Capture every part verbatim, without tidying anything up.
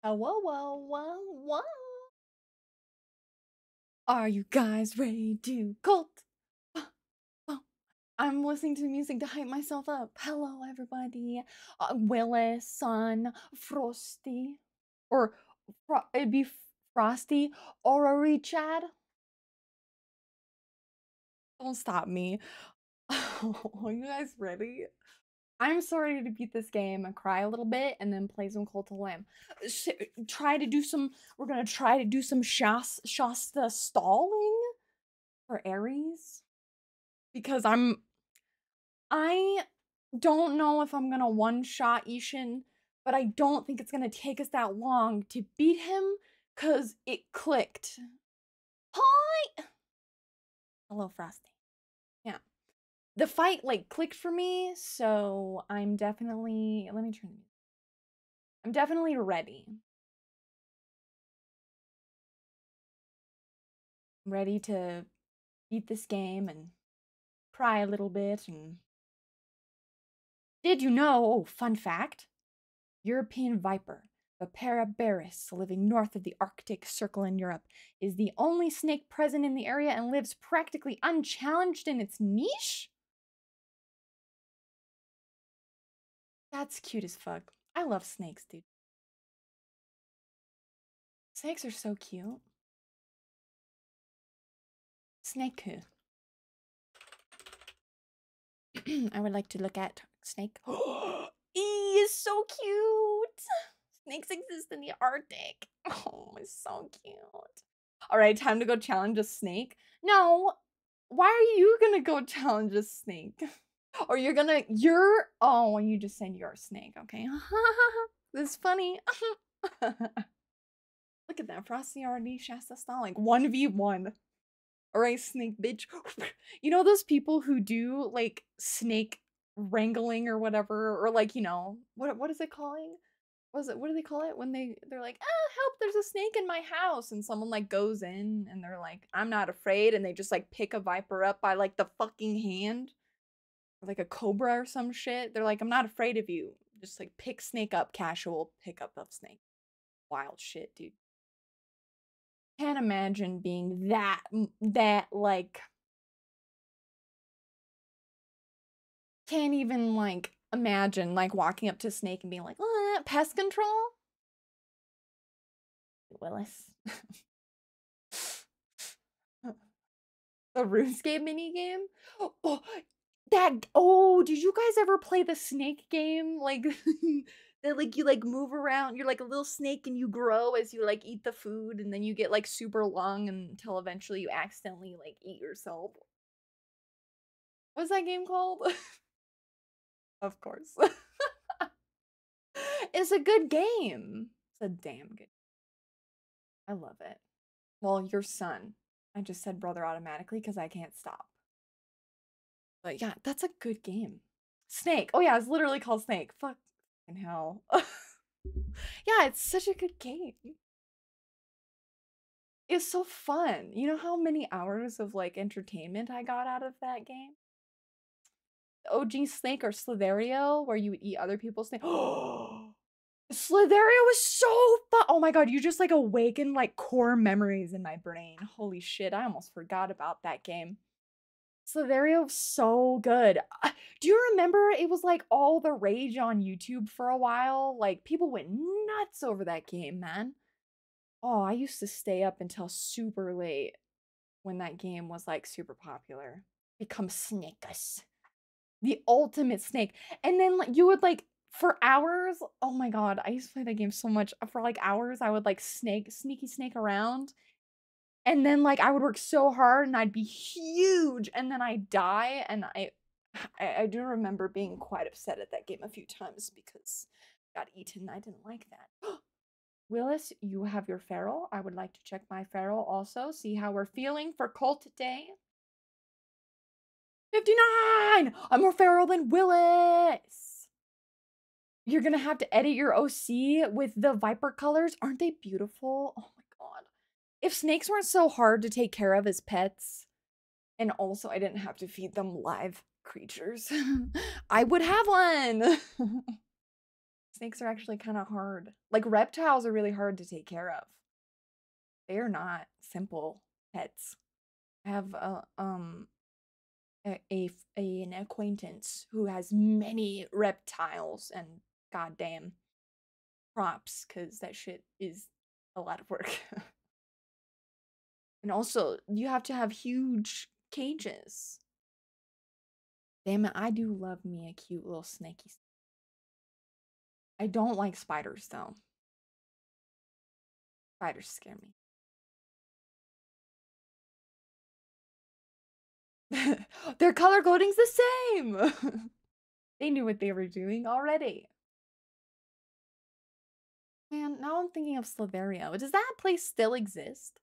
Uh, whoa, whoa, whoa, whoa. Are you guys ready to cult? Oh, I'm listening to music to hype myself up. Hello, everybody. Uh, Willis, Sun, Frosty. Or Fro it'd be Frosty or a Richard. Don't stop me. Are you guys ready? I'm so ready to beat this game and cry a little bit and then play some Cult of Lamb. Sh try to do some, we're gonna try to do some Shas Shasta stalling for Ares. Because I'm, I don't know if I'm gonna one-shot Ishin, but I don't think it's gonna take us that long to beat him because it clicked. Hi! Hello, Frosty. Yeah. The fight, like, clicked for me, so I'm definitely, let me turn the I'm definitely ready. I'm ready to beat this game and cry a little bit and did you know, oh, fun fact, European viper, Vipera berus, living north of the Arctic Circle in Europe, is the only snake present in the area and lives practically unchallenged in its niche? That's cute as fuck. I love snakes, dude. Snakes are so cute. Snake. I would like to look at snake. He is so cute. Snakes exist in the Arctic. Oh, it's so cute. All right, time to go challenge a snake. No, why are you gonna go challenge a snake? Or you're gonna, you're, oh, you just said you're a snake, okay? This is funny. Look at that, Frosty already Shasta stalling. one v one. Alright, snake bitch. You know those people who do, like, snake wrangling or whatever? Or, like, you know, what what is it calling? What is it, what do they call it? When they, they're like, ah, help, there's a snake in my house. And someone, like, goes in and they're like, I'm not afraid. And they just, like, pick a viper up by, like, the fucking hand. Or, like, a cobra or some shit. They're like, I'm not afraid of you. Just, like, pick snake up, casual pickup of snake. Wild shit, dude. Can't imagine being that, that, like, can't even, like, imagine, like, walking up to a snake and being like, uh, pest control? Willis. The RuneScape minigame? Oh, that, oh, did you guys ever play the snake game? Like, that, like, you, like, move around, you're like a little snake and you grow as you, like, eat the food and then you get, like, super long until eventually you accidentally, like, eat yourself. What's that game called? Of course. It's a good game. It's a damn good. I love it. Well, your son. I just said brother automatically because I can't stop. But yeah, that's a good game. Snake. Oh yeah, it's literally called Snake. Fucking hell. Yeah, it's such a good game. It's so fun. You know how many hours of like entertainment I got out of that game? O G Snake or Slitherio, where you would eat other people's snake. Oh, Slitherio was so fun. Oh my god, you just like awakened like core memories in my brain. Holy shit, I almost forgot about that game. Slitherio was so good. Uh, do you remember it was like all the rage on YouTube for a while? Like people went nuts over that game, man. Oh, I used to stay up until super late when that game was like super popular. Become Snakus. The ultimate snake. And then like, you would like for hours, oh my god, I used to play that game so much. For like hours, I would like snake, sneaky snake around. And then like I would work so hard and I'd be huge and then I'd die. And I, I, I do remember being quite upset at that game a few times because I got eaten. I didn't like that. Willis, you have your feral. I would like to check my feral also, see how we're feeling for cult today. fifty-nine! I'm more feral than Willis! You're gonna have to edit your O C with the viper colors. Aren't they beautiful? Oh my god. If snakes weren't so hard to take care of as pets, and also I didn't have to feed them live creatures, I would have one! Snakes are actually kind of hard. Like reptiles are really hard to take care of. They are not simple pets. I have a um a, a, a an acquaintance who has many reptiles, and goddamn props, because that shit is a lot of work. And also, you have to have huge cages. Damn it, I do love me a cute little snaky. I don't like spiders though. Spiders scare me. Their color coding's the same. They knew what they were doing already. Man, now I'm thinking of Slither.io. Does that place still exist?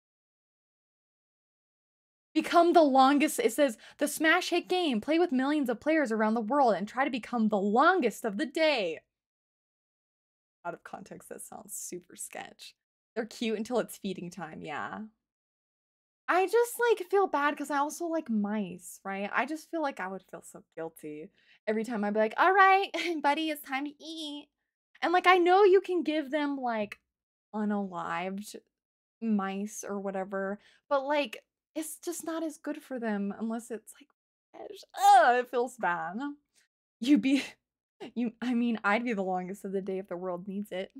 Become the longest. It says the smash hit game. Play with millions of players around the world and try to become the longest of the day. Out of context, that sounds super sketch. They're cute until it's feeding time, yeah. I just like feel bad because I also like mice, right? I just feel like I would feel so guilty every time I'd be like, all right, buddy, it's time to eat. And like I know you can give them like unalived mice or whatever, but like it's just not as good for them unless it's like fresh. Ugh, it feels bad. You be you I mean, I'd be the longest of the day if the world needs it.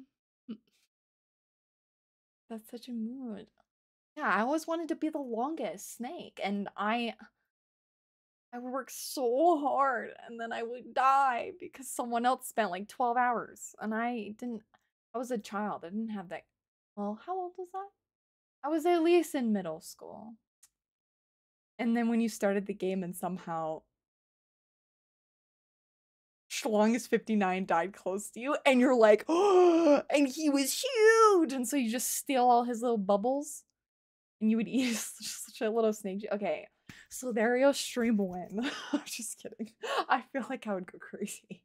That's such a mood. Yeah, I always wanted to be the longest snake, and I I would work so hard and then I would die because someone else spent like twelve hours and I didn't. I was a child. I didn't have that. Well, how old was I? I was at least in middle school. And then when you started the game and somehow Schlong is fifty-nine died close to you and you're like, oh, and he was huge. And so you just steal all his little bubbles and you would eat such a little snake. Okay, Slither.io stream win. I'm just kidding. I feel like I would go crazy.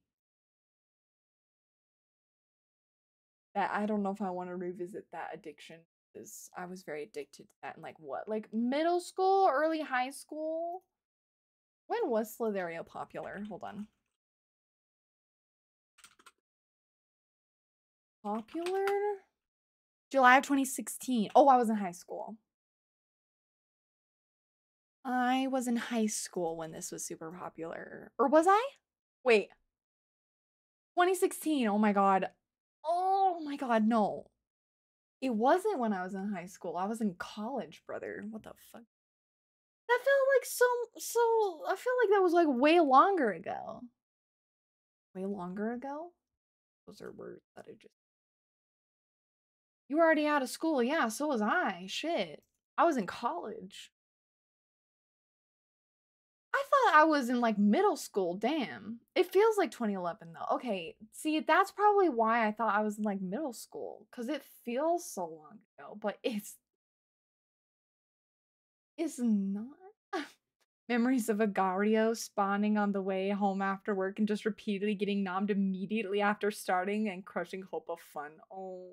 That I don't know if I want to revisit that addiction because I was very addicted to that in like what, like middle school, early high school. When was Slither.io popular? Hold on. Popular? July of twenty sixteen. Oh, I was in high school. I was in high school when this was super popular. Or was I? Wait. twenty sixteen. Oh my god. Oh my god, no. It wasn't when I was in high school. I was in college, brother. What the fuck? That felt like so so I feel like that was like way longer ago. Way longer ago? Those are words that I just. You were already out of school. Yeah, so was I. Shit. I was in college. I thought I was in like middle school. Damn. It feels like twenty eleven though. Okay. See, that's probably why I thought I was in like middle school cuz it feels so long ago, but it's it's not. Memories of Agario spawning on the way home after work and just repeatedly getting nommed immediately after starting and crushing hope of fun. Oh.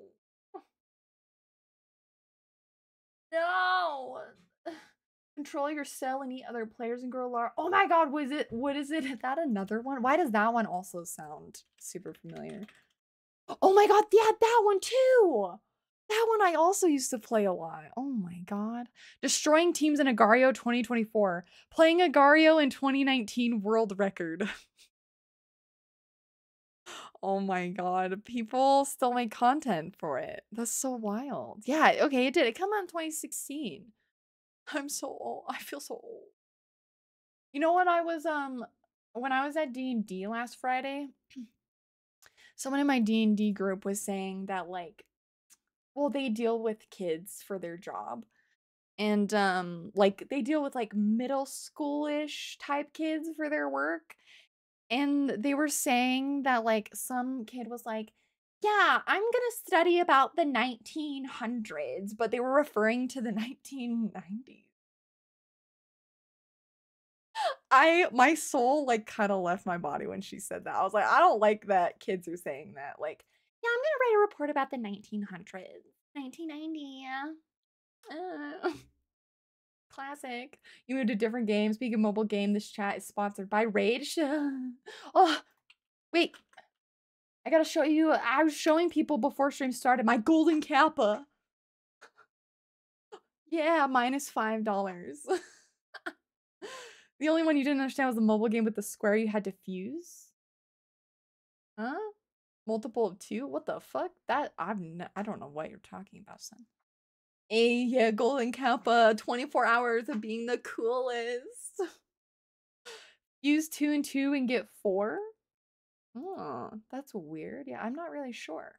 No. Control your cell and eat other players and grow large. Oh my god, was it what is it? Is that another one? Why does that one also sound super familiar? Oh my god, yeah, that one too. That one I also used to play a lot. Oh my god. Destroying teams in Agario twenty twenty-four. Playing Agario in twenty nineteen world record. Oh my god. People still make content for it. That's so wild. Yeah, okay, it did. It came out in twenty sixteen. I'm so old. I feel so old. You know what I was um when I was at D and D last Friday, someone in my D and D group was saying that like well, they deal with kids for their job. And um like they deal with like middle schoolish type kids for their work. And they were saying that like some kid was like, "Yeah, I'm going to study about the nineteen hundreds," but they were referring to the nineteen nineties. I my soul like kind of left my body when she said that. I was like, I don't like that kids are saying that. Like, yeah, I'm gonna write a report about the nineteen hundreds. nineteen ninety, yeah. Uh, classic. You moved to different games. Speaking of mobile game, this chat is sponsored by Rage. Oh, wait. I gotta show you. I was showing people before stream started my golden kappa. Yeah, minus five dollars. The only one you didn't understand was the mobile game with the square you had to fuse. Huh? Multiple of two? What the fuck? That I've n I don't know what you're talking about, son. Hey, yeah, golden kappa. twenty-four hours of being the coolest. Use two and two and get four? Oh, that's weird. Yeah, I'm not really sure.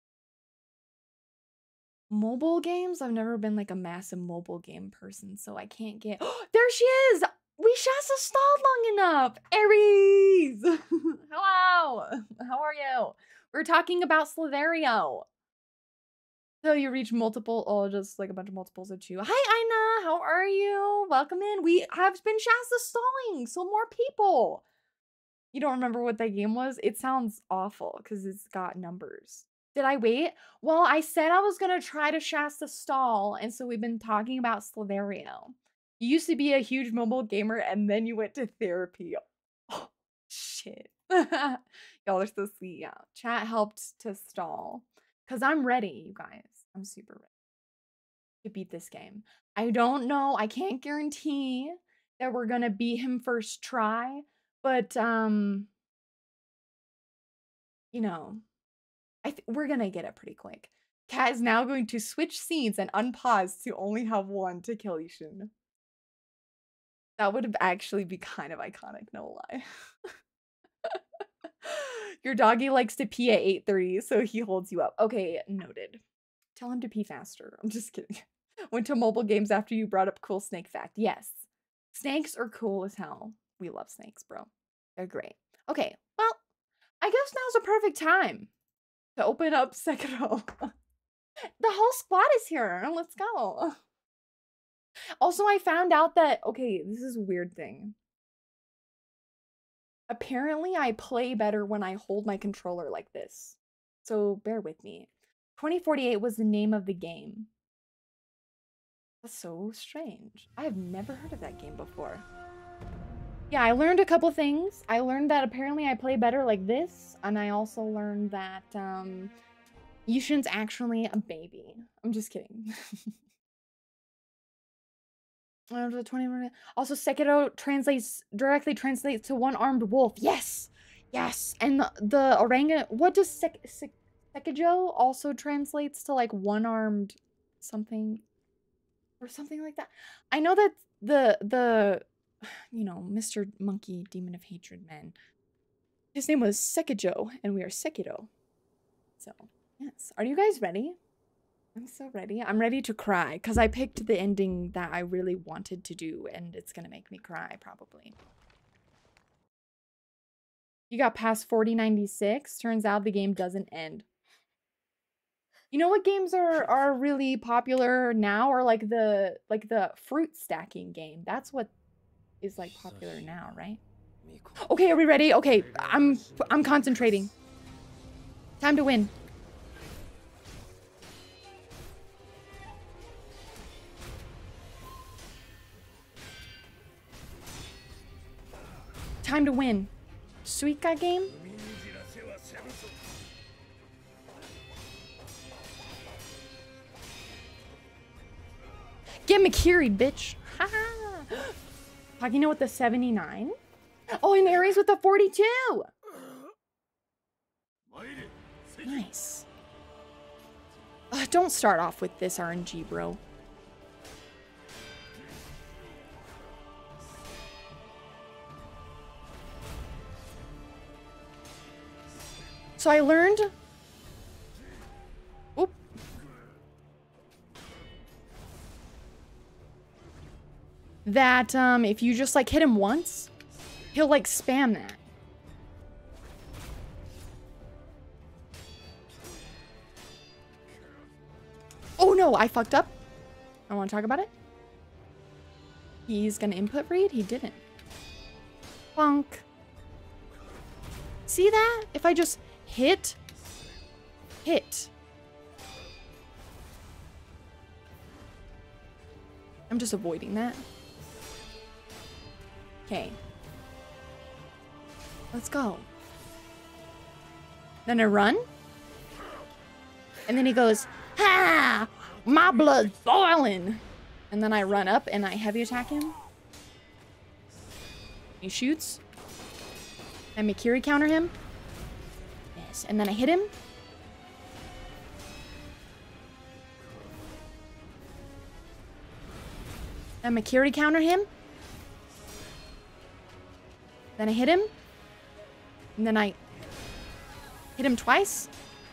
Mobile games? I've never been like a massive mobile game person, so I can't get. There she is! We Shasta stalled long enough! Aries! Hello! How are you? We're talking about Slither.io. So you reach multiple, oh, just like a bunch of multiples of two. Hi, Ina! How are you? Welcome in. We have been Shasta stalling, so more people. You don't remember what that game was? It sounds awful because it's got numbers. Did I wait? Well, I said I was going to try to Shasta stall, and so we've been talking about Slither.io. You used to be a huge mobile gamer, and then you went to therapy. Oh, shit. Y'all are so sweet. Yeah. Chat helped to stall. Because I'm ready, you guys. I'm super ready to beat this game. I don't know. I can't guarantee that we're going to beat him first try. But, um, you know, I th we're going to get it pretty quick. Kat is now going to switch scenes and unpause to only have one to kill Ishin. That would actually be kind of iconic, no lie. Your doggy likes to pee at eight thirty, so he holds you up. Okay, noted. Tell him to pee faster. I'm just kidding. Went to mobile games after you brought up cool snake fact. Yes. Snakes are cool as hell. We love snakes, bro. They're great. Okay, well, I guess now's a perfect time to open up Sekiro. The whole squad is here. Let's go. Also, I found out that, okay, this is a weird thing. Apparently, I play better when I hold my controller like this. So bear with me. twenty forty-eight was the name of the game. That's so strange. I have never heard of that game before. Yeah, I learned a couple things. I learned that apparently I play better like this, and I also learned that um, Yushin's actually a baby. I'm just kidding. Also, Sekiro translates directly translates to one-armed wolf. Yes, yes. And the, the orangutan. What does Sek, Sek, Sekijo also translates to like one-armed something or something like that? I know that the the you know Mister Monkey Demon of Hatred man. His name was Sekijo, and we are Sekiro. So yes, are you guys ready? I'm so ready. I'm ready to cry because I picked the ending that I really wanted to do, and it's gonna make me cry probably. You got past forty ninety-six. Turns out the game doesn't end. You know what games are are really popular now? Are like the like the fruit stacking game. That's what is like popular now, right? Okay, are we ready? Okay, I'm I'm concentrating. Time to win. Time to win. Suika game? Get McKirried, bitch. Haha. Talking with the seventy-nine? Oh, and Aries with the forty-two. Nice. Uh, don't start off with this R N G, bro. So I learned. Oop. That um, if you just like hit him once, he'll like spam that. Oh no, I fucked up. I want to talk about it. He's gonna input read. He didn't. Funk. See that? If I just hit, hit. I'm just avoiding that. Okay. Let's go. Then I run. And then he goes, ha! My blood's boiling! And then I run up and I heavy attack him. He shoots. I Mikiri counter him. Yes, and then I hit him. I Mikiri counter him. Then I hit him. And then I hit him twice.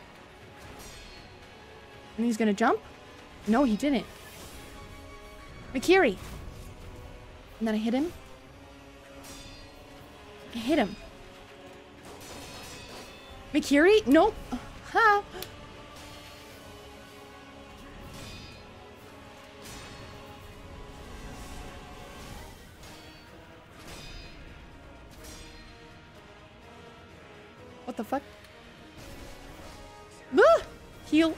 And he's gonna jump. No, he didn't. Mikiri. And then I hit him. I hit him. Mikiri? Nope. Ha. What the fuck? Ah! Heal.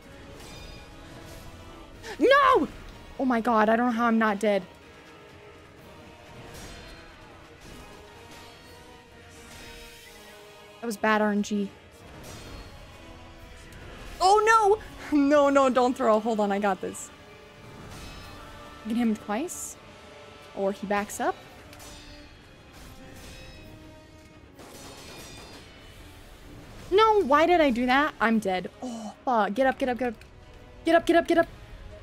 No! Oh my god, I don't know how I'm not dead. That was bad R N G. Oh no! No, no, don't throw. Hold on, I got this. I can hit him twice. Or he backs up. No, why did I do that? I'm dead. Oh, fuck. Get up, get up, get up. Get up, get up, get up.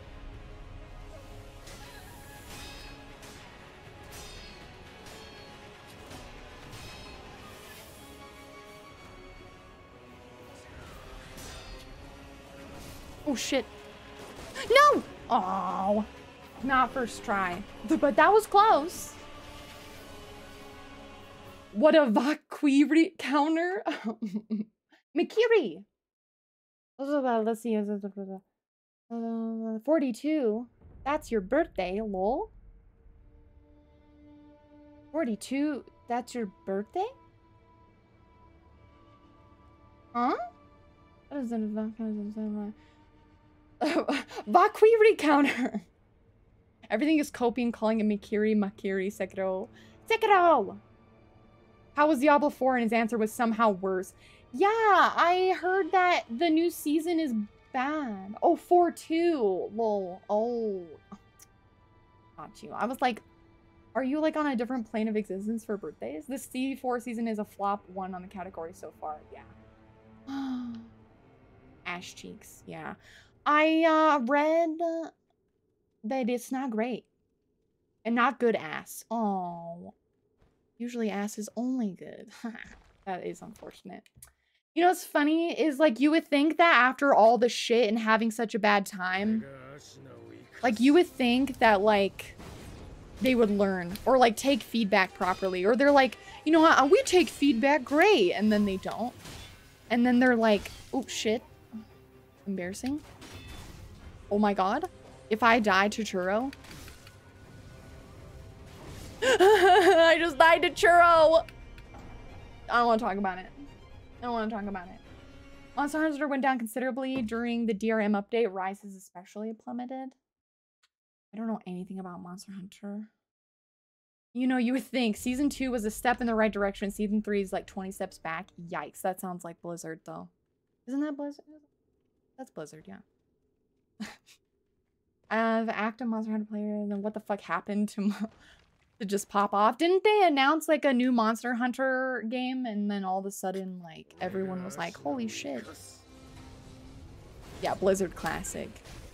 Oh, shit. No! Oh, not first try. But that was close. What a Valkyrie counter. Mikiri. Let's see. Uh, forty-two. That's your birthday, lol. forty-two. That's your birthday? Huh? What is it? Valkyrie counter. Everything is coping, calling it Mikiri, Makiri, Sekiro. Sekiro! How was Diablo four? And his answer was somehow worse. Yeah, I heard that the new season is bad. Oh, four two. Lol. Oh. Got you. I was like, are you like on a different plane of existence for birthdays? The C four season is a flop one on the category so far. Yeah. Ash cheeks. Yeah. I uh, read that it's not great. And not good ass. Oh. Usually ass is only good. That is unfortunate. You know what's funny is like you would think that after all the shit and having such a bad time, like you would think that like they would learn or like take feedback properly, or they're like, you know what, we take feedback great, and then they don't. And then they're like, oh shit. Embarrassing. Oh my god. If I die to Churro. I just died to Churro. I don't want to talk about it. I don't want to talk about it. Monster Hunter went down considerably during the D R M update. Rise has especially plummeted. I don't know anything about Monster Hunter. You know, you would think season two was a step in the right direction. Season three is like twenty steps back. Yikes, that sounds like Blizzard though. Isn't that Blizzard? That's Blizzard, yeah. uh, the active Monster Hunter player, and then what the fuck happened to... to just pop off. Didn't they announce like a new Monster Hunter game, and then all of a sudden like everyone was like, holy shit. Yeah, Blizzard classic.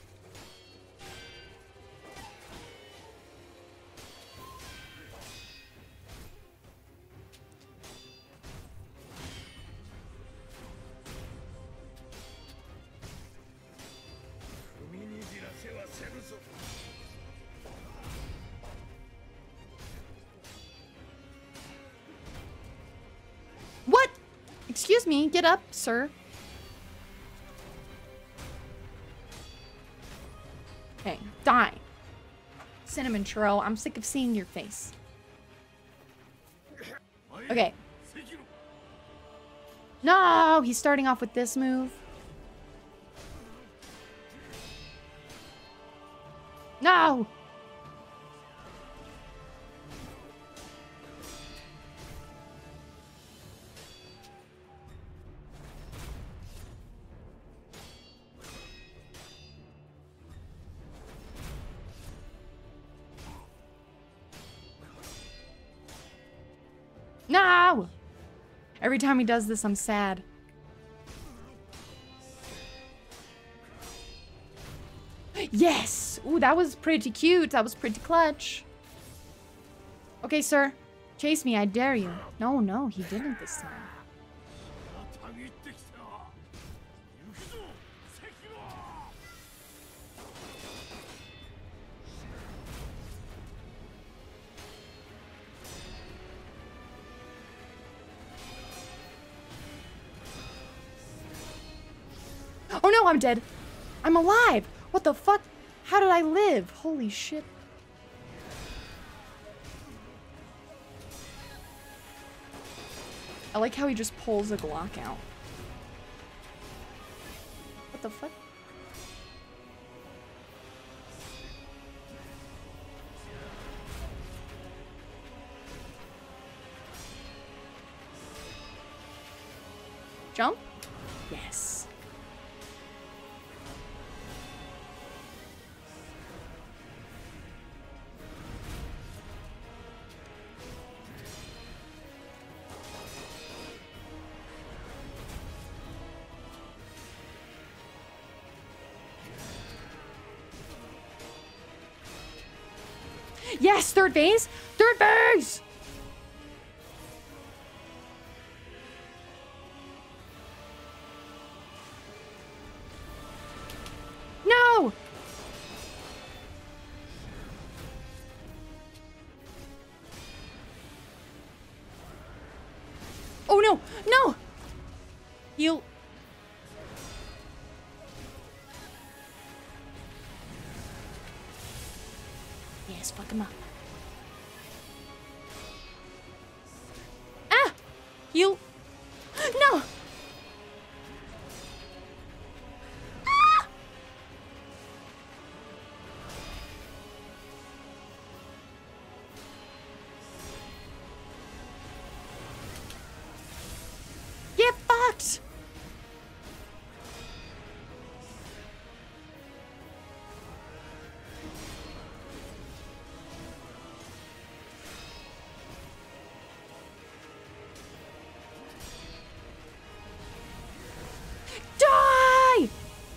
What? Excuse me, get up, sir. Okay, die. Cinnamon Churro, I'm sick of seeing your face. Okay. No, he's starting off with this move. No! No! Every time he does this, I'm sad. Yes! Ooh, that was pretty cute. That was pretty clutch. Okay, sir. Chase me, I dare you. No, no, he didn't this time. Oh no, I'm dead. I'm alive. What the fuck? How did I live? Holy shit. I like how he just pulls a Glock out. What the fuck? Jump? Yes. Yes, third base! Third base! No! Oh no! No! You... Yes, fuck him up. Ah! You... No! Ah! Get fucked! Die!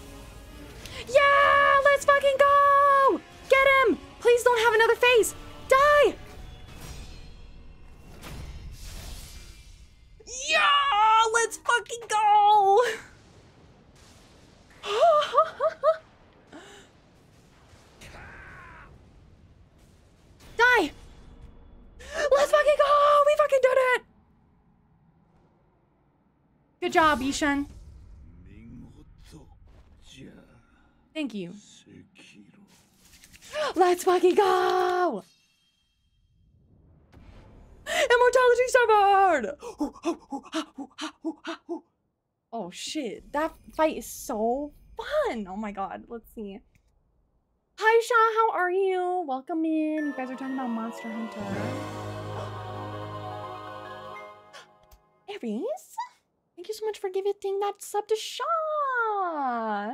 Yeah! Let's fucking go! Get him! Please don't have another face! Die! Yeah! Let's fucking go! Die! Let's fucking go! We fucking did it! Good job, Ishan. Thank you. Let's fucking go! Immortality suffered! Oh shit, that fight is so fun! Oh my god, let's see. Hi Sha, how are you? Welcome in. You guys are talking about Monster Hunter. Aries, thank you so much for giving that sub to Sha.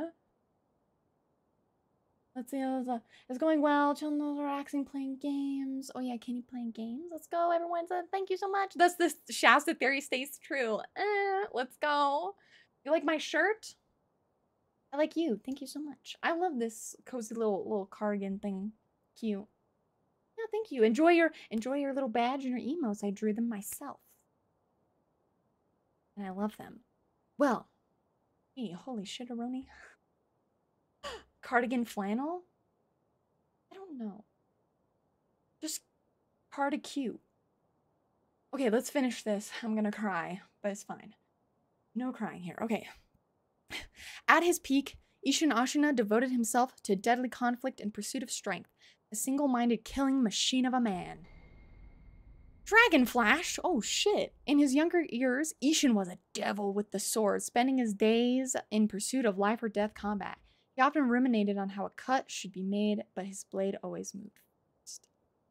Let's see, it's going well. Chilling, relaxing, playing games. Oh yeah, Kenny playing games. Let's go, everyone. So thank you so much. Thus, this Shasta theory stays true. Eh, let's go. You like my shirt? I like you. Thank you so much. I love this cozy little little cardigan thing. Cute. Yeah, thank you. Enjoy your enjoy your little badge and your emotes. I drew them myself, and I love them. Well, hey, holy shit-a-roni. Cardigan flannel? I don't know. Just cardi cute. Okay, let's finish this. I'm gonna cry, but it's fine. No crying here. Okay. At his peak, Ishin Ashina devoted himself to deadly conflict in pursuit of strength, a single-minded killing machine of a man. Dragon Flash? Oh shit. In his younger years, Ishin was a devil with the sword, spending his days in pursuit of life or death combat. He often ruminated on how a cut should be made, but his blade always moved first.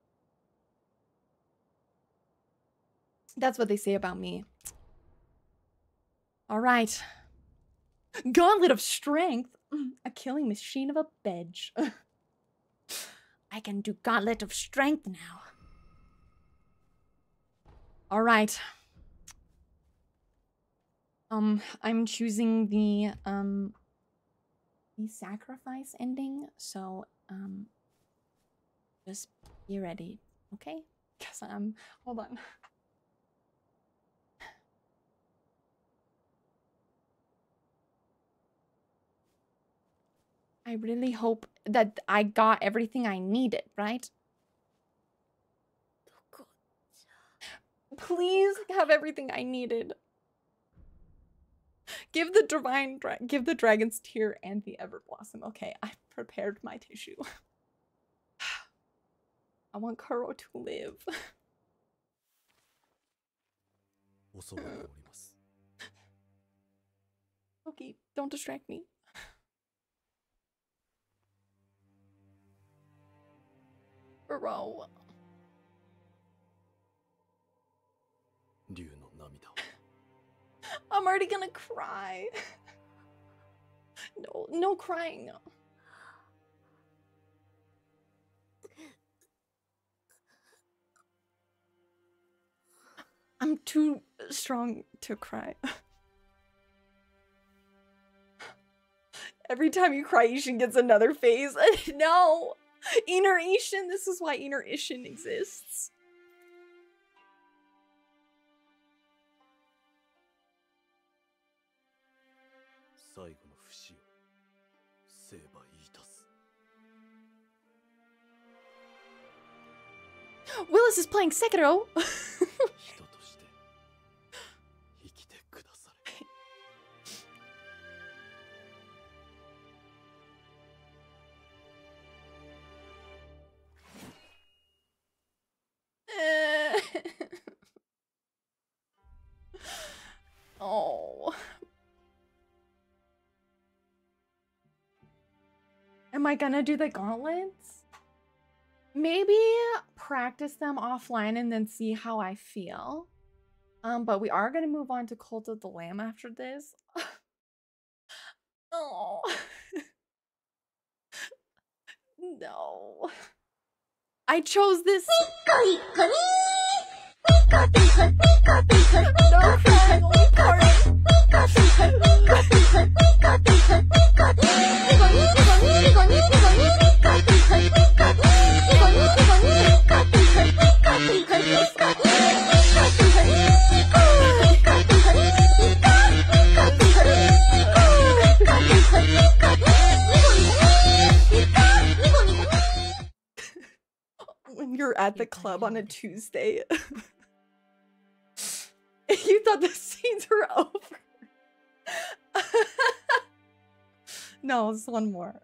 That's what they say about me. All right. Gauntlet of Strength. A killing machine of a bedge. I can do Gauntlet of Strength now. All right. Um, I'm choosing the um the sacrifice ending, so um just be ready, okay? Cause I'm hold on. I really hope that I got everything I needed, right? Please have everything I needed. Give the divine dra give the dragon's tear and the ever blossom. Okay, I prepared my tissue. I want Kuro to live. Okay, don't distract me. Bro. I'm already gonna cry. No, no crying. I'm too strong to cry. Every time you cry, Ishin gets another phase. No! Inner Ishin, this is why Inner Ishin exists. Willis is playing Sekiro! Oh. Am I gonna do the gauntlets? Maybe practice them offline and then see how I feel. Um, but we are gonna move on to Cult of the Lamb after this. Oh. No. I chose this. No crying, only party. When you're at the club on a Tuesday, you thought the scenes were over. No, it's one more.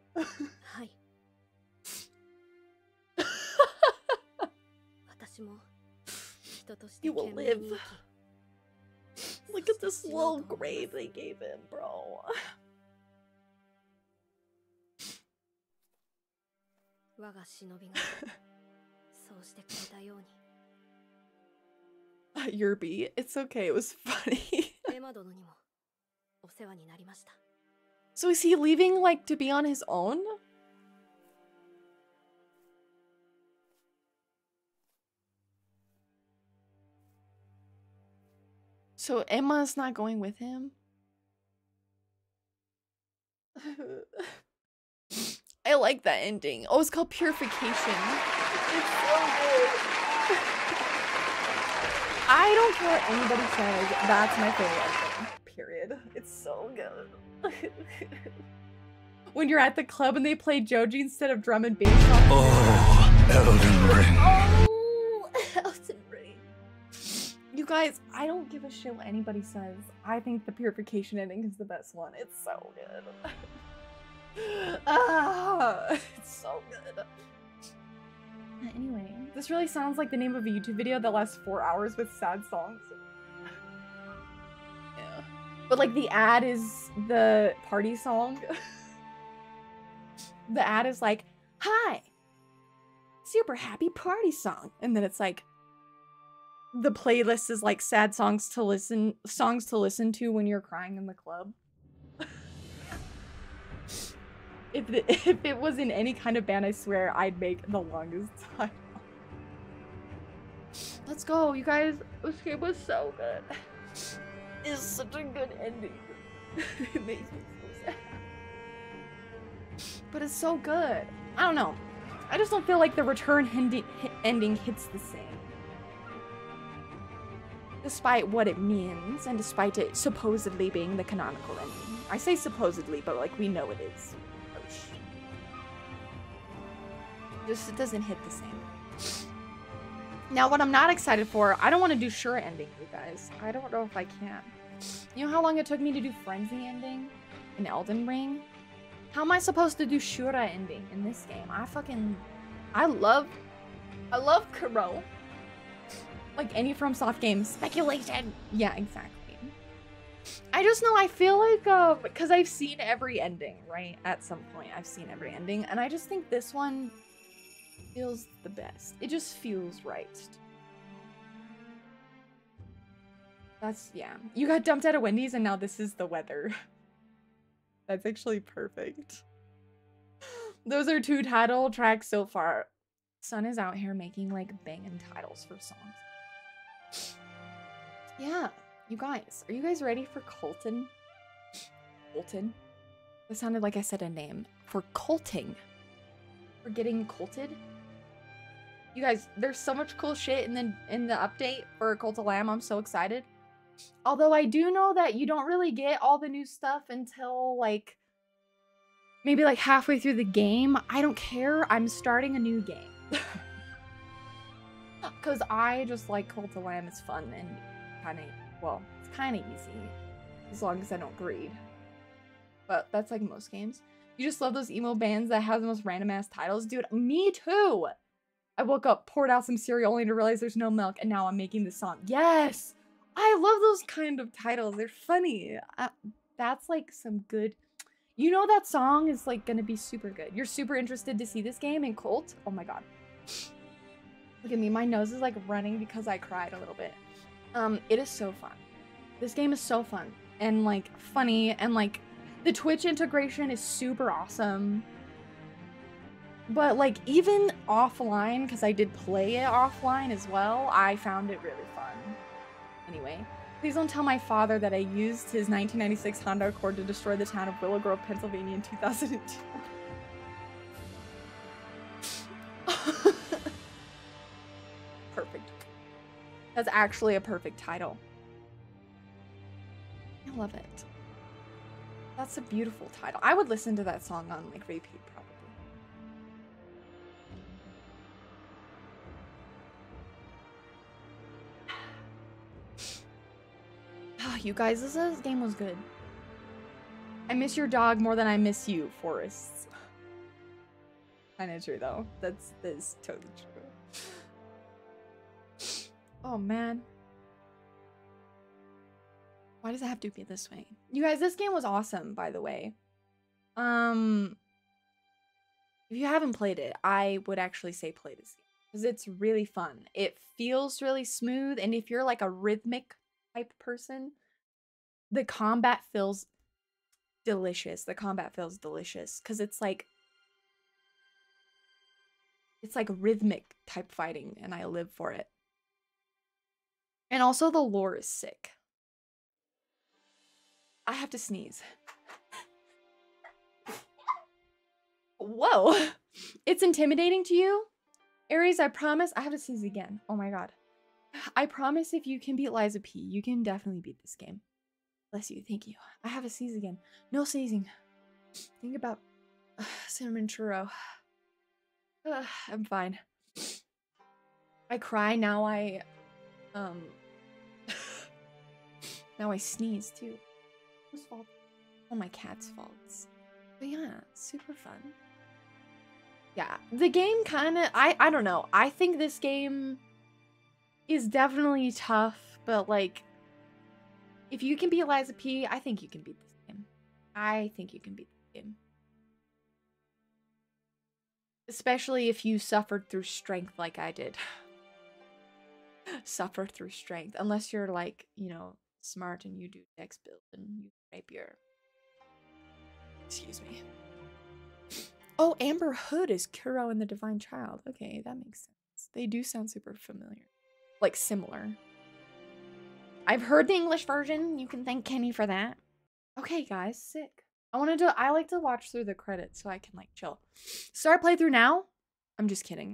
You will live. Look at this little grave they gave him, bro. Uh, Yerby, it's okay, it was funny. So is he leaving, like, to be on his own? So Emma's not going with him? I like that ending. Oh, it's called Purification. It's so good. I don't care what anybody says. That's my favorite ending. Period. It's so good. When you're at the club and they play Joji instead of drum and bass. Oh, Elden Ring. Oh, Elden Ring. You guys, I don't give a shit what anybody says. I think the Purification ending is the best one. It's so good. Ah, it's so good. Anyway, this really sounds like the name of a YouTube video that lasts four hours with sad songs. Yeah. But like the ad is the party song. The ad is like, hi, super happy party song. And then it's like, the playlist is like sad songs to listen, songs to listen to when you're crying in the club. If, the, if it was in any kind of band, I swear I'd make the longest title. Let's go, you guys. This game was so good. It's such a good ending. It makes me so sad. But it's so good. I don't know. I just don't feel like the return ending, ending hits the same. Despite what it means, and despite it supposedly being the canonical ending. I say supposedly, but like we know it is. Just it doesn't hit the same. Now, what I'm not excited for, I don't want to do Shura ending, you guys. I don't know if I can. You know how long it took me to do Frenzy ending in Elden Ring? How am I supposed to do Shura ending in this game? I fucking, I love, I love Kuro. Like any FromSoft game, speculation. Yeah, exactly. I just know I feel like, um, because I've seen every ending, right? At some point, I've seen every ending, and I just think this one feels the best. It just feels right. That's, yeah. You got dumped out of Wendy's and now this is the weather. That's actually perfect. Those are two title tracks so far. Sun is out here making like banging titles for songs. Yeah, you guys. Are you guys ready for Colton? Colton? That sounded like I said a name. For colting. For getting colted. You guys, there's so much cool shit in the in the update for Cult of Lamb. I'm so excited. Although I do know that you don't really get all the new stuff until like maybe like halfway through the game. I don't care. I'm starting a new game. Cause I just like Cult of Lamb. It's fun and kind of, well, it's kind of easy as long as I don't greed. But that's like most games. You just love those emo bands that have the most random ass titles, dude. Me too. I woke up, poured out some cereal only to realize there's no milk, and now I'm making this song. Yes! I love those kind of titles. They're funny. Uh, that's like some good... You know that song is like gonna be super good. You're super interested to see this game in Cult? Oh my god. Look at me. My nose is like running because I cried a little bit. Um, it is so fun. This game is so fun. And like funny. And like the Twitch integration is super awesome. But like even offline, because I did play it offline as well, I found it really fun. Anyway, please don't tell my father that I used his nineteen ninety-six Honda Accord to destroy the town of Willow Grove, Pennsylvania in two thousand two. Perfect. That's actually a perfect title. I love it. That's a beautiful title. I would listen to that song on like repeat probably. You guys, this, this game was good. I miss your dog more than I miss you, Forests. Kinda true though. That's that's totally true. Oh man. Why does it have to be this way? You guys, this game was awesome, by the way. Um if you haven't played it, I would actually say play this game. Because it's really fun. It feels really smooth, and if you're like a rhythmic type person, the combat feels delicious. The combat feels delicious because it's like it's like rhythmic type fighting, and I live for it. And also the lore is sick. I have to sneeze. Whoa. It's intimidating to you? Aries, I promise. I have to sneeze again. Oh my god. I promise if you can beat Liza P, you can definitely beat this game. Bless you. Thank you. I have a sneeze again. No sneezing. Think about uh, cinnamon churro. Uh, I'm fine. I cry. Now I... Um... now I sneeze, too. Whose fault? Oh, my cat's faults. But yeah, super fun. Yeah, the game kind of... I, I don't know. I think this game is definitely tough, but like... If you can beat Liza P, I think you can beat this game. I think you can beat this game. Especially if you suffered through strength like I did. Suffer through strength. Unless you're like, you know, smart and you do dex build and you rapier. Excuse me. Oh, Amber Hood is Kuro in the Divine Child. Okay, that makes sense. They do sound super familiar. like similar. I've heard the English version. You can thank Kenny for that. Okay, guys, sick. I want to do, I like to watch through the credits so I can like chill. Start playthrough now? I'm just kidding.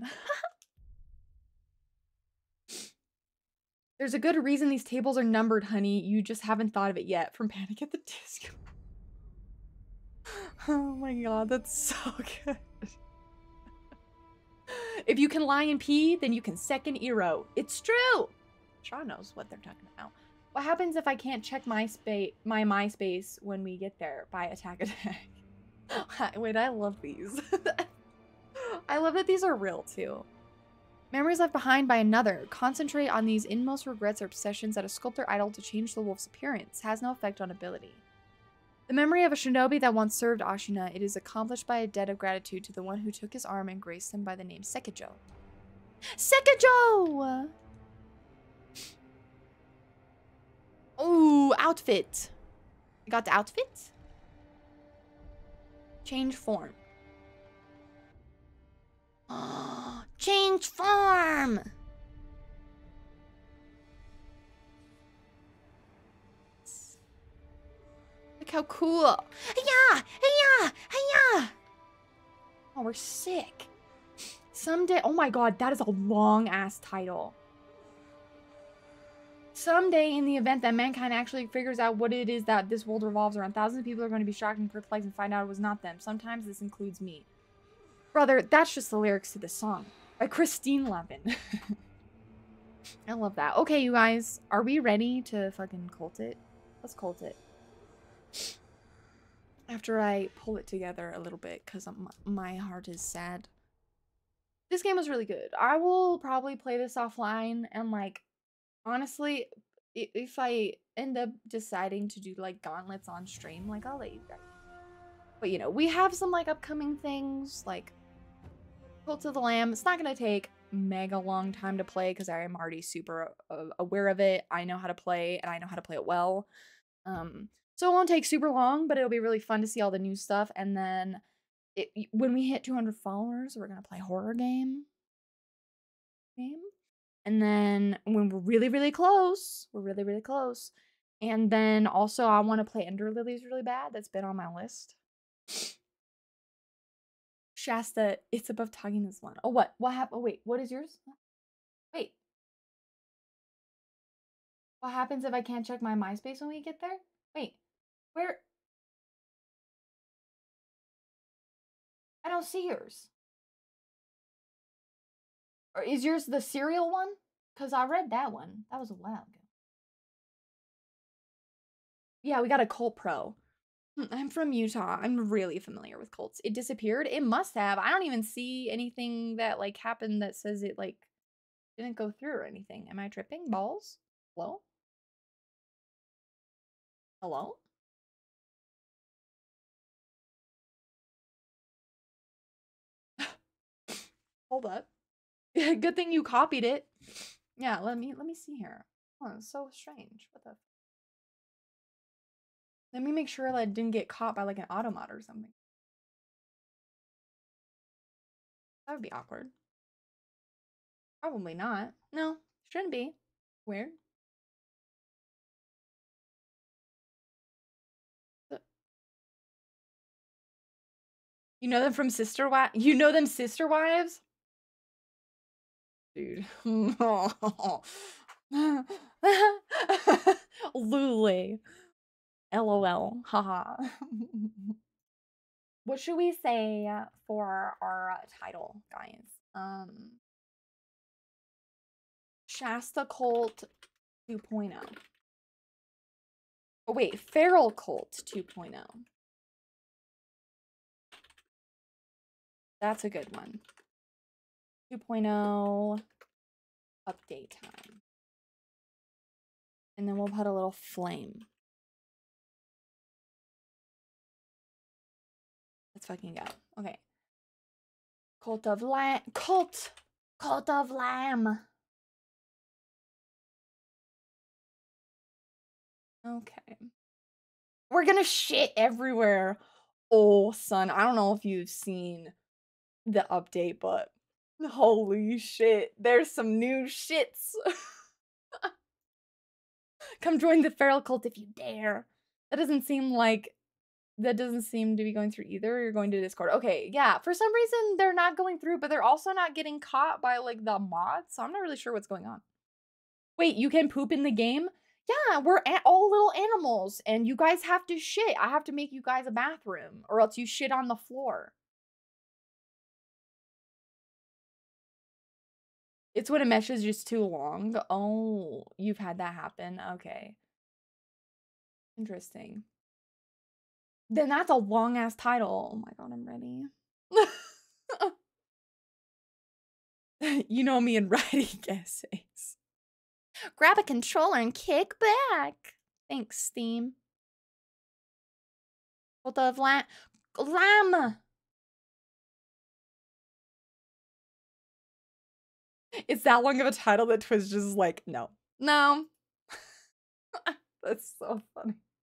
There's a good reason these tables are numbered, honey. You just haven't thought of it yet. From Panic at the Disco. Oh my god, that's so good. If you can lie and pee, then you can second Eero. It's true. Sean knows what they're talking about. What happens if I can't check my space, my MySpace when we get there by Attack Attack? Wait, I love these. I love that these are real too. Memories left behind by another. Concentrate on these inmost regrets or obsessions at a sculptor idol to change the wolf's appearance. Has no effect on ability. The memory of a shinobi that once served Ashina. It is accomplished by a debt of gratitude to the one who took his arm and graced him by the name Sekijo. Sekijo! Ooh, outfit. You got the outfit? Change form. Change form! Look how cool. Hiya! Hiya! Hiya! Oh, we're sick. Someday, oh my god, that is a long ass title. Someday, in the event that mankind actually figures out what it is that this world revolves around, thousands of people are going to be shocked and perplexed and find out it was not them. Sometimes this includes me. Brother, that's just the lyrics to this song by Christine Levin. I love that. Okay, you guys, are we ready to fucking cult it? Let's cult it. After I pull it together a little bit, because my heart is sad. This game was really good. I will probably play this offline, and like, honestly, if I end up deciding to do like gauntlets on stream, like I'll let you guys. But you know, we have some like upcoming things, like Cult of the Lamb. It's not gonna take mega long time to play because I am already super uh, aware of it. I know how to play, and I know how to play it well. Um, so it won't take super long, but it'll be really fun to see all the new stuff. And then it, when we hit two hundred followers, we're gonna play horror game. Game. And then when we're really, really close, we're really, really close. And then also I want to play Ender Lilies really bad. That's been on my list. Shasta, it's above talking this one. Oh, what? What happened? Oh, wait, what is yours? Wait. What happens if I can't check my MySpace when we get there? Wait, where? I don't see yours. Or is yours the serial one? Because I read that one. That was a while ago. Yeah, we got a Cult Pro. I'm from Utah. I'm really familiar with cults. It disappeared. It must have. I don't even see anything that like happened that says it like didn't go through or anything. Am I tripping? Balls? Hello? Hello? Hold up. Good thing you copied it. Yeah, let me let me see here. Oh, it's so strange. What the? Let me make sure that I didn't get caught by like an automata or something. That would be awkward. Probably not. No, shouldn't be. Weird. You know them from Sister Wives? You know them Sister Wives? Dude. Luli. LOL. Haha. What should we say for our title, guys? Um, Shasta Cult two point oh. Oh, wait. Feral Cult two point oh. That's a good one. two point oh update time. And then we'll put a little flame. Let's fucking go. Okay. Cult of Lamb. Cult! Cult of Lamb. Okay. We're gonna shit everywhere. Oh, son. I don't know if you've seen the update, but Holy shit. There's some new shits. Come join the feral cult if you dare. That doesn't seem like that doesn't seem to be going through either. You're going to Discord. Okay, yeah. For some reason they're not going through, but they're also not getting caught by like the mods. So I'm not really sure what's going on. Wait, you can poop in the game? Yeah, we're all little animals and you guys have to shit. I have to make you guys a bathroom or else you shit on the floor. It's when a message is just too long. Oh, you've had that happen. Okay. Interesting. Then that's a long ass title. Oh my god, I'm ready. You know me in writing essays. Grab a controller and kick back. Thanks, Steam. What the lamb? Lamb. It's that long of a title that Twitch just is like, no. No. That's so funny.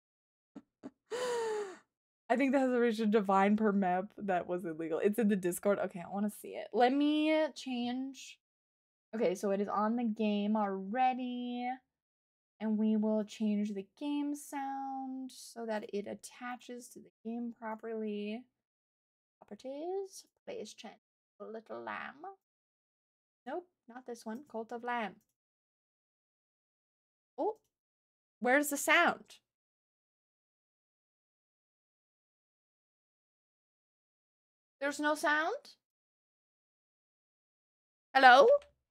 I think that has reached a divine per map that was illegal. It's in the Discord. Okay, I want to see it. Let me change. Okay, so it is on the game already. And we will change the game sound so that it attaches to the game properly. Properties. Please change. Little Lamb. Nope, not this one. Cult of Lamb. Oh, where's the sound? There's no sound? Hello?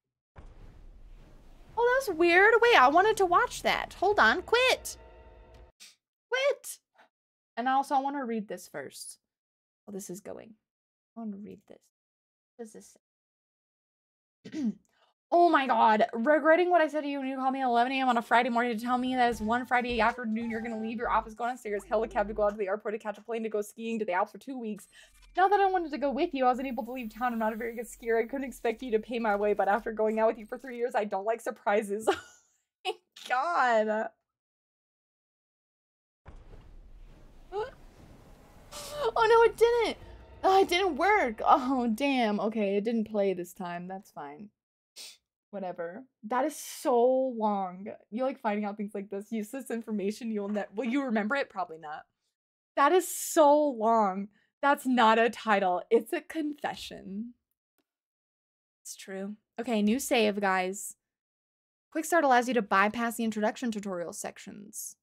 Oh, that's weird. Wait, I wanted to watch that. Hold on. Quit. Quit. And also, I want to read this first. Oh, this is going. I want to read this. What does this say? Oh my god. Regretting what I said to you when you called me at eleven A M on a Friday morning to tell me that it's one Friday afternoon you're going to leave your office, go downstairs, hail a cab to go out to the airport to catch a plane to go skiing to the Alps for two weeks. Not that I wanted to go with you, I wasn't able to leave town. I'm not a very good skier. I couldn't expect you to pay my way, but after going out with you for three years, I don't like surprises. Oh my god. Oh no, it didn't. Oh, it didn't work. Oh, damn. Okay, it didn't play this time. That's fine. Whatever. That is so long. You like finding out things like this. Useless information. You'll ne- Will you remember it? Probably not. That is so long. That's not a title. It's a confession. It's true. Okay, new save, guys. Quick Start allows you to bypass the introduction tutorial sections.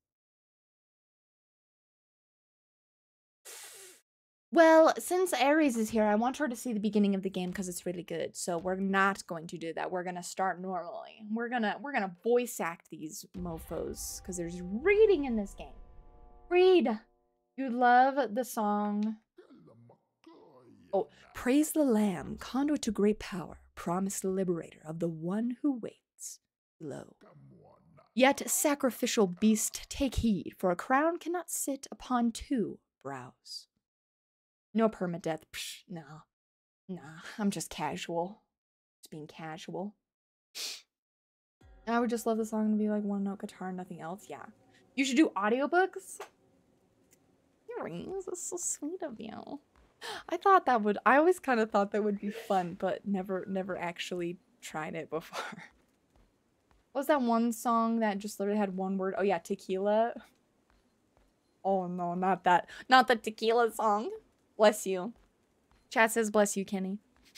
Well, since Aries is here, I want her to see the beginning of the game because it's really good. So we're not going to do that. We're gonna start normally. We're gonna we're gonna voice act these mofos because there's reading in this game. Read. You love the song. Oh, praise the Lamb, conduit to great power, promised liberator of the one who waits. Lo. Yet sacrificial beast, take heed, for a crown cannot sit upon two brows. No permadeath. Psh, no. Nah, I'm just casual. Just being casual. I would just love the song to be like one note guitar, nothing else. Yeah. You should do audiobooks. Earrings, that's so sweet of you. I thought that would, I always kind of thought that would be fun, but never, never actually tried it before. What was that one song that just literally had one word? Oh yeah, tequila. Oh no, not that. Not the tequila song. Bless you. Chat says bless you, Kenny.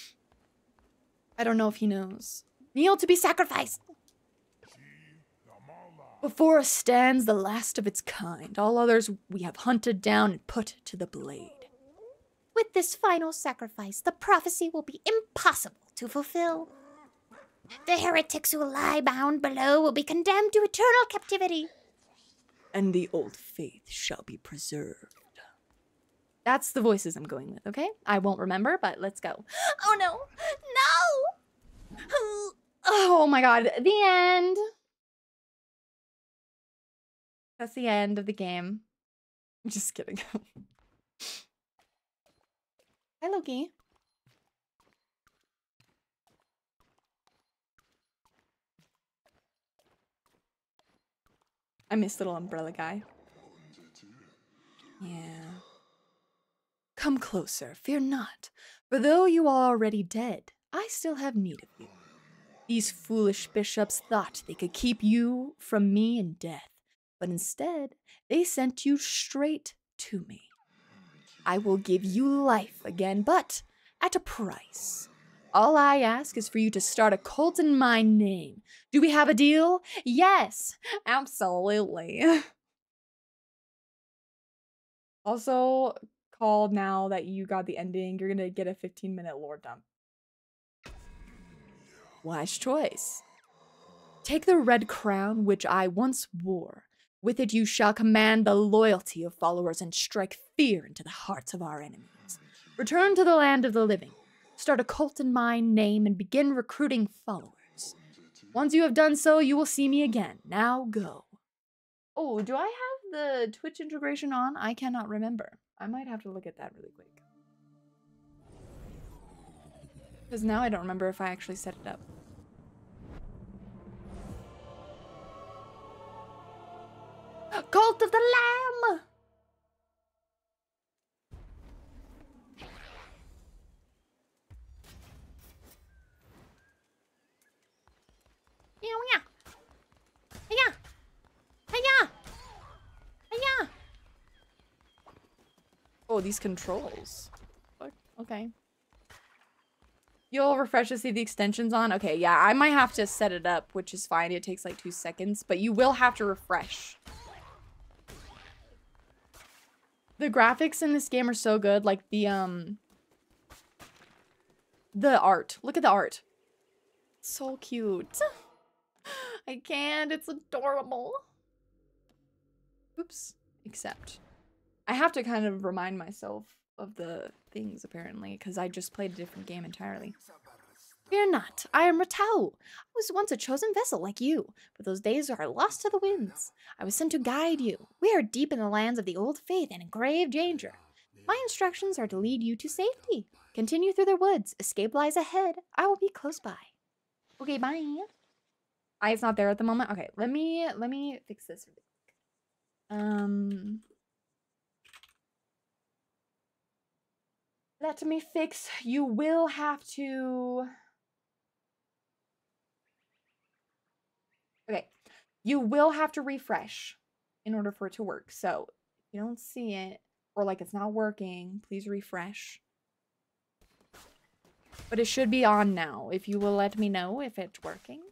I don't know if he knows. Kneel to be sacrificed. Before us stands the last of its kind. All others we have hunted down and put to the blade. With this final sacrifice, the prophecy will be impossible to fulfill. The heretics who lie bound below will be condemned to eternal captivity. And the old faith shall be preserved. That's the voices I'm going with, okay? I won't remember, but let's go. Oh no! No! Oh my god, the end! That's the end of the game. I'm just kidding. Hi, Loki. I miss little umbrella guy. Yeah. Come closer, fear not, for though you are already dead, I still have need of you. These foolish bishops thought they could keep you from me in death, but instead, they sent you straight to me. I will give you life again, but at a price. All I ask is for you to start a cult in my name. Do we have a deal? Yes, absolutely. Also, called now that you got the ending, you're gonna get a fifteen minute lore dump. Wise choice. Take the red crown which I once wore. With it you shall command the loyalty of followers and strike fear into the hearts of our enemies. Return to the land of the living. Start a cult in my name and begin recruiting followers. Once you have done so, you will see me again. Now go. Oh, do I have the Twitch integration on? I cannot remember. I might have to look at that really quick. Because now I don't remember if I actually set it up. Cult of the Lamb! Yeah, yeah. Yeah. Yeah. Oh, these controls. What? Okay. You'll refresh to see the extensions on? Okay, yeah, I might have to set it up, which is fine. It takes like two seconds, but you will have to refresh. The graphics in this game are so good. Like the, um... The art. Look at the art. So cute. I can't. It's adorable. Oops. Accept. I have to kind of remind myself of the things, apparently, because I just played a different game entirely. Fear not, I am Ratau. I was once a chosen vessel like you, but those days are lost to the winds. I was sent to guide you. We are deep in the lands of the old faith and in grave danger. My instructions are to lead you to safety. Continue through the woods. Escape lies ahead. I will be close by. Okay, bye. I it's not there at the moment. Okay, let me let me fix this really quick. Um Let me fix. You will have to. Okay. You will have to refresh in order for it to work. So if you don't see it or like it's not working, please refresh. But it should be on now. If you will let me know if it's working.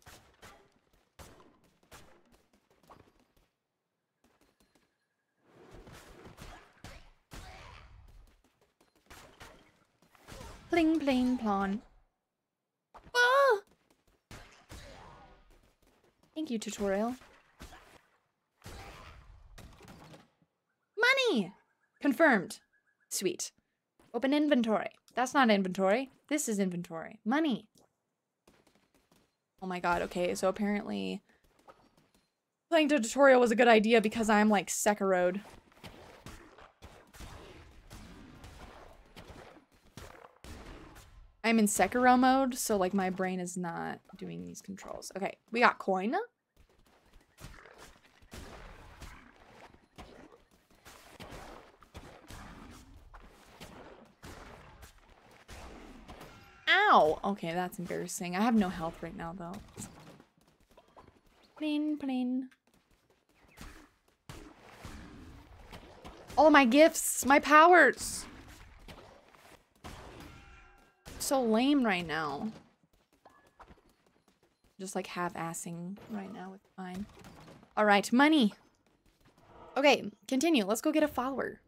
Pling, pling, plon. Oh! Thank you, tutorial. Money! Confirmed. Sweet. Open inventory. That's not inventory. This is inventory. Money. Oh my god, okay, so apparently playing the tutorial was a good idea because I'm like Sekiro'd. I'm in Sekiro mode, so like my brain is not doing these controls. Okay, we got coin. Ow! Okay, that's embarrassing. I have no health right now, though. Plain, plain. All my gifts, my powers. So lame right now. Just like half-assing right now with mine. All right, money. Okay, continue. Let's go get a follower.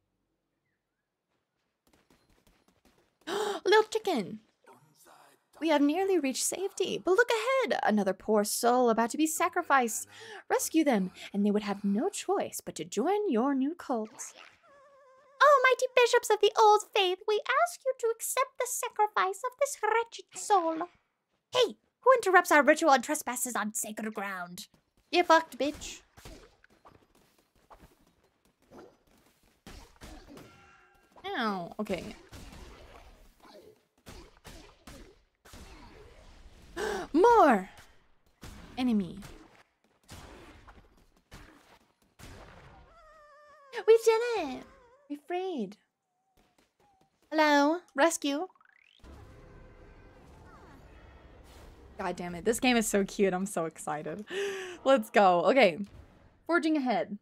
Little chicken. We have nearly reached safety, but look ahead. Another poor soul about to be sacrificed. Rescue them, and they would have no choice but to join your new cult. Oh, mighty bishops of the old faith, we ask you to accept the sacrifice of this wretched soul. Hey, who interrupts our ritual and trespasses on sacred ground? You fucked, bitch. Ow, okay. More! Enemy. We did it! We freed. Hello? Rescue? God damn it. This game is so cute. I'm so excited. Let's go. Okay. Forging ahead.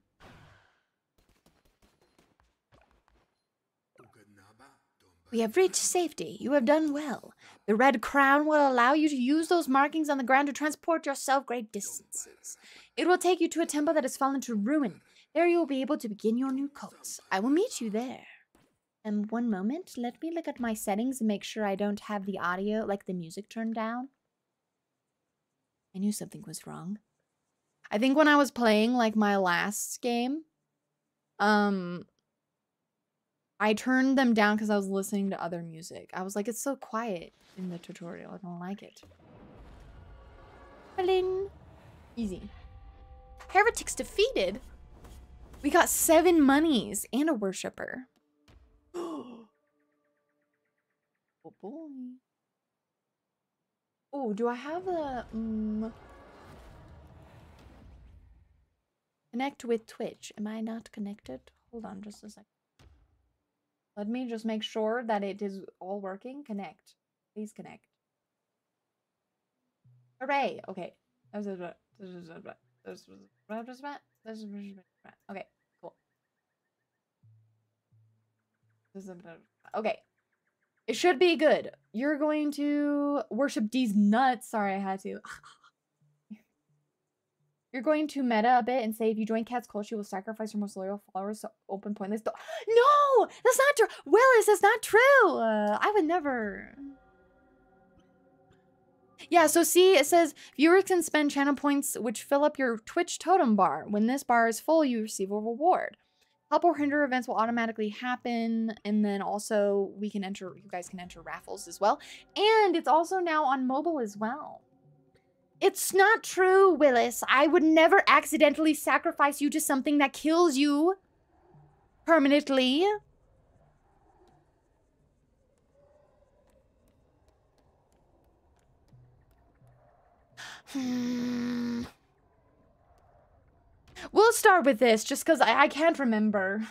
We have reached safety. You have done well. The red crown will allow you to use those markings on the ground to transport yourself great distances. It will take you to a temple that has fallen to ruin. There you will be able to begin your new cult. I will meet you there. And one moment, let me look at my settings and make sure I don't have the audio, like the music turned down. I knew something was wrong. I think when I was playing like my last game, um, I turned them down because I was listening to other music. I was like, it's so quiet in the tutorial. I don't like it. Bling. Easy. Heretics defeated. We got seven monies and a worshiper. Oh boy. Oh, do I have a um connect with Twitch? Am I not connected? Hold on just a second. Let me just make sure that it is all working. Connect. Please connect. Hooray. Okay. Okay, cool. Okay. It should be good. You're going to worship these nuts. Sorry, I had to. You're going to meta a bit and say if you join Cat's cult, she will sacrifice her most loyal followers to open pointless door. No! That's not true! Willis, that's not true! Uh, I would never... Yeah, so see, it says, viewers can spend channel points which fill up your Twitch totem bar. When this bar is full, you receive a reward. Help or hinder events will automatically happen, and then also we can enter, you guys can enter raffles as well. And it's also now on mobile as well. It's not true, Willis. I would never accidentally sacrifice you to something that kills you permanently. Hmm. We'll start with this just because I, I can't remember.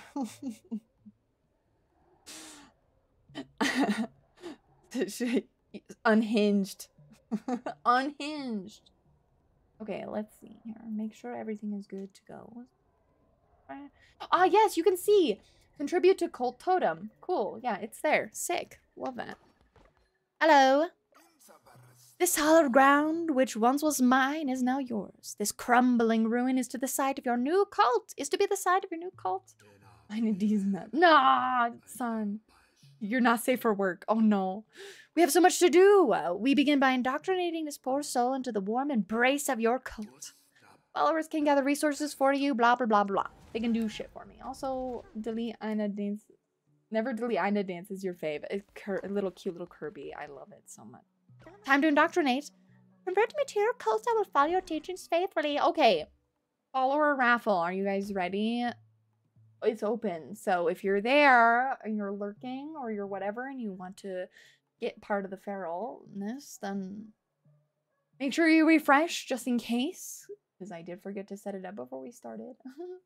Unhinged. Unhinged. Okay, let's see here. Make sure everything is good to go. Ah, yes, you can see. Contribute to Cult Totem. Cool. Yeah, it's there. Sick. Love that. Hello. This hallowed ground, which once was mine, is now yours. This crumbling ruin is to the site of your new cult. Is to be the site of your new cult. I need these nuts. Nah, son. You're not safe for work. Oh, no. We have so much to do. Uh, we begin by indoctrinating this poor soul into the warm embrace of your cult. Followers can gather resources for you, blah, blah, blah, blah. They can do shit for me. Also, delete Ina Dance. Never delete Ina Dance is your fave. It's a little cute little Kirby. I love it so much. Time to indoctrinate. Convert me to your cult. I will follow your teachings faithfully. Okay. Follower raffle. Are you guys ready? It's open. So if you're there and you're lurking or you're whatever and you want to get part of the feralness, then make sure you refresh just in case. Because I did forget to set it up before we started.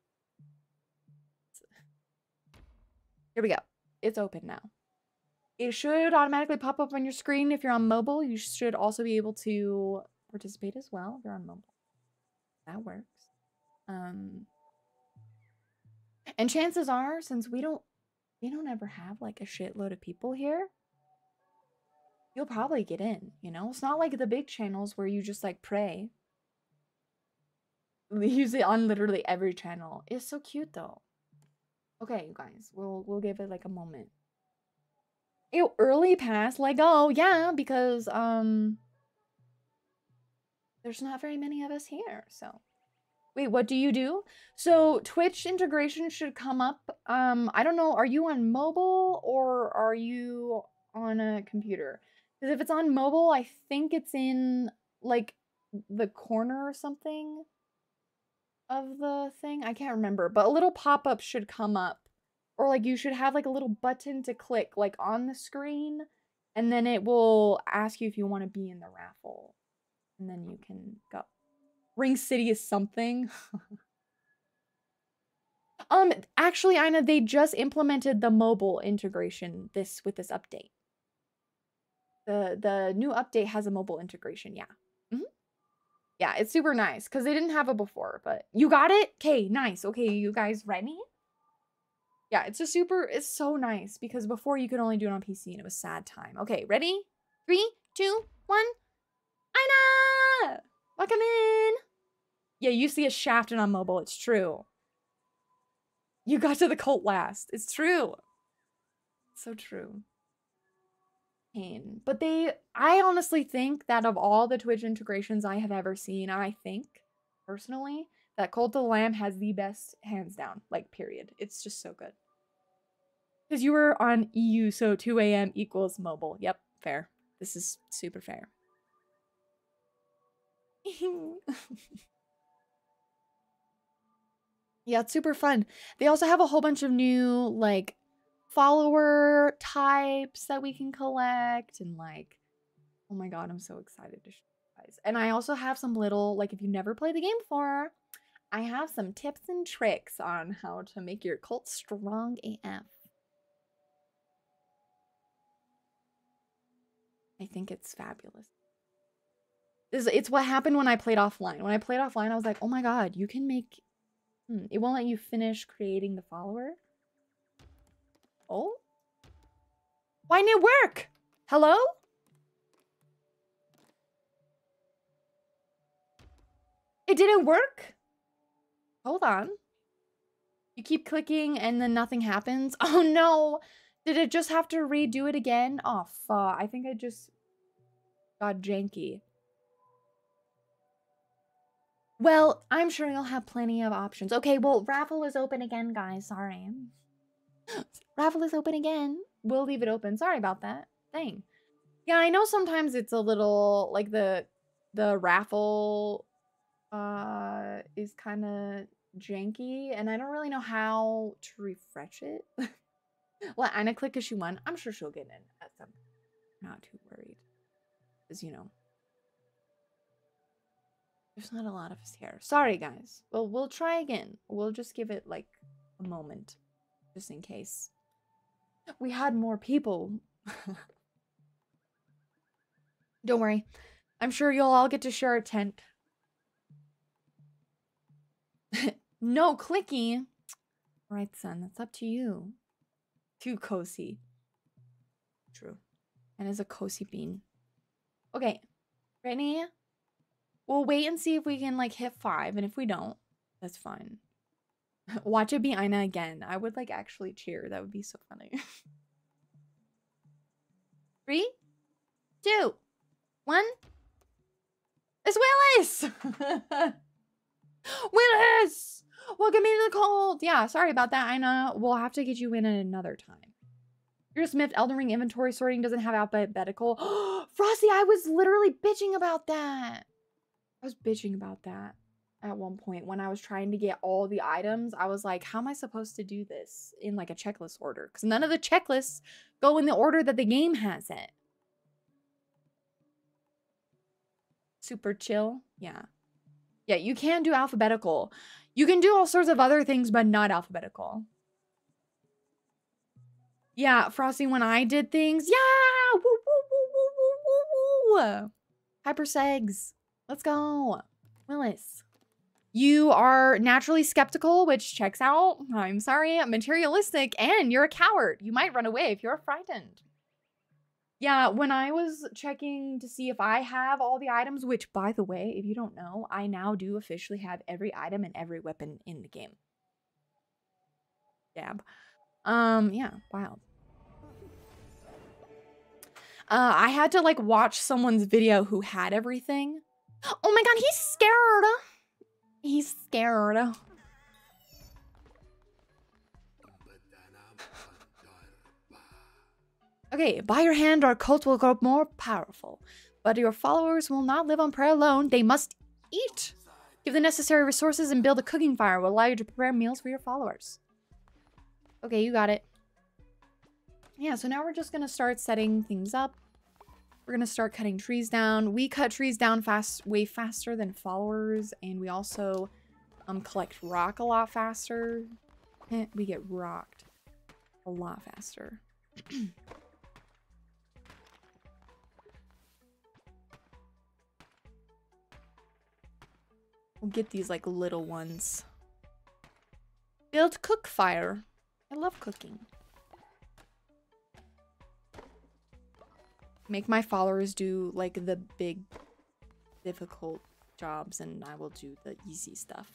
Here we go. It's open now. It should automatically pop up on your screen if you're on mobile. You should also be able to participate as well if you're on mobile. That works. Um, and chances are, since we don't, we don't ever have like a shitload of people here, you'll probably get in, you know? It's not like the big channels where you just like pray. We use it on literally every channel. It's so cute though. Okay, you guys, we'll we'll give it like a moment. Ew, early pass, like, oh yeah, because um there's not very many of us here, so. Wait, what do you do? So Twitch integration should come up. Um, I don't know, are you on mobile or are you on a computer? Because if it's on mobile, I think it's in like the corner or something of the thing. I can't remember, but a little pop-up should come up. Or like you should have like a little button to click like on the screen, and then it will ask you if you want to be in the raffle. And then you can go. Ring City is something. um, actually, Ina, they just implemented the mobile integration this with this update. The the new update has a mobile integration, yeah. Yeah, it's super nice because they didn't have it before, but you got it? Okay, nice. Okay, you guys ready? Yeah, it's a super, it's so nice because before you could only do it on P C and it was sad time. Okay, ready? Three, two, one. Aina! Welcome in. Yeah, you see a Shafted on mobile. It's true. You got to the cult last. It's true. So true. Pain. But they, I honestly think that of all the Twitch integrations I have ever seen, I think, personally, that Cult of the Lamb has the best, hands down. Like, period. It's just so good. Because you were on E U, so two A M equals mobile. Yep, fair. This is super fair. Yeah, it's super fun. They also have a whole bunch of new, like, follower types that we can collect. And, like, oh my god, I'm so excited to show you guys. And I also have some little, like, if you never played the game before, I have some tips and tricks on how to make your cult strong A F. I think it's fabulous. This, it's what happened when I played offline. When I played offline, I was like, oh my god, you can make... Hmm, it won't let you finish creating the follower. Oh? Why didn't it work? Hello? It didn't work? Hold on. You keep clicking and then nothing happens? Oh no! Did it just have to redo it again? Oh fuck, I think I just got janky. Well, I'm sure you'll have plenty of options. Okay, well, raffle is open again, guys. Sorry. Raffle is open again. We'll leave it open. Sorry about that. Dang. Yeah, I know sometimes it's a little, like, the the raffle uh, is kind of janky, and I don't really know how to refresh it. Let Anna click if she won. I'm sure she'll get in at some point. Not too worried. Because, you know, there's not a lot of us here. Sorry, guys. Well, we'll try again. We'll just give it, like, a moment. Just in case. We had more people. Don't worry. I'm sure you'll all get to share a tent. No clicky. Right, son. That's up to you. Too cozy. True. And is a cozy bean. Okay. Brittany? We'll wait and see if we can, like, hit five. And if we don't, that's fine. Watch it be Aina again. I would, like, actually cheer. That would be so funny. Three, two, one. It's Willis! Willis! Welcome into the cold. Yeah, sorry about that, Aina. We'll have to get you in at another time. Your Smith Elden Ring inventory sorting doesn't have alphabetical. Frosty, I was literally bitching about that. I was bitching about that at one point when I was trying to get all the items. I was like, how am I supposed to do this in, like, a checklist order? Because none of the checklists go in the order that the game has it. Super chill. Yeah. Yeah, you can do alphabetical. You can do all sorts of other things, but not alphabetical. Yeah, Frosty, when I did things, yeah! Woo, woo, woo, woo, woo, woo, woo. Hyper Segs. Let's go. Willis. You are naturally skeptical, which checks out. I'm sorry. Materialistic, and you're a coward. You might run away if you're frightened. Yeah, when I was checking to see if I have all the items, which, by the way, if you don't know, I now do officially have every item and every weapon in the game. Dab. Um, yeah, wild. Uh, I had to, like, watch someone's video who had everything. Oh my god, he's scared! He's scared. Okay, by your hand, our cult will grow more powerful. But your followers will not live on prayer alone. They must eat. Give the necessary resources and build a cooking fire will allow you to prepare meals for your followers. Okay, you got it. Yeah, so now we're just going to start setting things up. We're going to start cutting trees down. We cut trees down fast, way faster than followers. And we also um, collect rock a lot faster. We get rocked a lot faster. We'll get these like little ones. Build cook fire. I love cooking. Make my followers do like the big, difficult jobs, and I will do the easy stuff.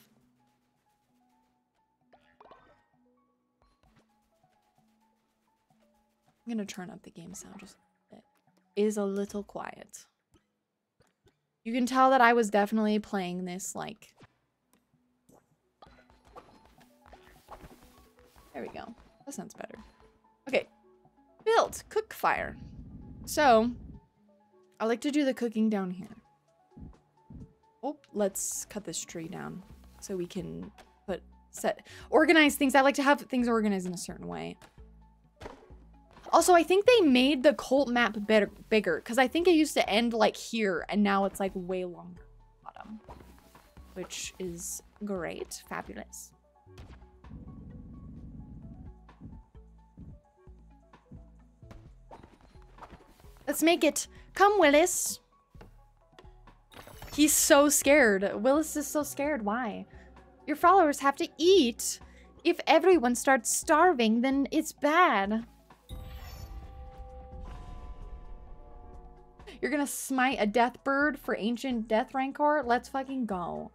I'm gonna turn up the game sound just a bit. It is a little quiet. You can tell that I was definitely playing this like... There we go. That sounds better. Okay. Build. Cook fire. So, I like to do the cooking down here. Oh, let's cut this tree down so we can put set organize things. I like to have things organized in a certain way. Also, I think they made the cult map better, bigger because I think it used to end like here and now it's like way longer at the bottom, which is great, fabulous. Let's make it. Come, Willis. He's so scared. Willis is so scared. Why? Your followers have to eat. If everyone starts starving, then it's bad. You're gonna smite a death bird for ancient death rancor? Let's fucking go.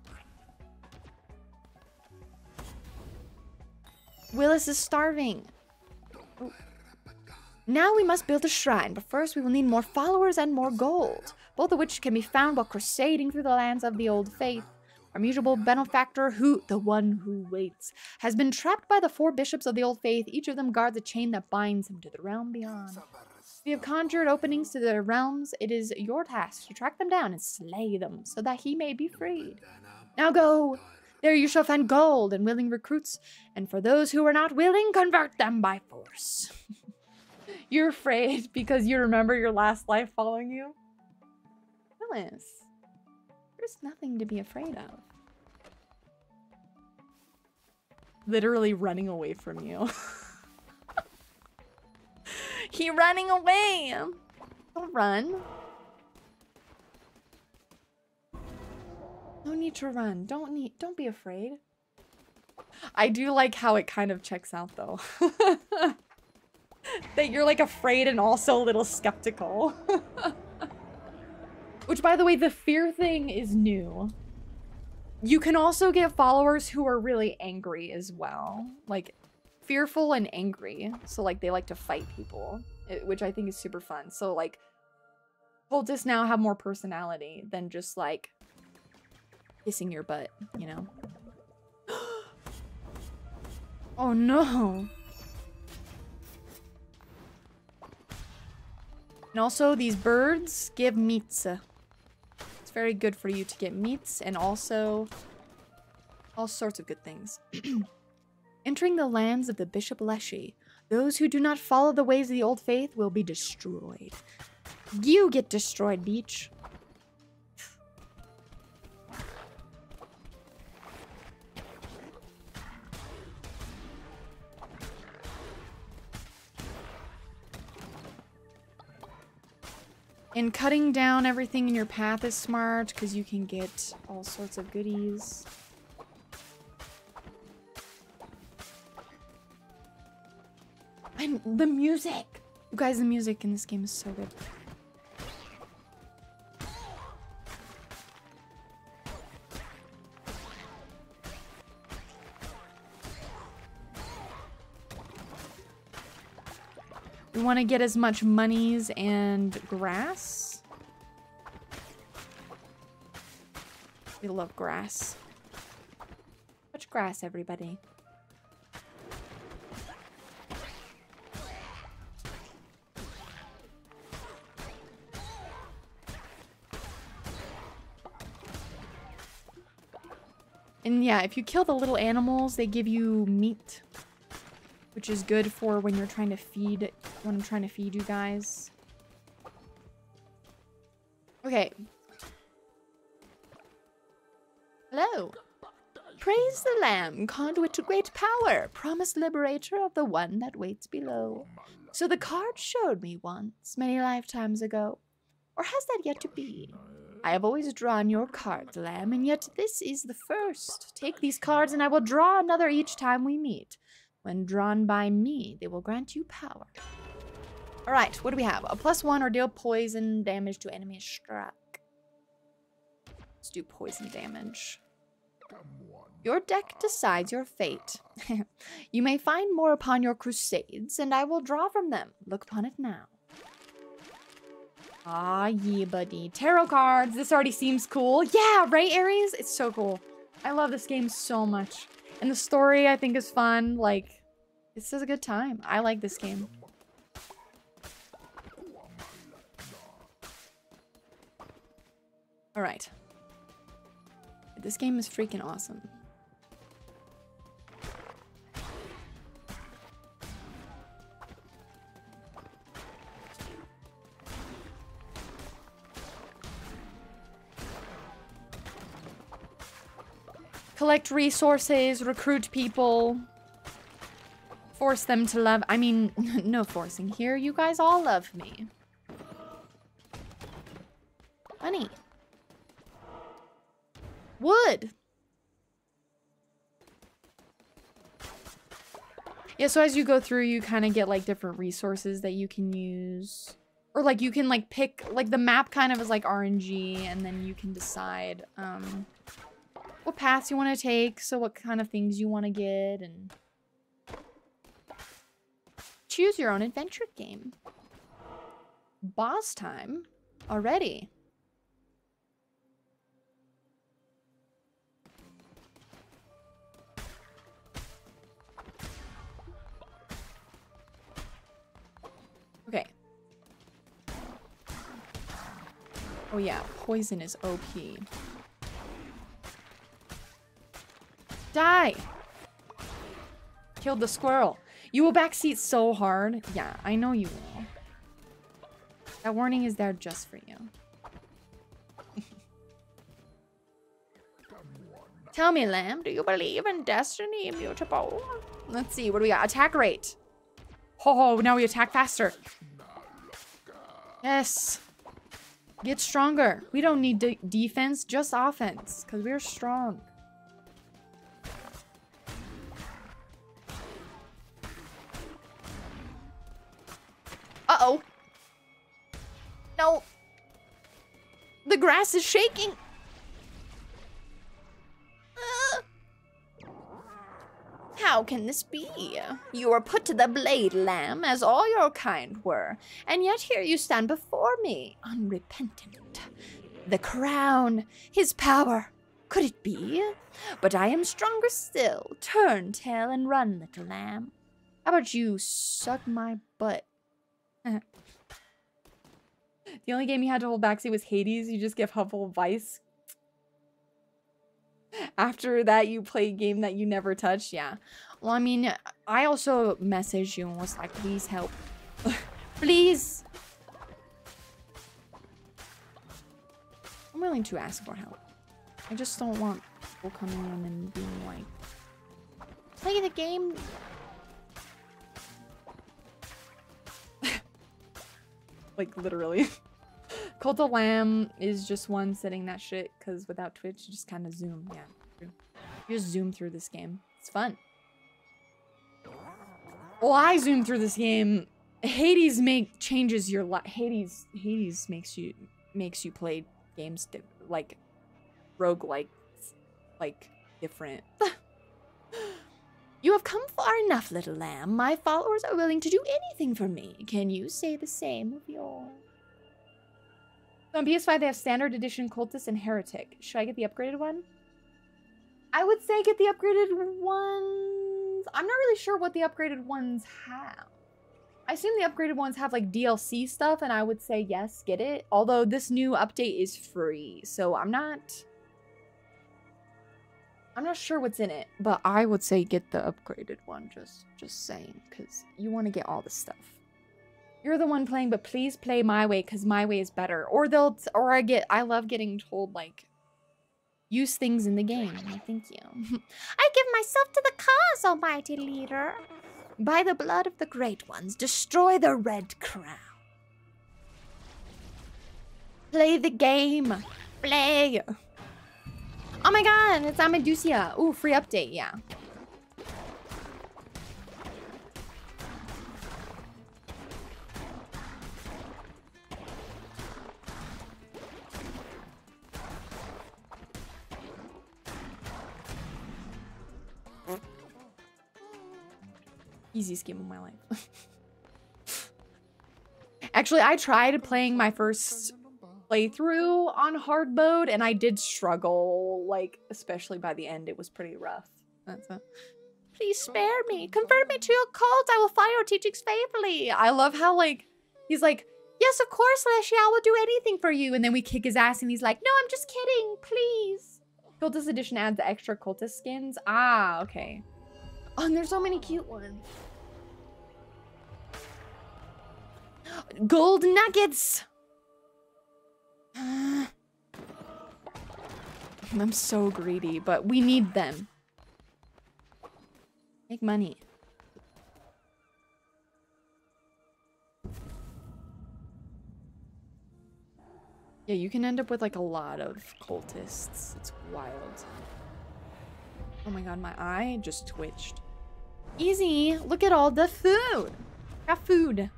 Willis is starving. Ooh. Now we must build a shrine, but first we will need more followers and more gold, both of which can be found while crusading through the lands of the old faith. Our mutable benefactor, who, the one who waits, has been trapped by the four bishops of the old faith. Each of them guards a chain that binds him to the realm beyond. We have conjured openings to their realms. It is your task to track them down and slay them so that he may be freed. Now go! There you shall find gold and willing recruits, and for those who are not willing, convert them by force. You're afraid because you remember your last life following you? Willis, there's nothing to be afraid of. Literally running away from you. He running away. Don't run. No need to run. Don't need. Don't be afraid. I do like how it kind of checks out though. That you're like afraid and also a little skeptical. Which, by the way, the fear thing is new. You can also get followers who are really angry as well. Like, fearful and angry. So, like, they like to fight people. It, which I think is super fun. So, like, cultists now have more personality than just, like, kissing your butt, you know? Oh, no. And also, these birds give meats. It's very good for you to get meats and also all sorts of good things. Entering the lands of the Bishop Leshy, those who do not follow the ways of the old faith will be destroyed. You get destroyed, Beach. And cutting down everything in your path is smart because you can get all sorts of goodies. And the music! You guys, the music in this game is so good. We want to get as much monies and grass. We love grass. Much grass, everybody. And yeah, if you kill the little animals, they give you meat, which is good for when you're trying to feed, when I'm trying to feed you guys. Okay. Hello. Praise the Lamb, conduit to great power, promised liberator of the one that waits below. So the card showed me once, many lifetimes ago. Or has that yet to be? I have always drawn your cards, Lamb, and yet this is the first. Take these cards, and I will draw another each time we meet. When drawn by me, they will grant you power. All right, what do we have? A plus one or deal poison damage to enemies struck. Let's do poison damage. Your deck decides your fate. You may find more upon your crusades, and I will draw from them. Look upon it now. Ah, yeah, buddy. Tarot cards. This already seems cool. Yeah, right, Aries? It's so cool. I love this game so much. And the story, I think, is fun. Like, this is a good time. I like this game. All right. This game is freaking awesome. Collect resources, recruit people, force them to love. I mean, no forcing here. You guys all love me. Honey. Wood. Yeah, so as you go through, you kind of get like different resources that you can use. Or like you can like pick, like the map kind of is like R N G, and then you can decide um, what paths you want to take, so what kind of things you want to get, and choose your own adventure game. Boss time already. Okay. Oh yeah, poison is O P. Die! Killed the squirrel. You will backseat so hard. Yeah, I know you will. That warning is there just for you. Tell me, Lamb, do you believe in destiny immutable? Let's see, what do we got? Attack rate. Oh, now we attack faster. Yes. Get stronger. We don't need de defense, just offense, because we're strong. Uh-oh. No. The grass is shaking. Uh. How can this be? You were put to the blade, Lamb, as all your kind were, and yet here you stand before me, unrepentant. The crown, his power, could it be? But I am stronger still. Turn tail and run, little lamb. How about you suck my butt? The only game you had to hold backseat was Hades. You just give helpful advice. After that, you play a game that you never touched. Yeah. Well, I mean, I also messaged you and was like, please help. Please. I'm willing to ask for help. I just don't want people coming in and being like, play the game. Like, literally. Cult of Lamb is just one setting that shit, because without Twitch, you just kind of zoom. Yeah, true. You just zoom through this game. It's fun. Well, I zoom through this game. Hades make changes your life. Hades, Hades makes you makes you play games like roguelike, like different. You have come far enough, little lamb. My followers are willing to do anything for me. Can you say the same of yours? So on P S five, they have Standard Edition, Cultist, and Heretic. Should I get the upgraded one? I would say get the upgraded ones. I'm not really sure what the upgraded ones have. I assume the upgraded ones have like D L C stuff, and I would say yes, get it. Although this new update is free, so I'm not... I'm not sure what's in it, but I would say get the upgraded one, just just saying, because you want to get all the stuff. You're the one playing, but please play my way, because my way is better. Or they'll, or I get, I love getting told, like, use things in the game. Like, thank you. I give myself to the cause, almighty leader. By the blood of the great ones, destroy the Red Crown. Play the game. Play. Oh my god, it's Amadusia. Ooh, free update, yeah. Easiest game of my life. Actually, I tried playing my first playthrough on hard mode, and I did struggle, like, especially by the end, it was pretty rough. That's a... Please spare me. Convert me to your cult. I will follow your teachings faithfully. I love how, like, he's like, yes, of course, Leshy, I will do anything for you. And then we kick his ass, and he's like, no, I'm just kidding, please. Cultist Edition adds extra cultist skins. Ah, okay. Oh, and there's so many cute ones. Gold nuggets. I'm so greedy, but we need them. Make money. Yeah, you can end up with like a lot of cultists. It's wild. Oh my god, my eye just twitched. Easy. Look at all the food. Got food. Did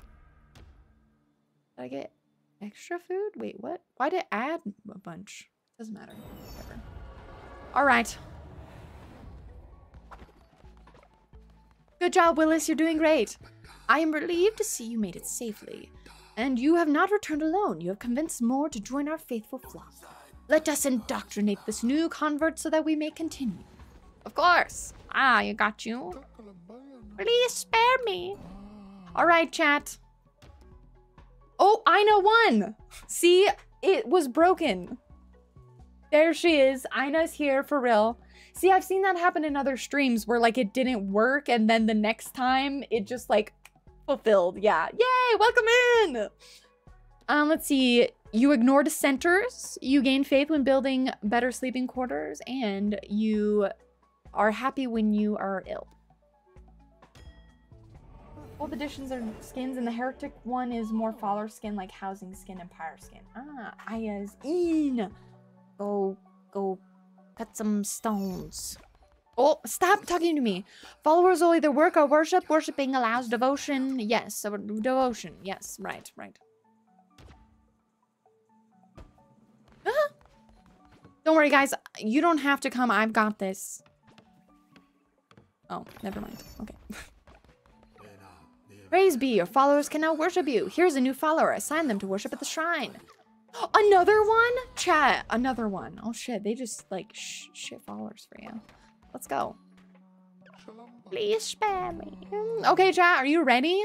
I get extra food? Wait, what? Why did it add a bunch? Doesn't matter. Whatever. All right. Good job, Willis. You're doing great. I am relieved to see you made it safely. And you have not returned alone. You have convinced more to join our faithful flock. Let us indoctrinate this new convert so that we may continue. Of course. Ah, you got you. Please spare me. All right, chat. Oh, Ina won. See, it was broken. There she is. Ina's here for real. See, I've seen that happen in other streams where like it didn't work and then the next time it just like fulfilled. Yeah. Yay, welcome in. Um, let's see. You ignore dissenters. You gain faith when building better sleeping quarters, and you are happy when you are ill. Both editions are skins, and the heretic one is more follower skin, like housing skin and pyre skin. Ah, Aya's in. Go, go, cut some stones. Oh, stop talking to me. Followers will either work or worship. Worshipping allows devotion. Yes, devotion. Yes, right, right. Ah. Don't worry, guys. You don't have to come. I've got this. Oh, never mind. Okay. Praise be, your followers can now worship you. Here's a new follower. Assign them to worship at the shrine. Another one? Chat, another one. Oh shit, they just like sh shit followers for you. Let's go. Please spare me. Okay, chat, are you ready?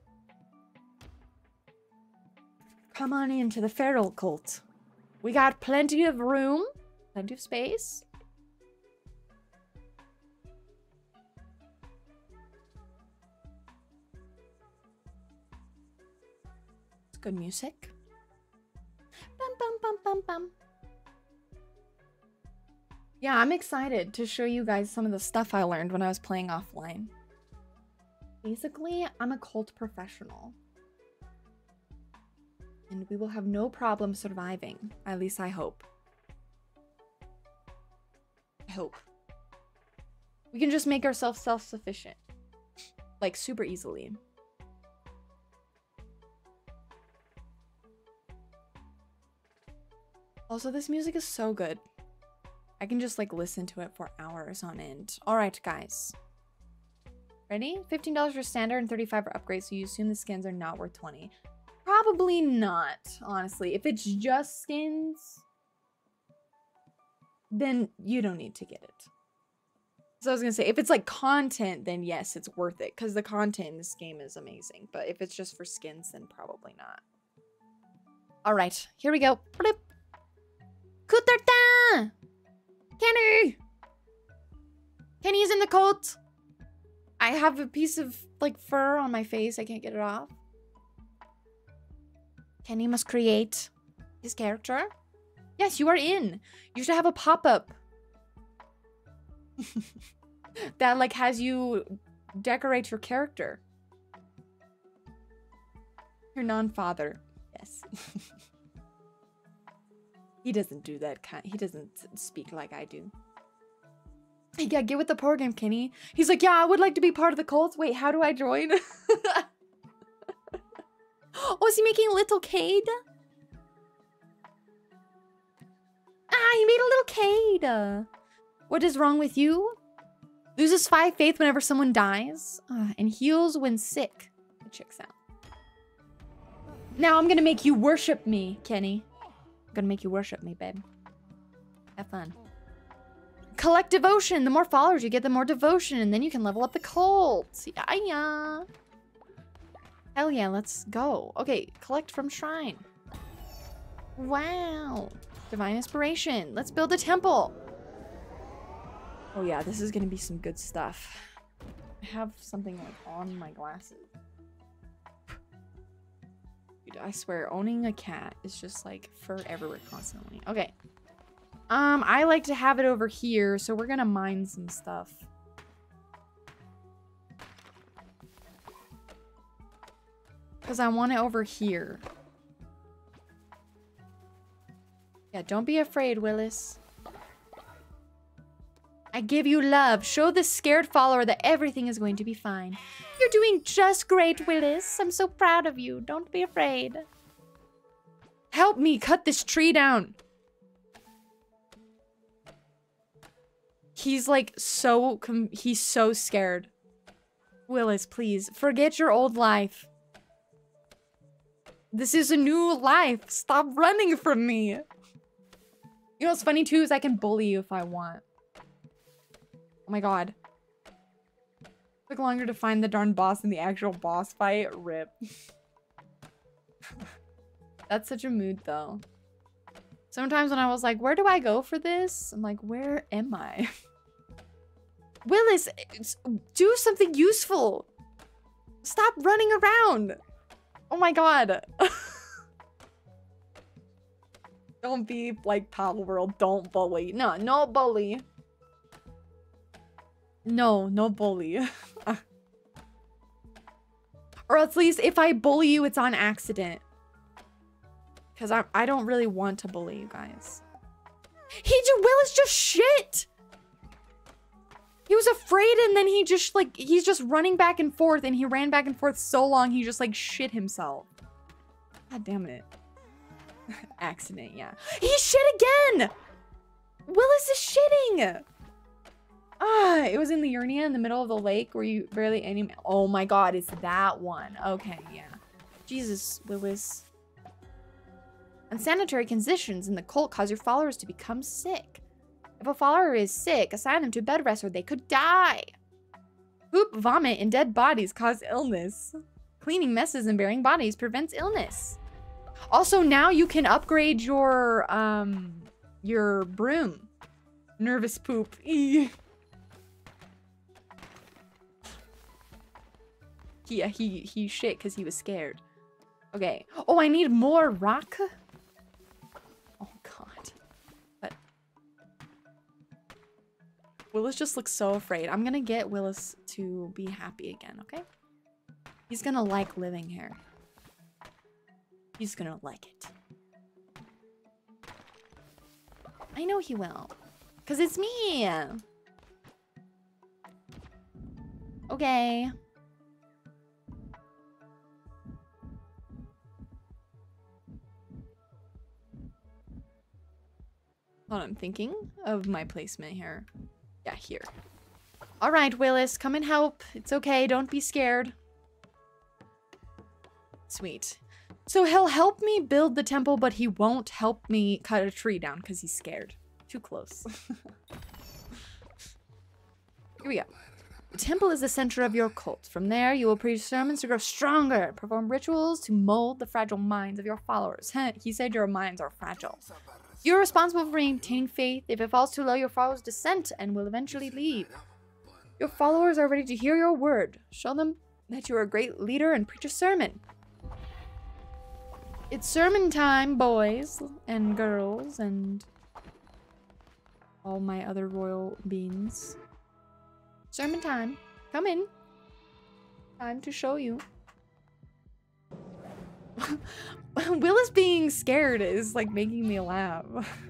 Come on into the feral cult. We got plenty of room, plenty of space. Good music. Bum, bum, bum, bum, bum. Yeah, I'm excited to show you guys some of the stuff I learned when I was playing offline. Basically, I'm a cult professional. And we will have no problem surviving. At least I hope. I hope. We can just make ourselves self-sufficient. Like, super easily. Also, this music is so good. I can just like listen to it for hours on end. All right, guys. Ready? fifteen dollars for standard and thirty-five dollars for upgrades, so you assume the skins are not worth twenty dollars. Probably not, honestly. If it's just skins, then you don't need to get it. So I was gonna say, if it's like content, then yes, it's worth it, because the content in this game is amazing. But if it's just for skins, then probably not. All right, here we go. Blip. Coubertin! Kenny! Kenny's in the cult. I have a piece of like fur on my face. I can't get it off. Kenny must create his character. Yes, you are in. You should have a pop-up that like has you decorate your character. Your non-father. Yes. He doesn't do that kind. He doesn't speak like I do. Yeah, get with the program, Kenny. He's like, yeah, I would like to be part of the cult. Wait, how do I join? Oh, is he making a little Cade? Ah, he made a little Cade. What is wrong with you? Loses five faith whenever someone dies. Uh, and heals when sick. It checks out. Now I'm gonna make you worship me, Kenny. I'm gonna make you worship me, babe. Have fun. Collect devotion. The more followers you get, the more devotion. And then you can level up the cult. Yeah, yeah. Hell yeah, let's go. Okay, collect from shrine. Wow. Divine inspiration. Let's build a temple. Oh yeah, this is gonna be some good stuff. I have something like on my glasses. Dude, I swear, owning a cat is just like forever constantly. Okay. Um, I like to have it over here, so we're gonna mine some stuff. Because I want it over here. Yeah, don't be afraid, Willis. I give you love. Show the scared follower that everything is going to be fine. You're doing just great, Willis. I'm so proud of you. Don't be afraid. Help me cut this tree down. He's like so, com he's so scared. Willis, please, forget your old life. This is a new life. Stop running from me. You know what's funny too is I can bully you if I want. Oh my god. Took longer to find the darn boss than the actual boss fight. Rip. That's such a mood though. Sometimes when I was like, where do I go for this? I'm like, where am I? Willis, do something useful. Stop running around. Oh my god. Don't be like Pal World. Don't bully. No, no bully. No, no bully. Or at least if I bully you, it's on accident. Because I, I don't really want to bully you guys. He just, Willis just shit! He was afraid and then he just like, he's just running back and forth and he ran back and forth so long he just like shit himself. God damn it. Accident, yeah. He shit again! Willis is shitting! Ah, it was in the Liurnia in the middle of the lake where you barely any- Oh my god, it's that one. Okay, yeah. Jesus, Willis. Unsanitary conditions in the cult cause your followers to become sick. If a follower is sick, assign them to bed rest or they could die. Poop, vomit, and dead bodies cause illness. Cleaning messes and burying bodies prevents illness. Also, now you can upgrade your, um, your broom. Nervous poop. Eee. Yeah, he, he shit because he was scared. Okay. Oh, I need more rock? Oh, God. But Willis just looks so afraid. I'm gonna get Willis to be happy again, okay? He's gonna like living here. He's gonna like it. I know he will. Because it's me! Okay. Hold on, I'm thinking of my placement here. Yeah, here. Alright, Willis, come and help. It's okay, don't be scared. Sweet. So he'll help me build the temple, but he won't help me cut a tree down because he's scared. Too close. Here we go. The temple is the center of your cult. From there, you will preach sermons to grow stronger, perform rituals to mold the fragile minds of your followers. He said your minds are fragile. You're responsible for maintaining faith. If it falls too low, your followers dissent and will eventually leave. Your followers are ready to hear your word. Show them that you are a great leader and preach a sermon. It's sermon time, boys and girls and all my other royal beings. Sermon time. Come in. Time to show you. Willis being scared is like making me laugh.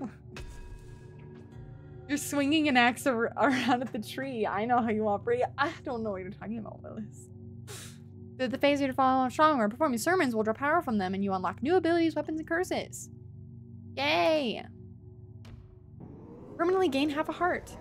You're swinging an axe ar around at the tree. I know how you operate. I don't know what you're talking about, Willis. The, the phase you to follow stronger. Performing sermons will draw power from them and you unlock new abilities, weapons, and curses. Yay! Permanently gain half a heart.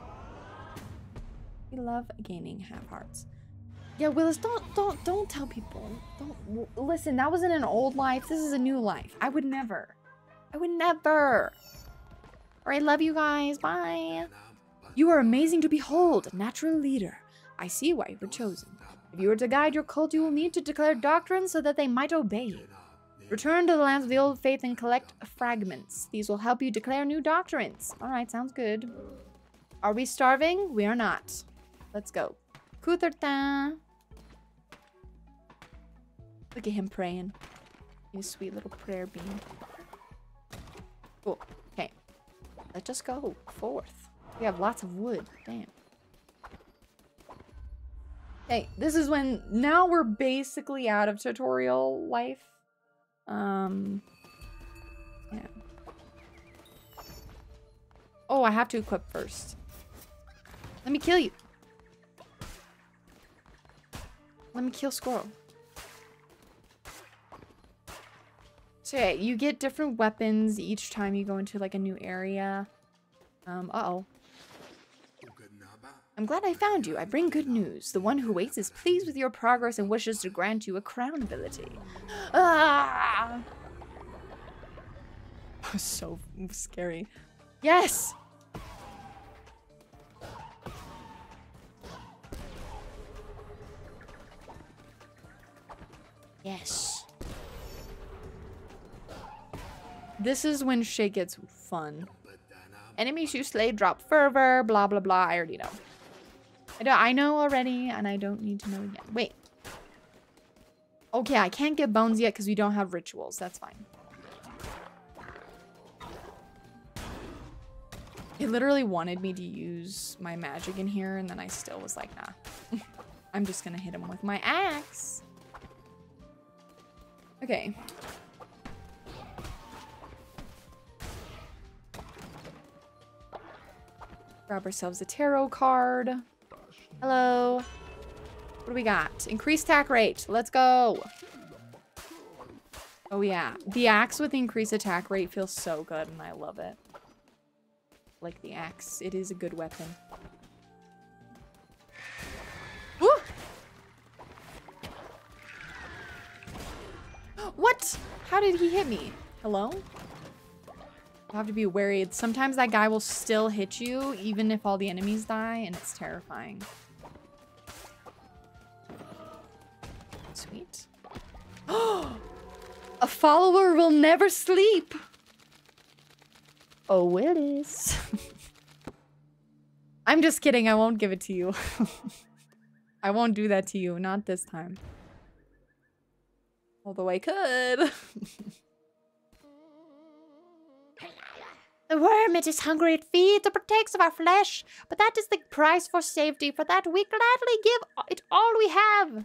We love gaining half hearts. Yeah, Willis, don't, don't, don't tell people. Don't, listen, that was in an old life. This is a new life. I would never. I would never. All right, love you guys. Bye. You are amazing to behold, natural leader. I see why you were chosen. If you were to guide your cult, you will need to declare doctrines so that they might obey you. Return to the lands of the old faith and collect fragments. These will help you declare new doctrines. All right, sounds good. Are we starving? We are not. Let's go. Kutertin. Look at him praying. His sweet little prayer bean. Cool. Okay. Let's just go forth. We have lots of wood. Damn. Okay, this is when now we're basically out of tutorial life. Um yeah. Oh, I have to equip first. Let me kill you. Let me kill Squirrel. So yeah, you get different weapons each time you go into like a new area. Um, uh-oh. I'm glad I found you. I bring good news. The one who waits is pleased with your progress and wishes to grant you a crown ability. Ah! So scary. Yes! Yes. This is when shit gets fun. Enemies you slay drop fervor, blah blah blah. I already know. I, don't, I know already, and I don't need to know again. Wait. Okay, I can't get bones yet because we don't have rituals. That's fine. It literally wanted me to use my magic in here, and then I still was like, nah. I'm just gonna hit him with my axe. Okay. Grab ourselves a tarot card. Hello. What do we got? Increased attack rate. Let's go. Oh yeah. The axe with the increased attack rate feels so good and I love it. Like the axe. It is a good weapon. Woo! What? How did he hit me? Hello? You have to be wary. Sometimes that guy will still hit you even if all the enemies die and it's terrifying. Sweet. A follower will never sleep. Oh, Willis. I'm just kidding. I won't give it to you. I won't do that to you. Not this time. Although I could. The worm, it is hungry, it feeds and partakes of our flesh. But that is the price for safety. For that we gladly give it all we have.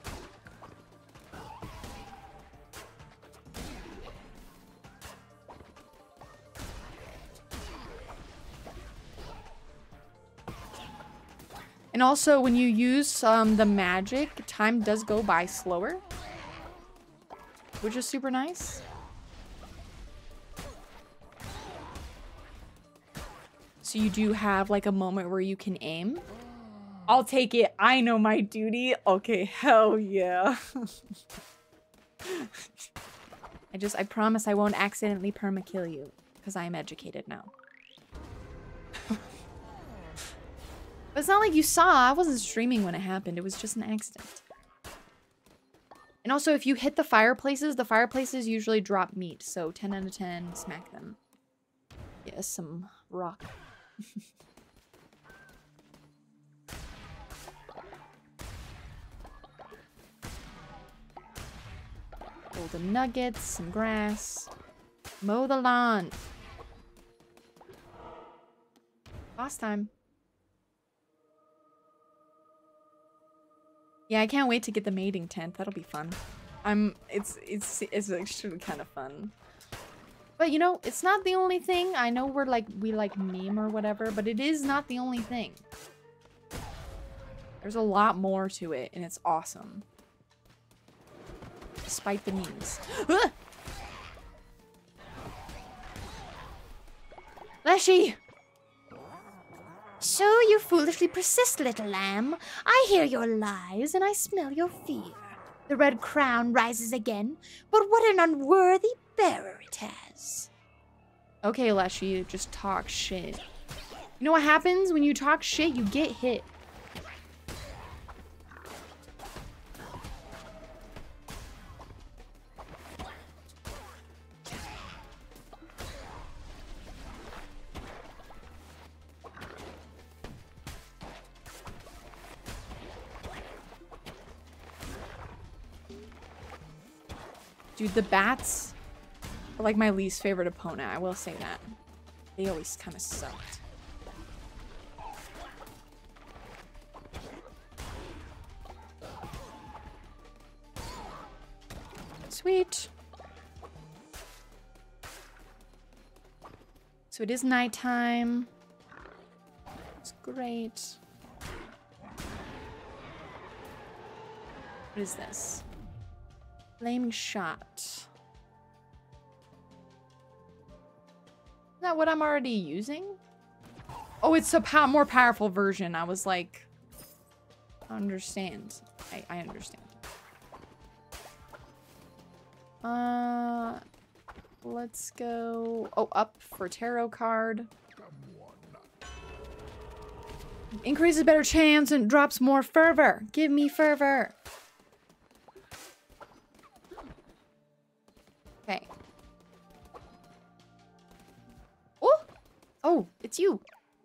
And also, when you use um, the magic, time does go by slower. Which is super nice. So you do have like a moment where you can aim. I'll take it. I know my duty. Okay, hell yeah. I just, I promise I won't accidentally perma-kill you. Because I am educated now. But it's not like you saw. I wasn't streaming when it happened. It was just an accident. And also, if you hit the fireplaces, the fireplaces usually drop meat. So ten out of ten, smack them. Yes, yeah, some rock. Golden nuggets, some grass. Mow the lawn. Boss time. Yeah, I can't wait to get the mating tent. That'll be fun. I'm, it's, it's, it's actually kind of fun. But you know, it's not the only thing. I know we're like, we like meme or whatever, but it is not the only thing. There's a lot more to it, and it's awesome. Despite the memes. Leshy! So you foolishly persist, little lamb. I hear your lies, and I smell your fear. The red crown rises again, but what an unworthy bearer it has. Okay, Leshy, just talk shit. You know what happens when you talk shit? You get hit. Dude, the bats are like my least favorite opponent. I will say that. They always kind of sucked. Sweet. So it is nighttime. It's great. What is this? Flaming shot. Is that what I'm already using? Oh, it's a pow more powerful version. I was like, I understand. I, I understand. Uh, let's go. Oh, up for tarot card. Increases better chance and drops more fervor. Give me fervor. Okay. Oh! Oh, it's you.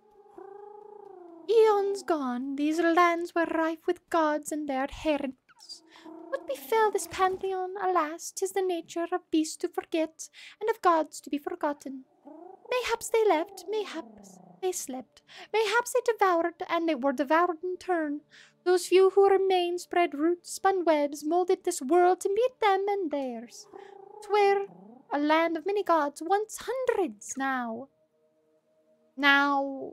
Eons gone, these lands were rife with gods and their adherents. What befell this pantheon? Alas, 'tis the nature of beasts to forget, and of gods to be forgotten. Mayhaps they left, mayhaps they slept, mayhaps they devoured, and they were devoured in turn. Those few who remained spread roots, spun webs, molded this world to meet them and theirs. 'Twere a land of many gods, once hundreds now. Now...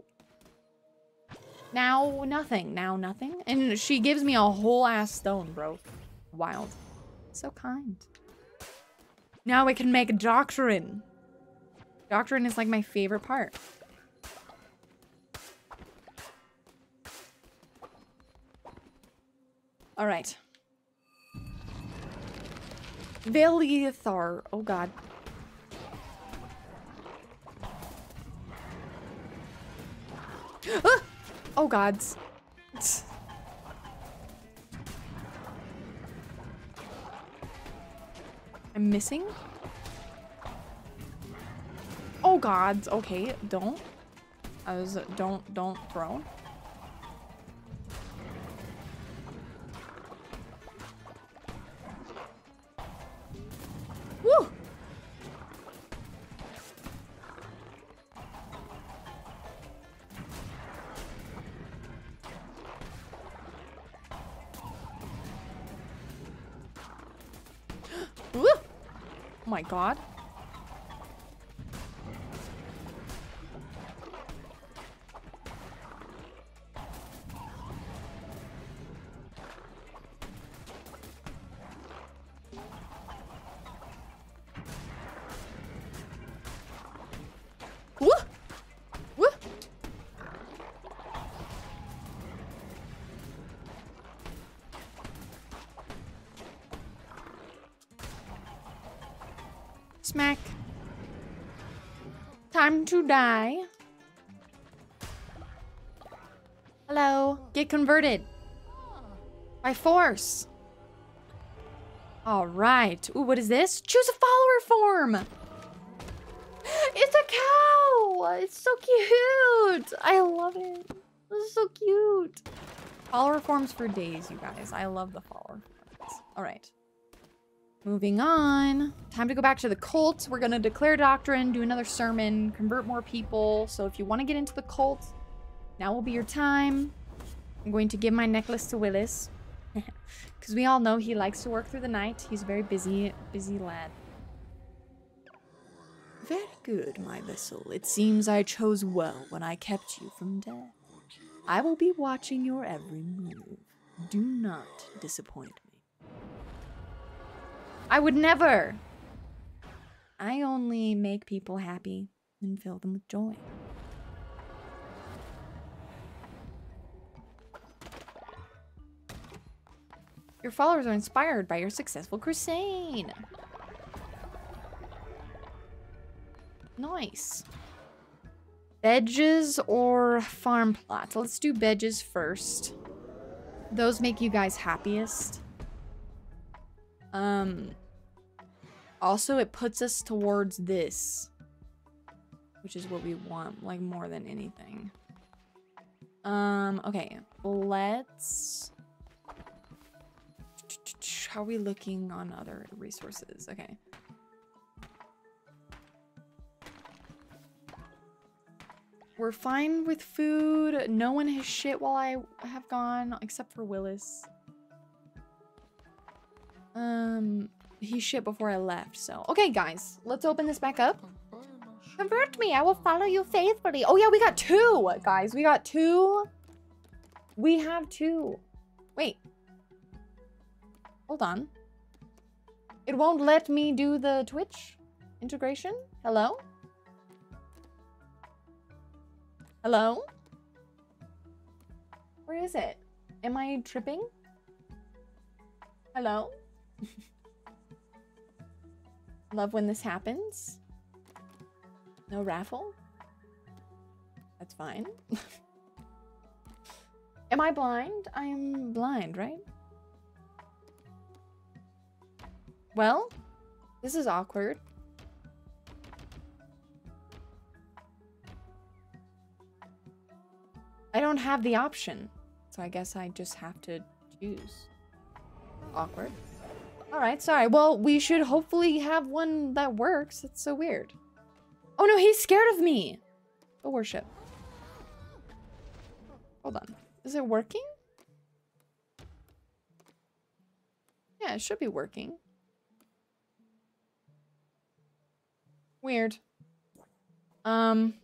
Now nothing. Now nothing. And she gives me a whole ass stone, bro. Wild. So kind. Now we can make doctrine. Doctrine is like my favorite part. Alright. Valiathar. Oh god. Ah! Oh gods. I'm missing? Oh gods. Okay, don't. I was uh, don't don't throw. Woo! Woo! Oh my god. Woo! Woo! Smack. Time to die. Hello. Get converted. By force. All right. Ooh, what is this? Choose a follower form. It's a cow. It's so cute. I love it. This is so cute. Follower forms for days, you guys. I love the follower forms. All right. Moving on. Time to go back to the cult. We're going to declare doctrine, do another sermon, convert more people. So if you want to get into the cult, now will be your time. I'm going to give my necklace to Willis. Because we all know he likes to work through the night. He's a very busy, busy lad. Very good, my vessel. It seems I chose well when I kept you from death. I will be watching your every move. Do not disappoint me. I would never. I only make people happy and fill them with joy. Your followers are inspired by your successful crusade. Nice. Bedges or farm plots? Let's do bedges first. Those make you guys happiest. Um. Also, it puts us towards this, which is what we want, like, more than anything. Um. Okay. Let's. How are we looking on other resources? Okay. We're fine with food. No one has shit while I have gone, except for Willis. Um, he shit before I left, so. Okay, guys, let's open this back up. Convert me, I will follow you faithfully. Oh yeah, we got two, guys. We got two. We have two. Wait. Hold on. It won't let me do the Twitch integration? Hello? Hello? Where is it? Am I tripping? Hello? Love when this happens. No raffle? That's fine. Am I blind? I am blind, right? Well, this is awkward. I don't have the option, so I guess I just have to choose. Awkward. Alright, sorry. Well, we should hopefully have one that works. It's so weird. Oh no, he's scared of me! The worship. Hold on. Is it working? Yeah, it should be working. Weird. Um...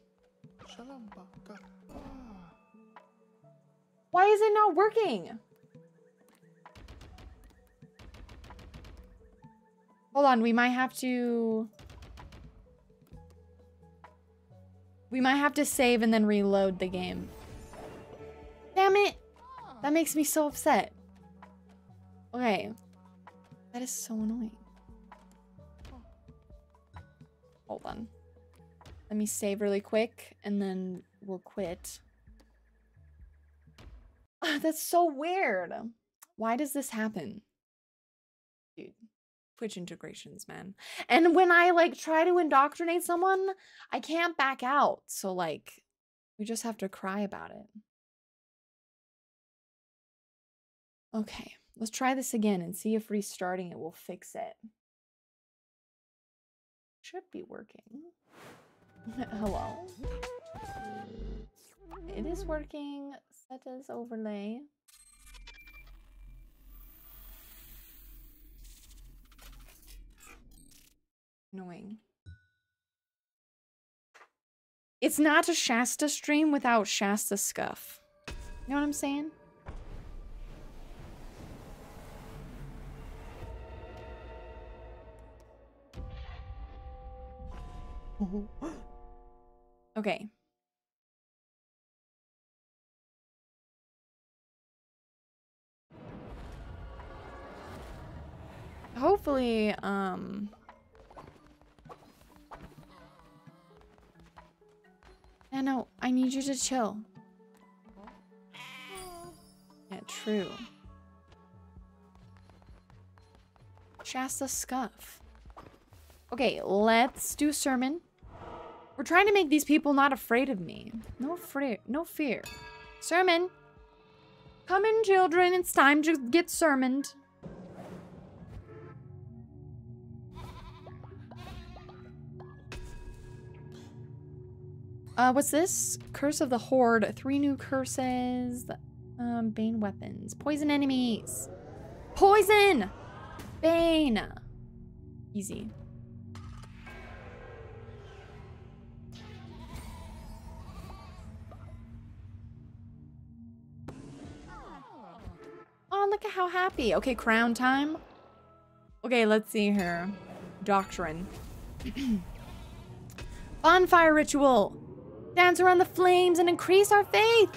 Why is it not working? Hold on, we might have to... We might have to save and then reload the game. Damn it! That makes me so upset. Okay. That is so annoying. Hold on. Let me save really quick and then we'll quit. That's so weird. Why does this happen? Dude, Twitch integrations, man. And when I like try to indoctrinate someone, I can't back out. So like, we just have to cry about it. Okay, let's try this again and see if restarting it will fix it. Should be working. Hello? It is working. Set as overlay. Annoying. It's not a Shasta stream without Shasta scuff. You know what I'm saying? Okay. Hopefully, um... Yeah, no, I need you to chill. Yeah, true. Shasta scuff. Okay, let's do sermon. We're trying to make these people not afraid of me. No fear. No fear. Sermon. Come in, children. It's time to get sermoned. Uh, what's this? Curse of the Horde. Three new curses. Um, Bane weapons. Poison enemies. Poison! Bane! Easy. Oh, look at how happy. Okay, crown time. Okay, let's see here. Doctrine. Bonfire ritual. Dance around the flames and increase our faith.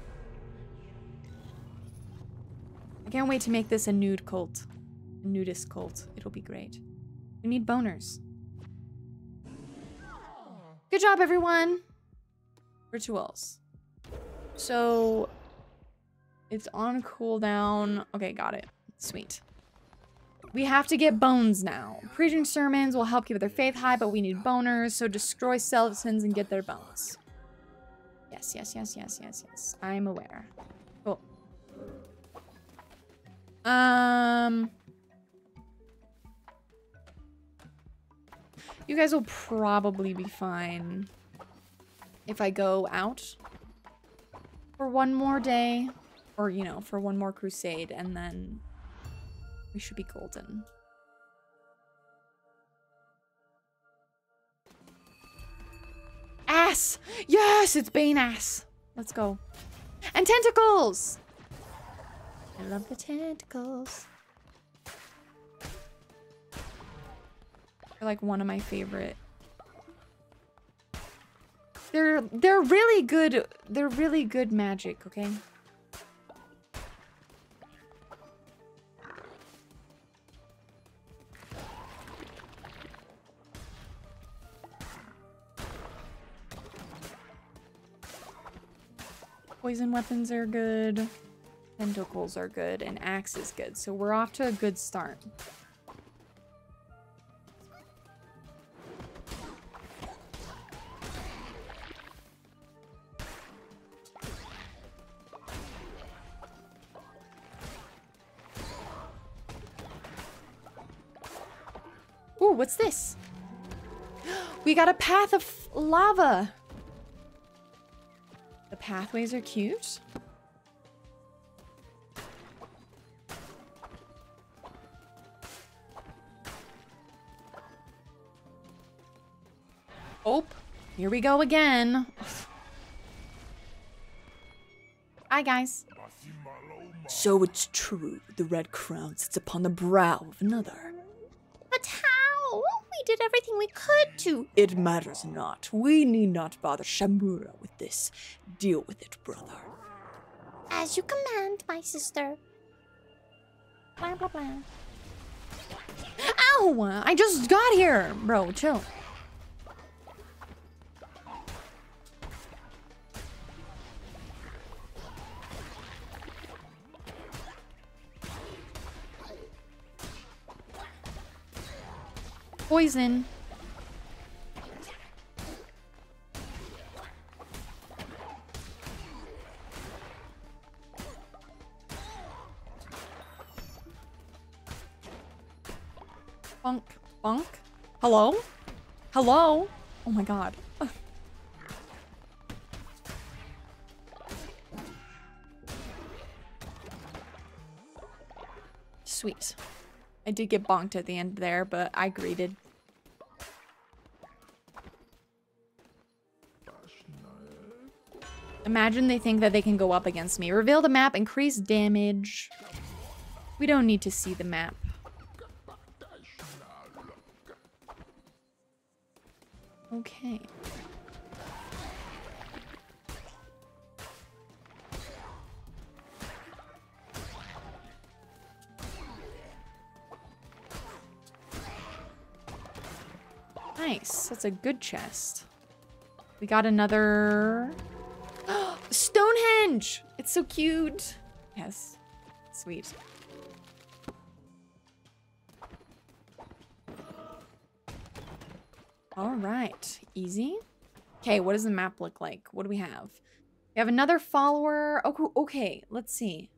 I can't wait to make this a nude cult. A nudist cult. It'll be great. We need boners. Good job, everyone. Rituals. So, it's on cooldown. Okay, got it. Sweet. We have to get bones now. Preaching sermons will help keep their faith high, but we need boners, so destroy skeletons and get their bones. Yes, yes, yes, yes, yes, yes. I'm aware. Cool. Um... You guys will probably be fine if I go out for one more day. Or, you know, for one more crusade, and then we should be golden. Ass! Yes, it's Bane ass. Let's go. And tentacles! I love the tentacles. They're like one of my favorite. They're they're really good. They're really good magic, okay? Poison weapons are good. Tentacles are good. And axe is good. So we're off to a good start. Ooh, what's this? We got a path of lava. The pathways are cute. Oh, here we go again. Hi, guys. So it's true, the red crown sits upon the brow of another. But how? We did everything we could to. It matters not. We need not bother Shamura with this. Deal with it, brother. As you command, my sister. Blah, blah, blah. Ow! I just got here. Bro, chill. Poison. Bonk. Bonk. Hello? Hello? Oh my god. Ugh. Sweet. I did get bonked at the end there, but I greeted. Imagine they think that they can go up against me. Reveal the map, increase damage. We don't need to see the map. Okay. Nice. That's a good chest. We got another... Stonehenge! It's so cute. Yes. Sweet. All right. Easy. Okay, what does the map look like? What do we have? We have another follower. Oh, okay. Let's see.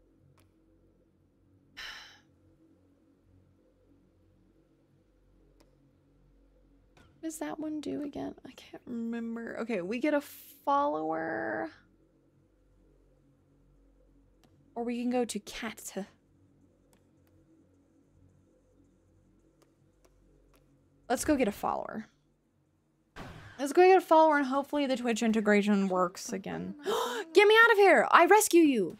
What does that one do again? I can't remember. Okay, we get a follower. Or we can go to cat. Let's go get a follower. Let's go get a follower and hopefully the Twitch integration works again. Get me out of here! I rescue you!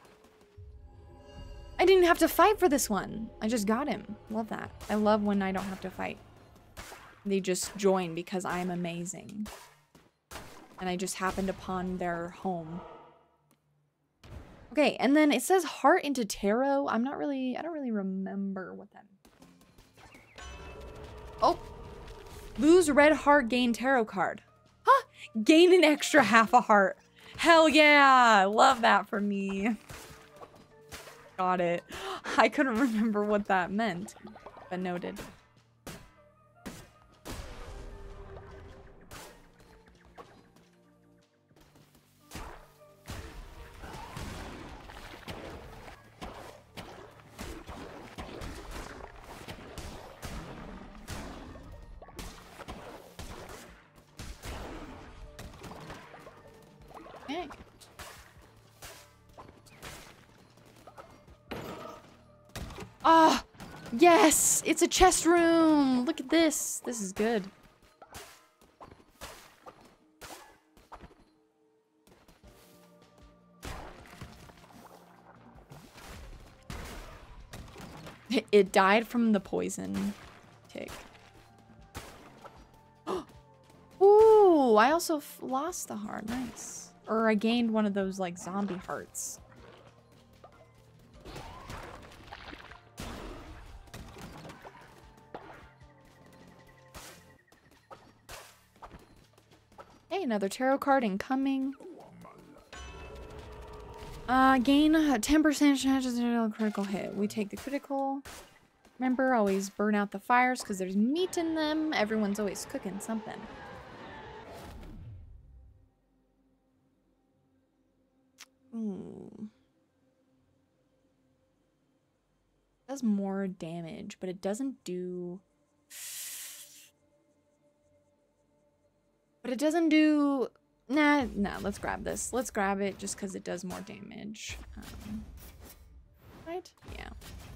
I didn't have to fight for this one. I just got him. Love that. I love when I don't have to fight. They just join because I am amazing. And I just happened upon their home. Okay, and then it says heart into tarot. I'm not really, I don't really remember what that means. Oh. Lose red heart, gain tarot card. Huh? Gain an extra half a heart. Hell yeah! Love that for me. Got it. I couldn't remember what that meant, but noted. Okay. Ah, oh, yes, it's a chest room. Look at this. This is good. It, it died from the poison tick. Ooh, I also f lost the heart. Nice. Or I gained one of those like zombie hearts. Hey, another tarot card incoming. Uh, gain a ten percent chance of a critical hit. We take the critical. Remember, always burn out the fires because there's meat in them. Everyone's always cooking something. Ooh. Does more damage, but it doesn't do... But it doesn't do... Nah, nah, let's grab this. Let's grab it just because it does more damage. Um, right? Yeah.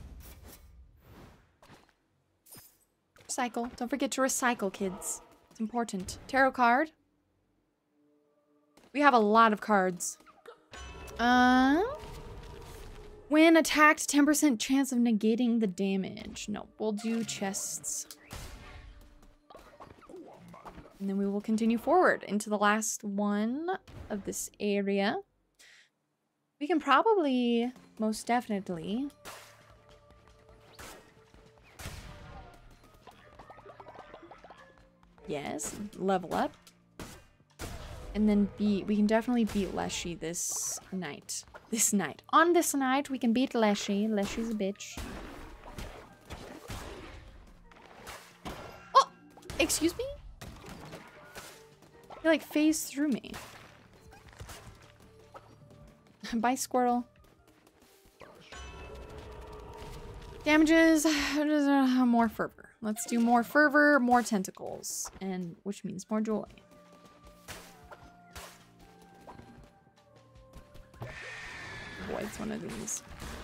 Recycle. Don't forget to recycle, kids. It's important. Tarot card. We have a lot of cards. Uh, when attacked, ten percent chance of negating the damage. No, we'll do chests. And then we will continue forward into the last one of this area. We can probably, most definitely... Yes, level up. And then beat, we can definitely beat Leshy this night. This night. On this night, we can beat Leshy. Leshy's a bitch. Oh! Excuse me? He like phased through me. Bye, Squirtle. Damages. More fervor. Let's do more fervor, more tentacles. And which means more joy. Boy, it's one of these.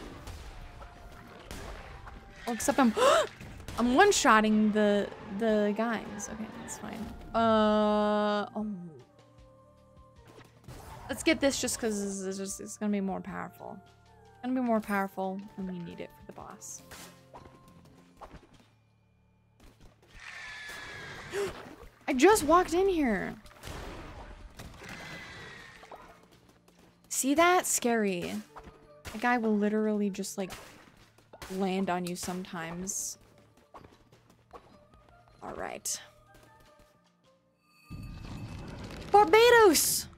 Oh, except I'm I'm one-shotting the the guys. Okay, that's fine. Uh oh. Let's get this just because it's just it's gonna be more powerful. It's gonna be more powerful, and we need it for the boss. I just walked in here. See that? Scary. A guy will literally just like land on you sometimes. All right. Barbados!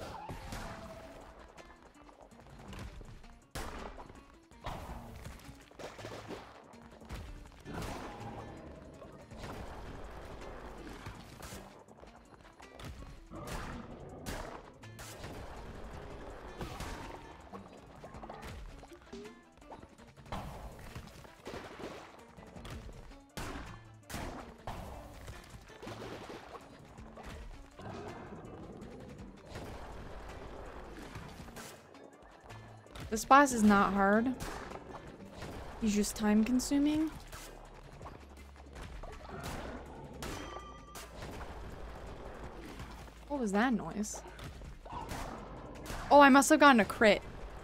This boss is not hard. He's just time consuming. What was that noise? Oh, I must have gotten a crit.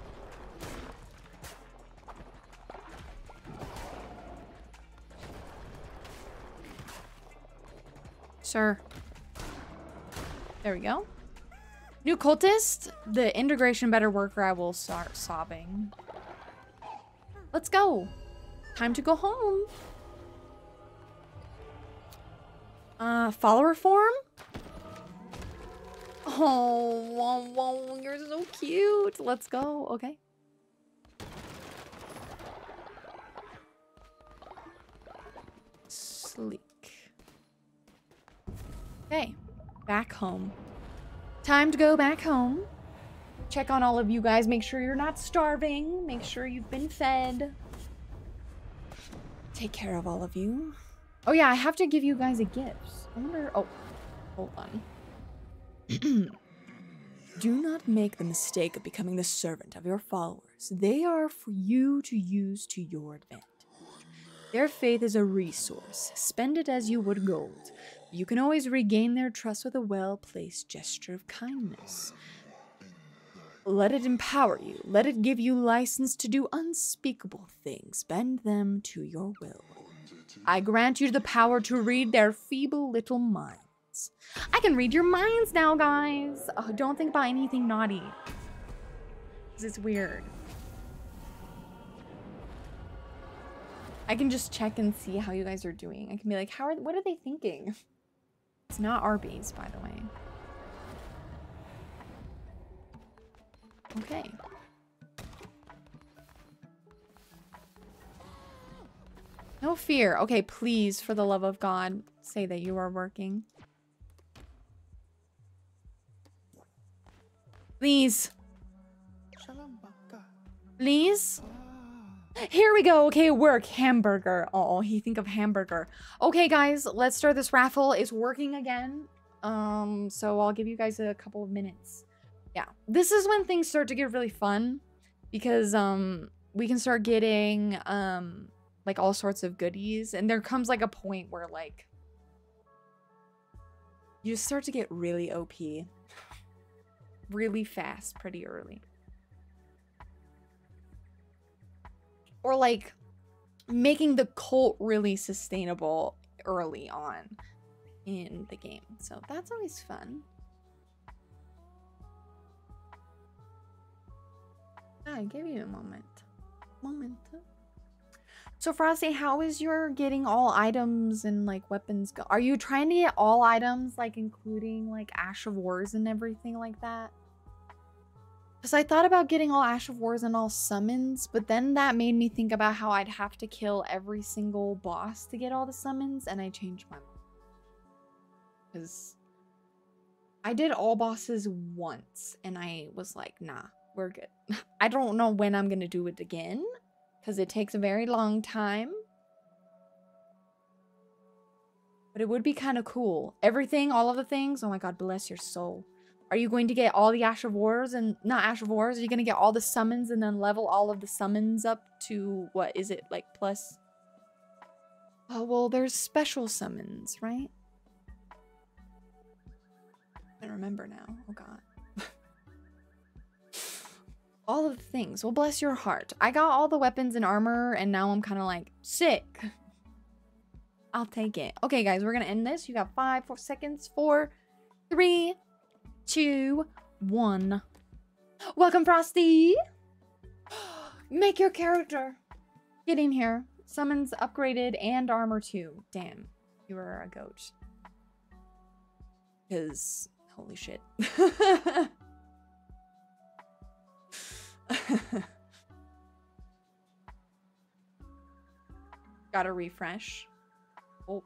Sir. There we go. New cultist? The integration better work or I will start sobbing. Let's go. Time to go home. Uh, follower form? Oh, whoa, whoa, you're so cute. Let's go. Okay. Sleek. Okay. Back home. Time to go back home. Check on all of you guys. Make sure you're not starving. Make sure you've been fed. Take care of all of you. Oh yeah, I have to give you guys a gift. I wonder... Oh, hold on. Do not make the mistake of becoming the servant of your followers. They are for you to use to your advantage. Their faith is a resource. Spend it as you would gold. You can always regain their trust with a well-placed gesture of kindness. Let it empower you. Let it give you license to do unspeakable things. Bend them to your will. I grant you the power to read their feeble little minds. I can read your minds now, guys. Oh, don't think about anything naughty. Because it's weird. I can just check and see how you guys are doing. I can be like, how are, what are they thinking? It's not Arby's, by the way. Okay. No fear. Okay, please, for the love of God, say that you are working. Please. Please. Here we go. Okay, work. Hamburger. Oh, he think of hamburger. Okay, guys, let's start this raffle. It's working again. Um, so I'll give you guys a couple of minutes. Yeah, this is when things start to get really fun because um we can start getting um like all sorts of goodies, and there comes like a point where like you start to get really O P really fast pretty early. Or like making the cult really sustainable early on in the game. So that's always fun. I give you a moment. Moment. So Frosty, how is your getting all items and like weapons go? Are you trying to get all items, like including like Ash of Wars and everything like that? Because I thought about getting all Ash of Wars and all summons, but then that made me think about how I'd have to kill every single boss to get all the summons, and I changed my mind. Because I did all bosses once, and I was like, nah, we're good. I don't know when I'm going to do it again, because it takes a very long time. But it would be kind of cool. Everything, all of the things, oh my god, bless your soul. Are you going to get all the Ash of Wars and not Ash of Wars? Are you going to get all the summons and then level all of the summons up to, what is it, like plus? Oh, well, there's special summons, right? I remember now. Oh, God. All of the things. Well, bless your heart. I got all the weapons and armor, and now I'm kind of like, sick. I'll take it. Okay, guys, we're going to end this. You got five, four seconds. Four, three, two, one. Welcome, Frosty. Make your character. Get in here. Summons upgraded and armor too. Damn, you are a goat. Because, holy shit. Gotta refresh. Oh.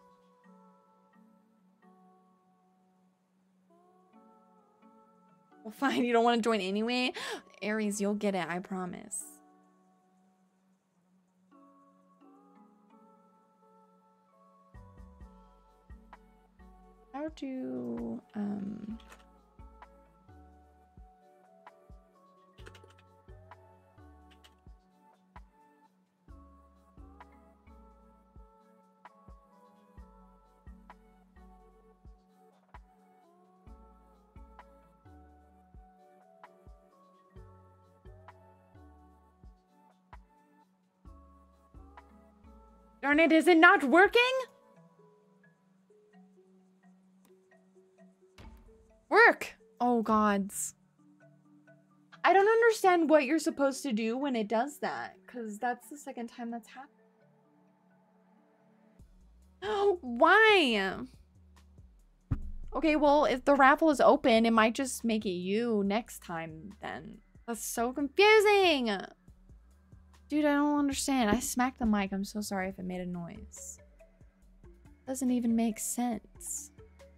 Well, fine, you don't want to join anyway? Aries, you'll get it, I promise. How to, um... Darn it, is it not working? Work! Oh, gods. I don't understand what you're supposed to do when it does that, because that's the second time that's happened. Oh, why? Okay, well, if the raffle is open, it might just make it you next time then. That's so confusing! Dude, I don't understand. I smacked the mic. I'm so sorry if it made a noise. Doesn't even make sense.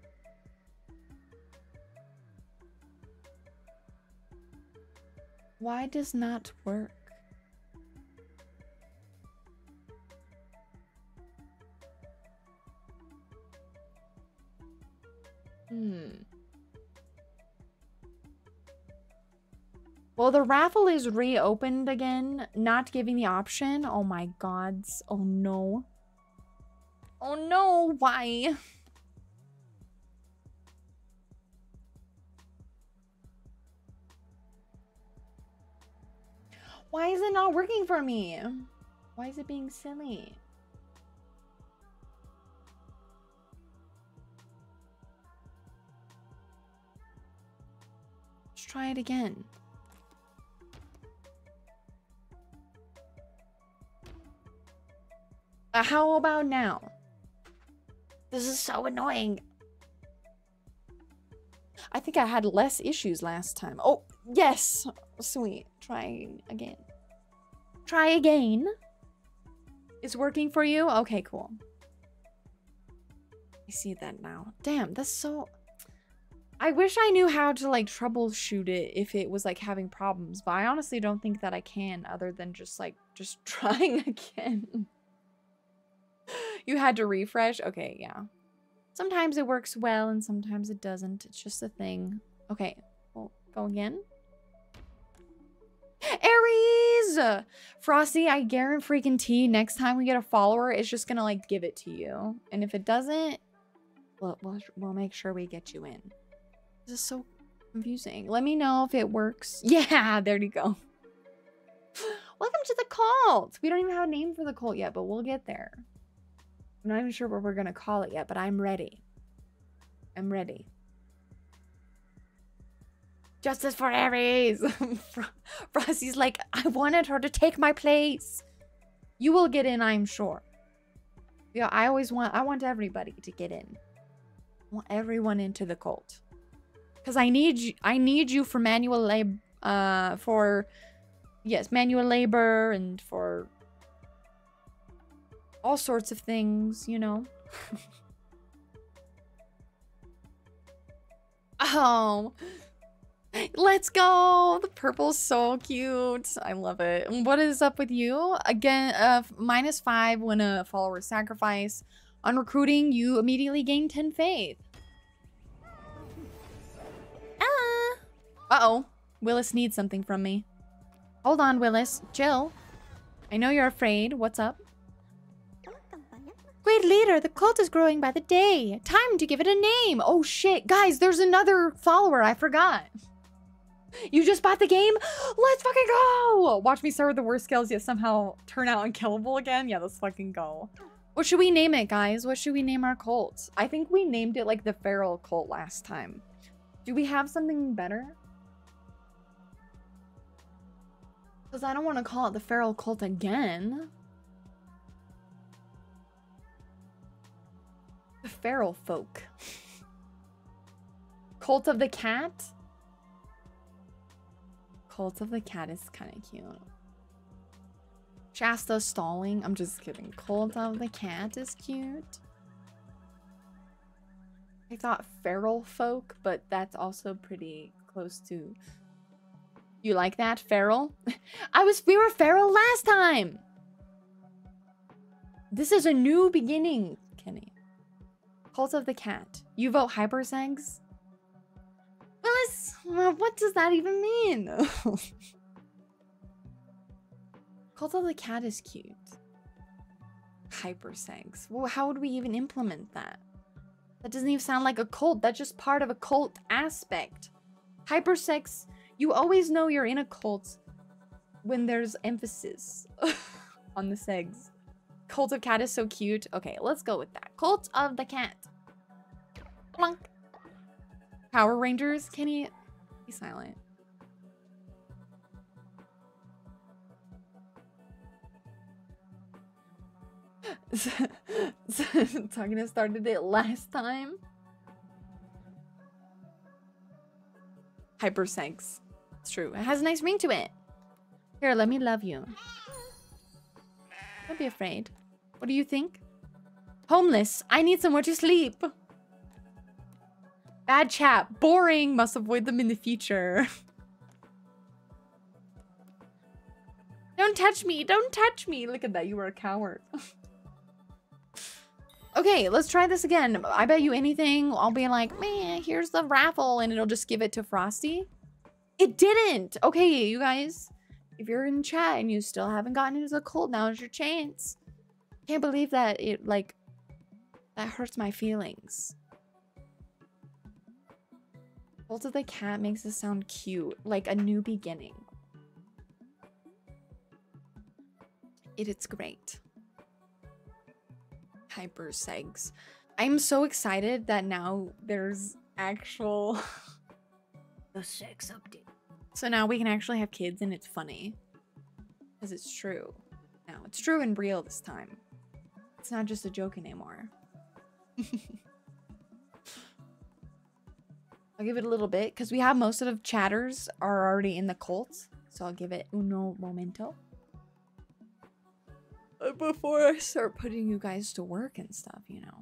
Why does not work? Hmm. Well, the raffle is reopened again, not giving the option. Oh my gods. Oh no. Oh no, why? Why is it not working for me? Why is it being silly? Let's try it again. Uh, how about now? This is so annoying. I think I had less issues last time. Oh, yes. Sweet. Try again. Try again. It's working for you? Okay, cool. I see that now. Damn, that's so... I wish I knew how to, like, troubleshoot it if it was, like, having problems. But I honestly don't think that I can other than just, like, just trying again. You had to refresh? Okay, yeah. Sometimes it works well and sometimes it doesn't. It's just a thing. Okay, well, go again. Aries! Frosty, I guarantee next time we get a follower, it's just gonna, like, give it to you. And if it doesn't, we'll, we'll, we'll make sure we get you in. This is so confusing. Let me know if it works. Yeah, there you go. Welcome to the cult! We don't even have a name for the cult yet, but we'll get there. I'm not even sure what we're gonna call it yet, but I'm ready. I'm ready. Justice for Aries! Frosty's like, I wanted her to take my place. You will get in, I'm sure. Yeah, I always want, I want everybody to get in. I want everyone into the cult. Because I need you, I need you for manual labor, uh, for, yes, manual labor and for all sorts of things, you know. Oh, let's go. The purple's so cute. I love it. What is up with you? Again, uh, minus five when a follower sacrifice. On recruiting, you immediately gain ten faith. Ah. Uh-oh. Willis needs something from me. Hold on, Willis. Chill. I know you're afraid. What's up? Great leader, the cult is growing by the day. Time to give it a name. Oh shit. Guys, there's another follower. I forgot. You just bought the game? Let's fucking go! Watch me start with the worst skills yet somehow turn out unkillable again. Yeah, let's fucking go. What should we name it, guys? What should we name our cult? I think we named it like the Feral Cult last time. Do we have something better? Because I don't want to call it the Feral Cult again. The Feral Folk. Cult of the Cat? Cult of the Cat is kind of cute. Shasta Stalling. I'm just kidding. Cult of the Cat is cute. I thought Feral Folk, but that's also pretty close to... You like that? Feral? I was... We were feral last time! This is a new beginning, Kenny. Cult of the Cat. You vote Hypersegs? Willis, well, what does that even mean? Cult of the Cat is cute. Hypersegs. Well, how would we even implement that? That doesn't even sound like a cult. That's just part of a cult aspect. Hypersex, you always know you're in a cult when there's emphasis on the segs. Cult of Cat is so cute. Okay, let's go with that. Cult of the Cat. Plunk. Power Rangers. Can he be silent? Tagina started it last time. Hypersense. It's true. It has a nice ring to it. Here, let me love you. Don't be afraid. What do you think? Homeless. I need somewhere to sleep. Bad chat. Boring. Must avoid them in the future. Don't touch me. Don't touch me. Look at that. You were a coward. Okay, let's try this again. I bet you anything, I'll be like, man, here's the raffle, and it'll just give it to Frosty. It didn't. Okay, you guys, if you're in chat and you still haven't gotten into the cult, now's your chance. Can't believe that it, like, that hurts my feelings. Cult of the Cat makes it sound cute, like a new beginning. It, it's great. Hyper segs. I'm so excited that now there's actual The sex update. So now we can actually have kids and it's funny. Because it's true. Now it's true and real this time. It's not just a joke anymore. I'll give it a little bit because we have most of the chatters are already in the cult. So I'll give it uno momento. Before I start putting you guys to work and stuff, you know.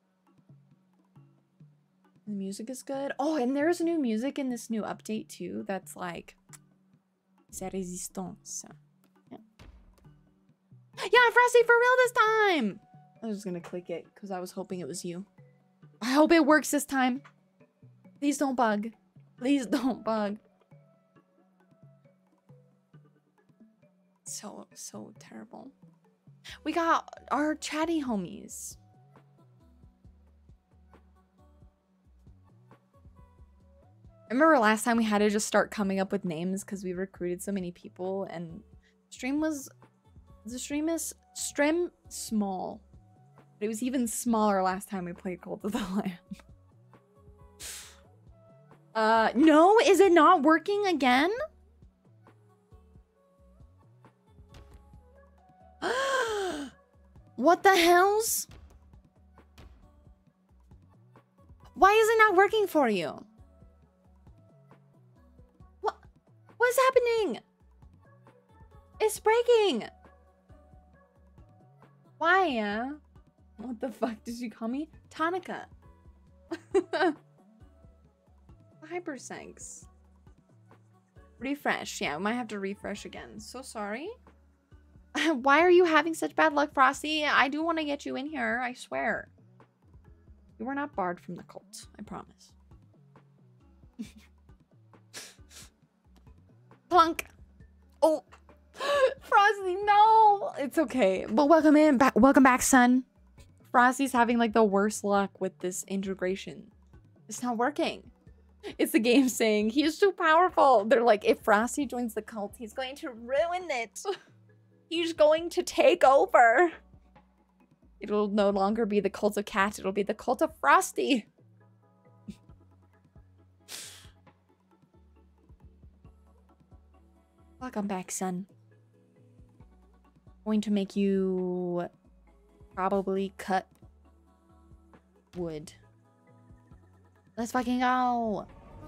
The music is good. Oh, and there's new music in this new update too. That's like, c'est résistance. Yeah. Yeah, Frosty for real this time. I was just gonna click it because I was hoping it was you. I hope it works this time. Please don't bug. Please don't bug. So, so terrible. We got our chatty homies. I remember last time we had to just start coming up with names because we recruited so many people and stream was the stream is stream small. But it was even smaller last time we played Cult of the Lamb. uh no, is it not working again? What the hells? Why is it not working for you? What? What's happening? It's breaking. Why? Uh? What the fuck did you call me? Tonica. Hypersense. Refresh. Yeah, we might have to refresh again. So sorry. Why are you having such bad luck, Frosty? I do want to get you in here, I swear. You were not barred from the cult, I promise. Plunk. Oh, Frosty, no. It's okay. But welcome in. Ba welcome back, son. Frosty's having like the worst luck with this integration. It's not working. It's the game saying he's too powerful. They're like, if Frosty joins the cult, he's going to ruin it. He's going to take over. It'll no longer be the Cult of Cat. It'll be the Cult of Frosty. Welcome back, son. Going to make you probably cut wood. Let's fucking go.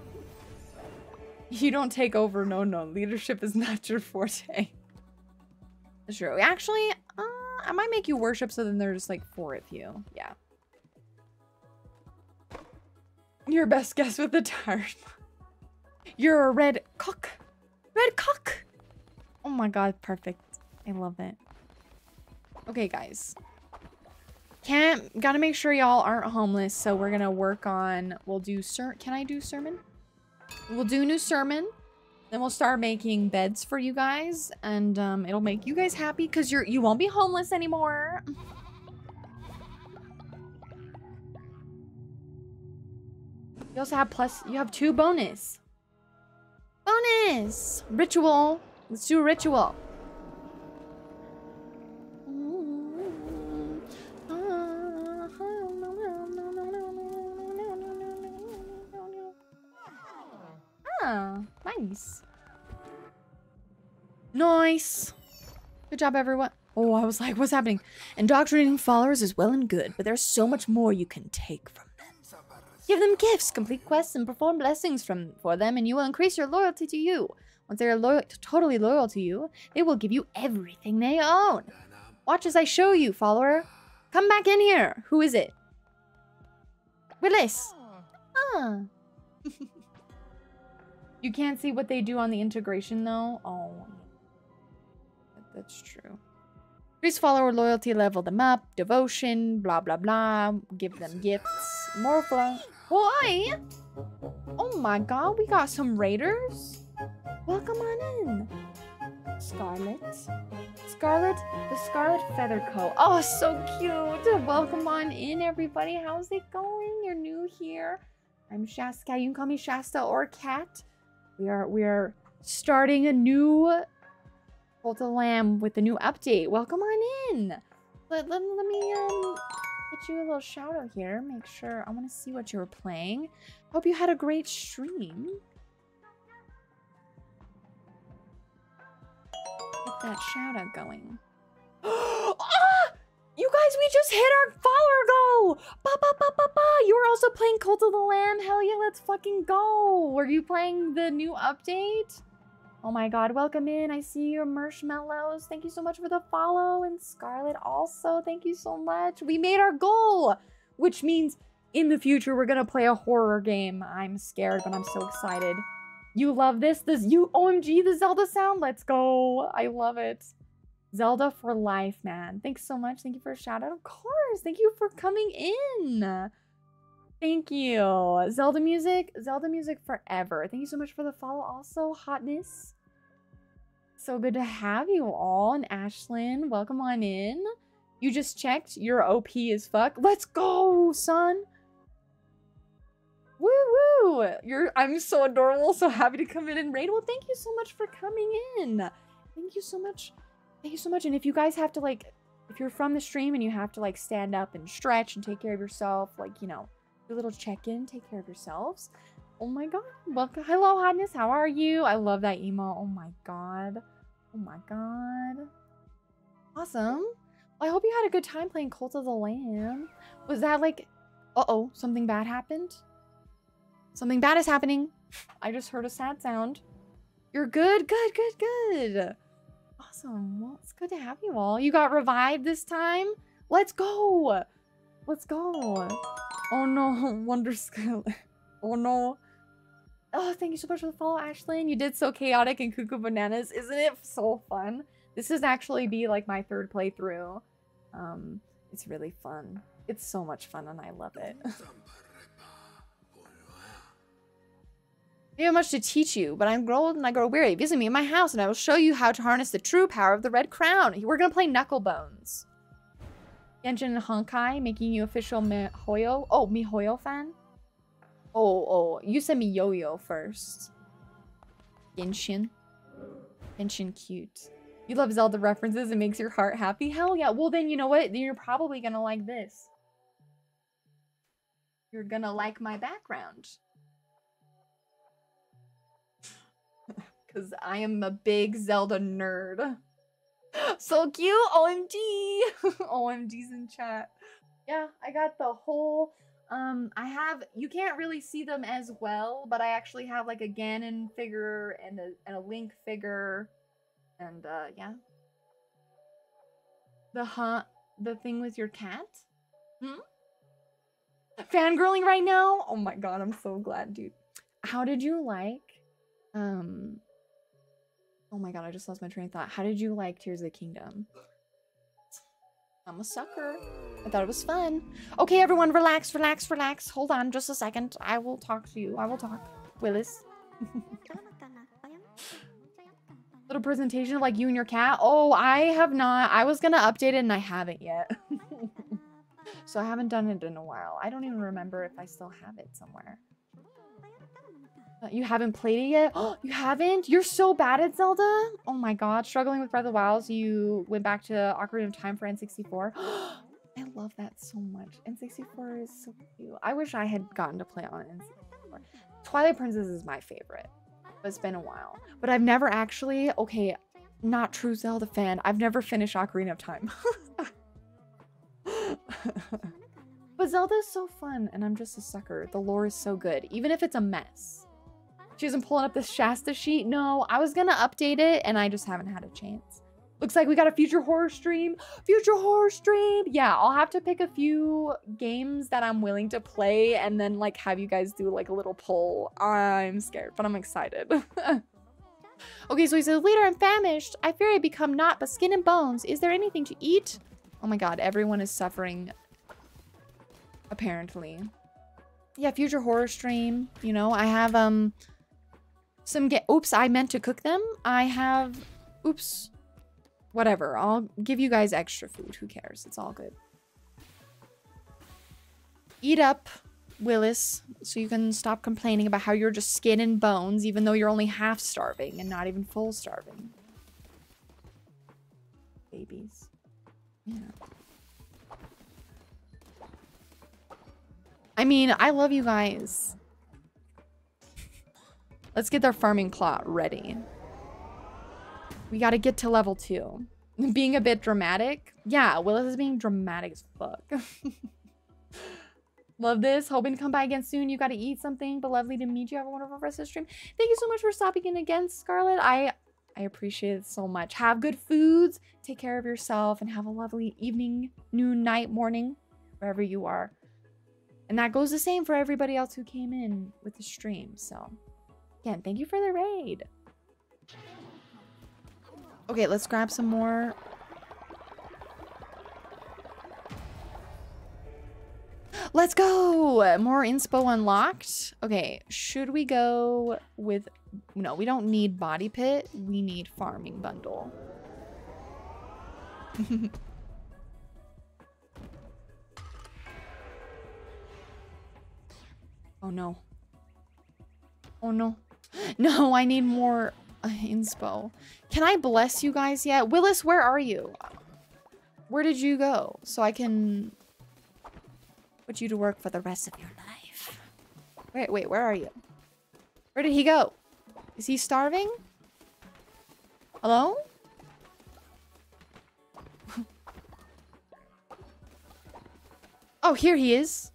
You don't take over. No, no. Leadership is not your forte. That's true. Actually, uh, I might make you worship so then there's like four of you. Yeah. Your best guess with the tired. You're a red cock. Red cock. Oh my god, perfect. I love it. Okay, guys. Can't, gotta make sure y'all aren't homeless, so we're gonna work on, we'll do, ser can I do sermon? We'll do new sermon. Then we'll start making beds for you guys, and um, it'll make you guys happy because you're you won't be homeless anymore. You also have plus. You have two bonus. Bonus ritual. Let's do a ritual. Yeah, nice. Nice. Good job, everyone. Oh, I was like, what's happening? Indoctrinating followers is well and good, but there's so much more you can take from them. Give them gifts, complete quests, and perform blessings from for them, and you will increase your loyalty to you. Once they are loyal, totally loyal to you, they will give you everything they own. Watch as I show you, follower. Come back in here. Who is it? Willis. Ah. You can't see what they do on the integration, though. Oh, that's true. Increase follower loyalty, level them up, devotion, blah, blah, blah. Give them gifts. More flow. Boy! Oh my god, we got some raiders. Welcome on in. Scarlet. Scarlet, the Scarlet Feathercoat. Oh, so cute. Welcome on in, everybody. How's it going? You're new here. I'm Shasta. You can call me Shasta or Cat. We are we are starting a new Cult of the Lamb with the new update. Welcome on in. Let, let, let me um get you a little shout out here. Make sure I want to see what you were playing. Hope you had a great stream. Get that shout out going. Ah! You guys, we just hit our follower goal! Ba ba ba ba ba! You were also playing Cult of the Lamb? Hell yeah, let's fucking go! Were you playing the new update? Oh my god, welcome in. I see your marshmallows. Thank you so much for the follow. And Scarlet also, thank you so much. We made our goal! Which means in the future, we're gonna play a horror game. I'm scared, but I'm so excited. You love this? This you O M G, the Zelda sound? Let's go. I love it. Zelda for life, man. Thanks so much. Thank you for a shout out. Of course. Thank you for coming in. Thank you. Zelda music. Zelda music forever. Thank you so much for the follow also. Hotness. So good to have you all. And Ashlyn, welcome on in. You just checked. You're O P as fuck. Let's go, son. Woo woo. You're I'm so adorable. So happy to come in and raid. Well, thank you so much for coming in. Thank you so much. Thank you so much. And if you guys have to, like, if you're from the stream and you have to, like, stand up and stretch and take care of yourself, like, you know, do a little check-in, take care of yourselves. Oh my god. Welcome. Hello, Hotness. How are you? I love that emo. Oh my god. Oh my god. Awesome. Well, I hope you had a good time playing Cult of the Lamb. Was that, like, uh-oh, something bad happened? Something bad is happening. I just heard a sad sound. You're good? Good, good, good. Awesome. Well, it's good to have you all. You got revived this time? Let's go. Let's go. Oh no, Wonder Skill. Oh no. Oh, thank you so much for the follow, Ashlyn. You did so chaotic and cuckoo bananas. Isn't it so fun? This is actually be like my third playthrough. Um, it's really fun. It's so much fun and I love it. I have much to teach you, but I'm old and I grow weary. Visit me in my house and I will show you how to harness the true power of the Red Crown. We're gonna play Knucklebones. Genshin and Honkai making you official MiHoYo. Oh, MiHoYo fan? Oh, oh, you said MiYoYo first. Genshin. Genshin cute. You love Zelda references, it makes your heart happy? Hell yeah. Well then, you know what? Then you're probably gonna like this. You're gonna like my background. Because I am a big Zelda nerd. So cute! O M G! O M G's in chat. Yeah, I got the whole... Um, I have... You can't really see them as well, but I actually have like a Ganon figure and a, and a Link figure. And, uh, yeah. The huh... The thing with your cat? Hmm? Fangirling right now? Oh my god, I'm so glad, dude. How did you like... Um... Oh my god, I just lost my train of thought. How did you like Tears of the Kingdom? I'm a sucker. I thought it was fun. Okay, everyone, relax, relax, relax. Hold on just a second. I will talk to you. I will talk. Willis. Little presentation of like you and your cat. Oh, I have not. I was gonna update it and I haven't yet. So I haven't done it in a while. I don't even remember if I still have it somewhere. You haven't played it yet? Oh, you haven't? You're so bad at Zelda? Oh my god. Struggling with Breath of the Wild, so you went back to Ocarina of Time for N sixty-four. I love that so much. N sixty-four is so cute. I wish I had gotten to play on N sixty-four. Twilight Princess is my favorite. It's been a while. But I've never actually, okay, not true Zelda fan. I've never finished Ocarina of Time. But Zelda's so fun, and I'm just a sucker. The lore is so good, even if it's a mess. She isn't pulling up the Shasta sheet. No, I was gonna update it, and I just haven't had a chance. Looks like we got a future horror stream. Future horror stream. Yeah, I'll have to pick a few games that I'm willing to play, and then like have you guys do like a little poll. I'm scared, but I'm excited. Okay, so he says, "Leader, I'm famished. I fear I become naught but skin and bones. Is there anything to eat?" Oh my god, everyone is suffering. Apparently. Yeah, future horror stream. You know, I have um some get oops, I meant to cook them. I have oops. Whatever. I'll give you guys extra food. Who cares? It's all good. Eat up, Willis, so you can stop complaining about how you're just skin and bones, even though you're only half starving and not even full starving. Babies. Yeah. I mean, I love you guys. Let's get their farming plot ready. We gotta get to level two. Being a bit dramatic. Yeah, Willis is being dramatic as fuck. Love this. Hoping to come by again soon. You gotta eat something, but lovely to meet you. Have a wonderful rest of the stream. Thank you so much for stopping in again, Scarlett. I I appreciate it so much. Have good foods. Take care of yourself and have a lovely evening, noon, night, morning, wherever you are. And that goes the same for everybody else who came in with the stream. So, again, thank you for the raid. Okay, let's grab some more. Let's go! More inspo unlocked. Okay, should we go with... No, we don't need body pit. We need farming bundle. Oh no. Oh no. No, I need more uh, inspo. Can I bless you guys yet? Willis, where are you? Where did you go? So I can put you to work for the rest of your life. Wait, wait, where are you? Where did he go? Is he starving? Hello? Oh, here he is.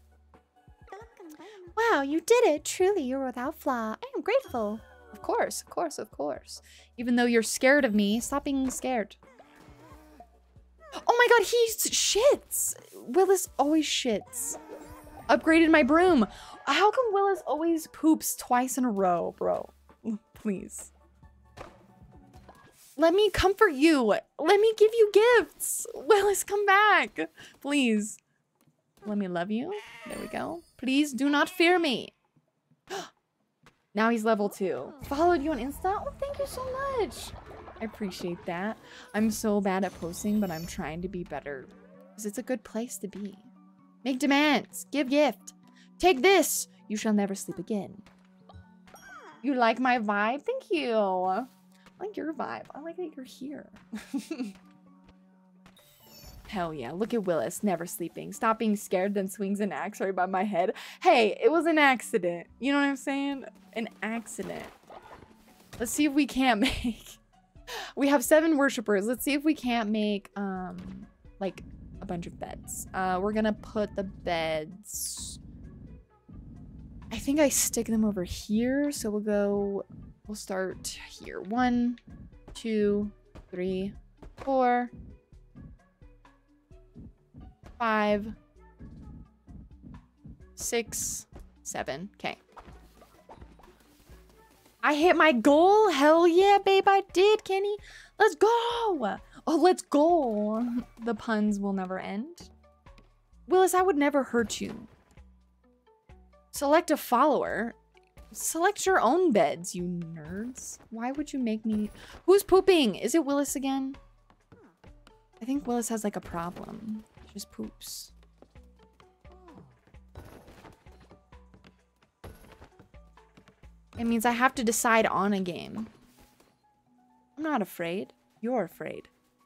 Wow, you did it. Truly, you're without flaw. I am grateful. Of course, of course, of course. Even though you're scared of me, stop being scared. Oh my god, he shits! Willis always shits. Upgraded my broom. How come Willis always poops twice in a row, bro? Please. Let me comfort you. Let me give you gifts. Willis, come back. Please. Let me love you. There we go. Please do not fear me. Now he's level two. Followed you on Insta? Oh, thank you so much. I appreciate that. I'm so bad at posting, but I'm trying to be better. Because it's a good place to be. Make demands. Give gift. Take this. You shall never sleep again. You like my vibe? Thank you. I like your vibe. I like that you're here. Hell yeah. Look at Willis. Never sleeping. Stop being scared, then swings an axe right by my head. Hey, it was an accident. You know what I'm saying? An accident. Let's see if we can't make... We have seven worshippers. Let's see if we can't make, um, like, a bunch of beds. Uh, we're gonna put the beds... I think I stick them over here. So we'll go... We'll start here. One, two, three, four... Five, six, seven. Okay. I hit my goal. Hell yeah, babe, I did, Kenny. Let's go. Oh, let's go. The puns will never end. Willis, I would never hurt you. Select a follower. Select your own beds, you nerds. Why would you make me... Who's pooping? Is it Willis again? I think Willis has like a problem. Just poops. It means I have to decide on a game. I'm not afraid. You're afraid.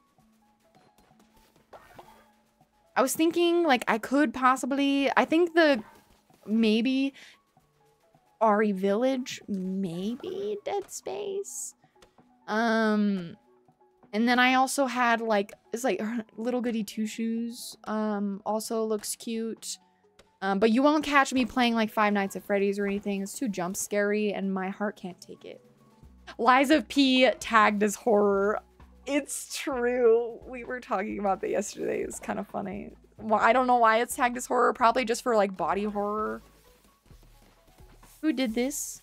I was thinking like I could possibly... I think the... Maybe... Ari Village, maybe Dead Space. Um, and then I also had like, it's like Little Goody Two Shoes. Um, also looks cute. Um, but you won't catch me playing like Five Nights at Freddy's or anything. It's too jump scary and my heart can't take it. Liza P tagged as horror. It's true. We were talking about that yesterday. It's kind of funny. Well, I don't know why it's tagged as horror. Probably just for like body horror. Who did this?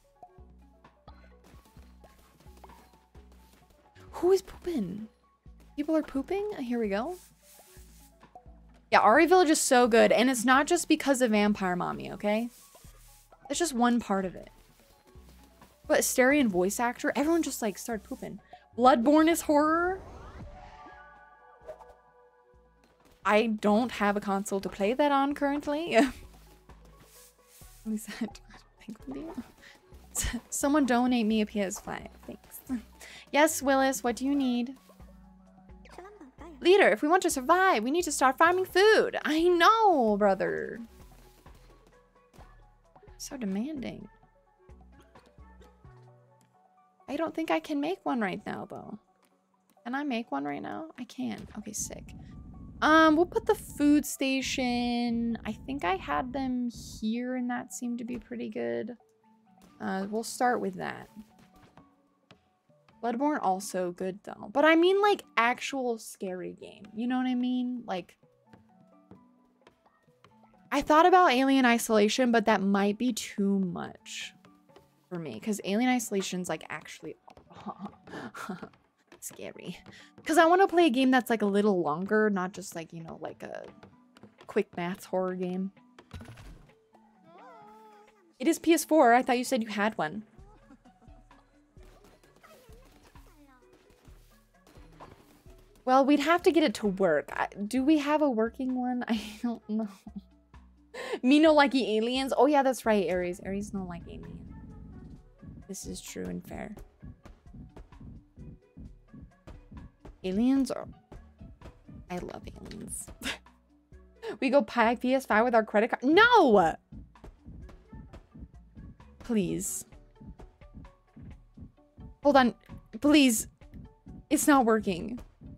Who is pooping? People are pooping? Here we go. Yeah, Ari Village is so good. And it's not just because of Vampire Mommy, okay? It's just one part of it. But Asterion voice actor, everyone just like started pooping. Bloodborne is horror. I don't have a console to play that on currently. At least I don't think we do. Someone donate me a P S five. Thanks. Yes, Willis, what do you need? Leader, if we want to survive, we need to start farming food. I know, brother. So demanding. I don't think I can make one right now, though. Can I make one right now? I can. Okay, sick. Um, we'll put the food station. I think I had them here, and that seemed to be pretty good. Uh, we'll start with that. Bloodborne also good, though. But I mean, like, actual scary game. You know what I mean? Like, I thought about Alien Isolation, but that might be too much for me. Because Alien Isolation's, like, actually scary. Because I want to play a game that's, like, a little longer. Not just, like, you know, like a quick maths horror game. It is P S four. I thought you said you had one. Well, we'd have to get it to work. I, do we have a working one? I don't know. Me no likey aliens? Oh yeah, that's right, Aries. Aries no like aliens. This is true and fair. Aliens are... I love aliens. We go buy P S five with our credit card? No! Please. Hold on. Please. It's not working.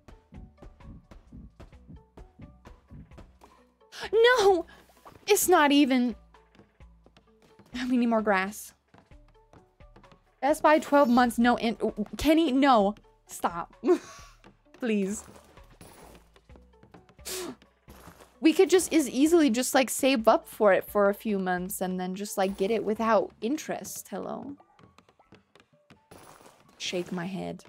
No! It's not even. We need more grass. Best Buy twelve months, no in- Kenny, no. Stop. Please. We could just as easily just like save up for it for a few months and then just like get it without interest. Hello. Shake my head.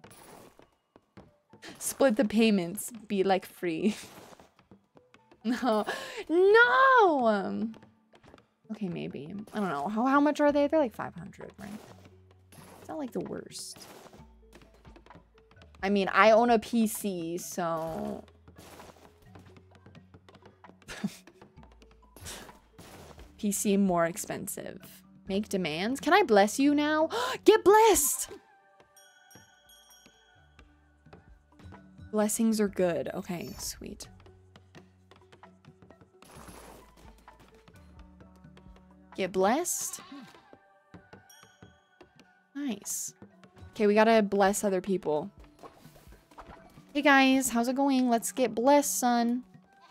Split the payments. Be like free. No. No! Um, okay, maybe. I don't know. How, how much are they? They're like five hundred, right? It's not like the worst. I mean, I own a P C, so... P C more expensive. Make demands? Can I bless you now? Get blessed! Blessings are good. Okay, sweet. Get blessed. Nice. Okay, we gotta bless other people. Hey guys, how's it going? Let's get blessed, son.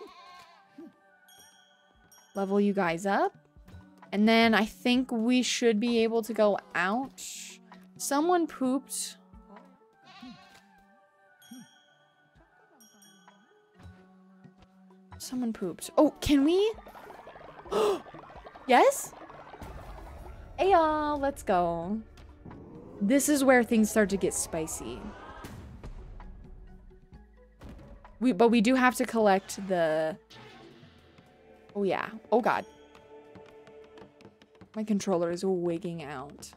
Level you guys up. And then I think we should be able to go out. Someone pooped. Someone pooped. Oh, can we? Yes? Hey y'all, let's go. This is where things start to get spicy. We, but we do have to collect the... Oh yeah. Oh god. My controller is wigging out.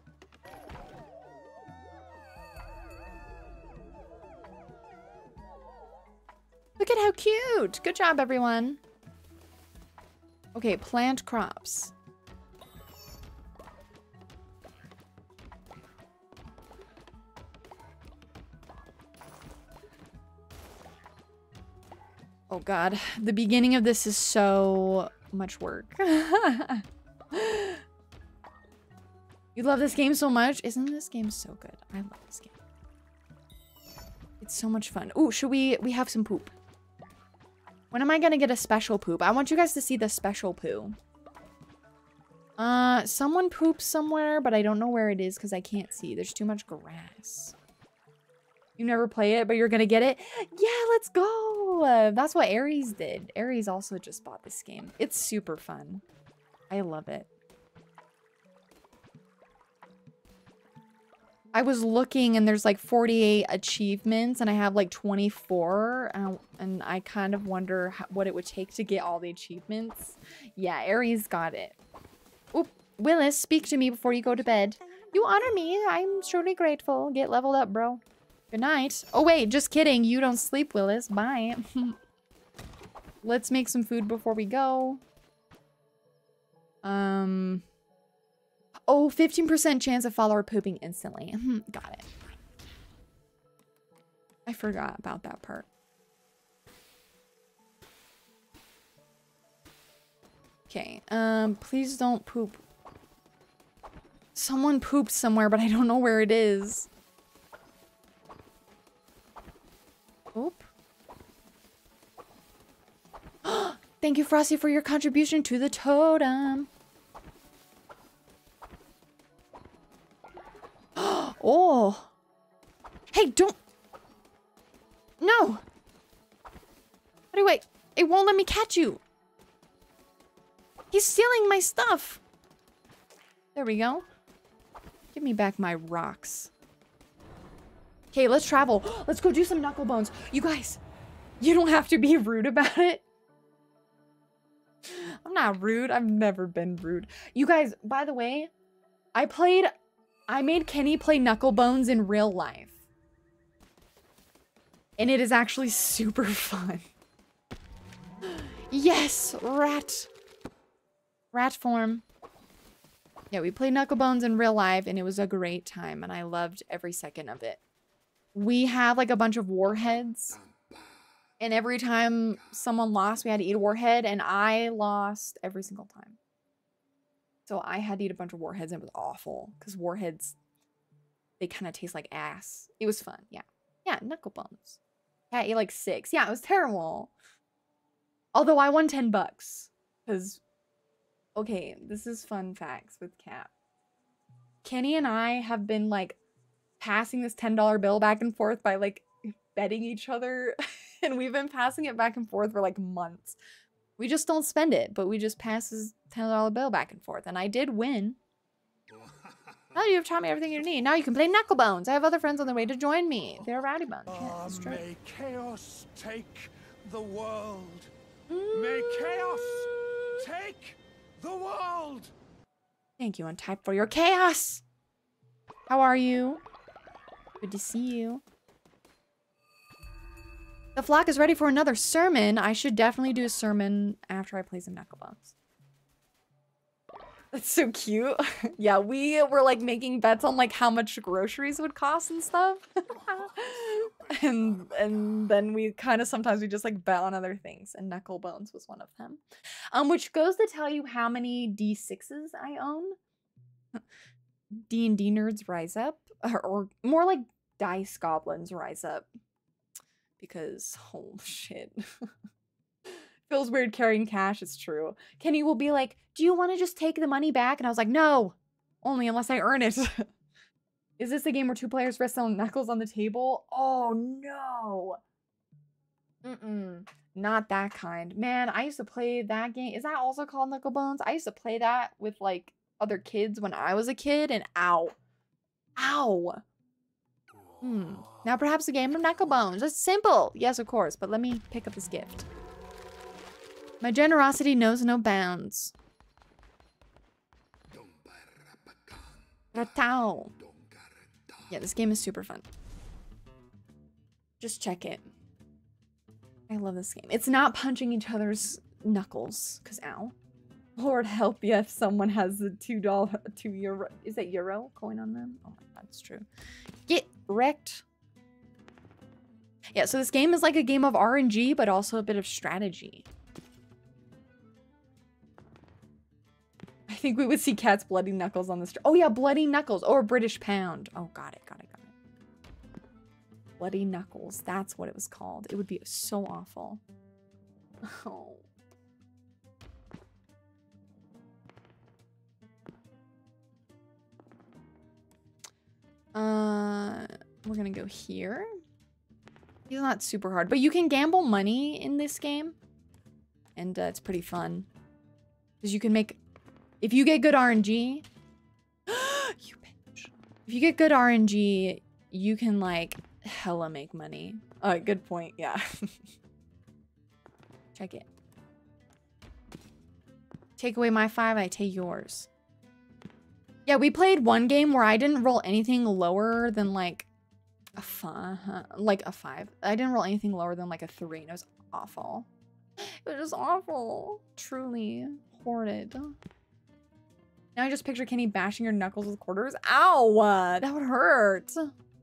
Look at how cute! Good job, everyone. Okay, plant crops. Oh god, the beginning of this is so much work. You love this game so much? Isn't this game so good? I love this game. It's so much fun. Ooh, should we... We have some poop. When am I gonna get a special poop? I want you guys to see the special poo. Uh, someone poops somewhere, but I don't know where it is because I can't see. There's too much grass. You never play it, but you're gonna get it? Yeah, let's go! Uh, that's what Aries did. Aries also just bought this game. It's super fun. I love it. I was looking and there's like forty-eight achievements and I have like twenty-four and, and I kind of wonder how, what it would take to get all the achievements. Yeah, Aries got it. Oop, Willis, speak to me before you go to bed. You honor me. I'm truly grateful. Get leveled up, bro. Good night. Oh wait, just kidding. You don't sleep, Willis. Bye. Let's make some food before we go. Um... Oh, fifteen percent chance of follower pooping instantly. Got it. I forgot about that part. Okay, um, please don't poop. Someone pooped somewhere, but I don't know where it is. Oop. Thank you, Frosty, for your contribution to the totem. Oh. Hey, don't. No. How do I? It won't let me catch you. He's stealing my stuff. There we go. Give me back my rocks. Okay, let's travel. Let's go do some knuckle bones. You guys, you don't have to be rude about it. I'm not rude. I've never been rude. You guys, by the way, I played... I made Kenny play Knuckle Bones in real life. And it is actually super fun. Yes, rat. Rat form. Yeah, we played Knuckle Bones in real life and it was a great time and I loved every second of it. We have like a bunch of warheads. And every time someone lost, we had to eat a warhead and I lost every single time. So I had to eat a bunch of warheads and it was awful because warheads, they kind of taste like ass. It was fun. Yeah. Yeah. Knuckle bones. Yeah. I ate like six. Yeah. It was terrible. Although I won ten bucks because, okay, this is fun facts with Cap. Kenny and I have been like passing this ten dollar bill back and forth by like betting each other. And we've been passing it back and forth for like months. We just don't spend it, but we just pass this ten dollar bill back and forth. And I did win. Now you have taught me everything you need. Now you can play Knuckle Bones. I have other friends on their way to join me. They're a rowdy bunch. Yeah, that's true. May chaos take the world. May chaos take the world. Thank you, Untyped, for your chaos. How are you? Good to see you. The flock is ready for another sermon. I should definitely do a sermon after I play some Knuckle Bones. That's so cute. Yeah, we were like making bets on like how much groceries would cost and stuff. and and then we kind of sometimes we just like bet on other things, and Knuckle Bones was one of them. Um, which goes to tell you how many D sixes I own. D and D nerds rise up, or, or more like dice goblins rise up. Because, oh shit. Feels weird carrying cash, it's true. Kenny will be like, do you want to just take the money back? And I was like, no, only unless I earn it. Is this a game where two players wrestle knuckles on the table? Oh no. Mm-mm. Not that kind. Man, I used to play that game. Is that also called Knuckle Bones? I used to play that with like other kids when I was a kid, and ow. Ow. Hmm. Now perhaps a game of Knuckle Bones. It's simple. Yes, of course, but let me pick up this gift. My generosity knows no bounds. Ratao. Yeah, this game is super fun. Just check it. I love this game. It's not punching each other's knuckles, because ow. Lord help you if someone has a two dollar, two euro, is that euro coin on them? Oh my god, it's true. Get wrecked. Yeah, so this game is like a game of R N G, but also a bit of strategy. I think we would see Cat's Bloody Knuckles on the street. Oh yeah, Bloody Knuckles or British Pound. Oh, got it, got it, got it. Bloody Knuckles. That's what it was called. It would be so awful. Oh. Uh, we're gonna go here. It's not super hard, but you can gamble money in this game. And uh, it's pretty fun. Because you can make... If you get good R N G... you bitch. If you get good R N G, you can, like, hella make money. Oh, good point. Yeah. Check it. Take away my five, I take yours. Yeah, we played one game where I didn't roll anything lower than, like, a five. Like, a five. I didn't roll anything lower than, like, a three. And it was awful. It was just awful. Truly horrid. Now I just picture Kenny bashing your knuckles with quarters. Ow! Uh, that would hurt.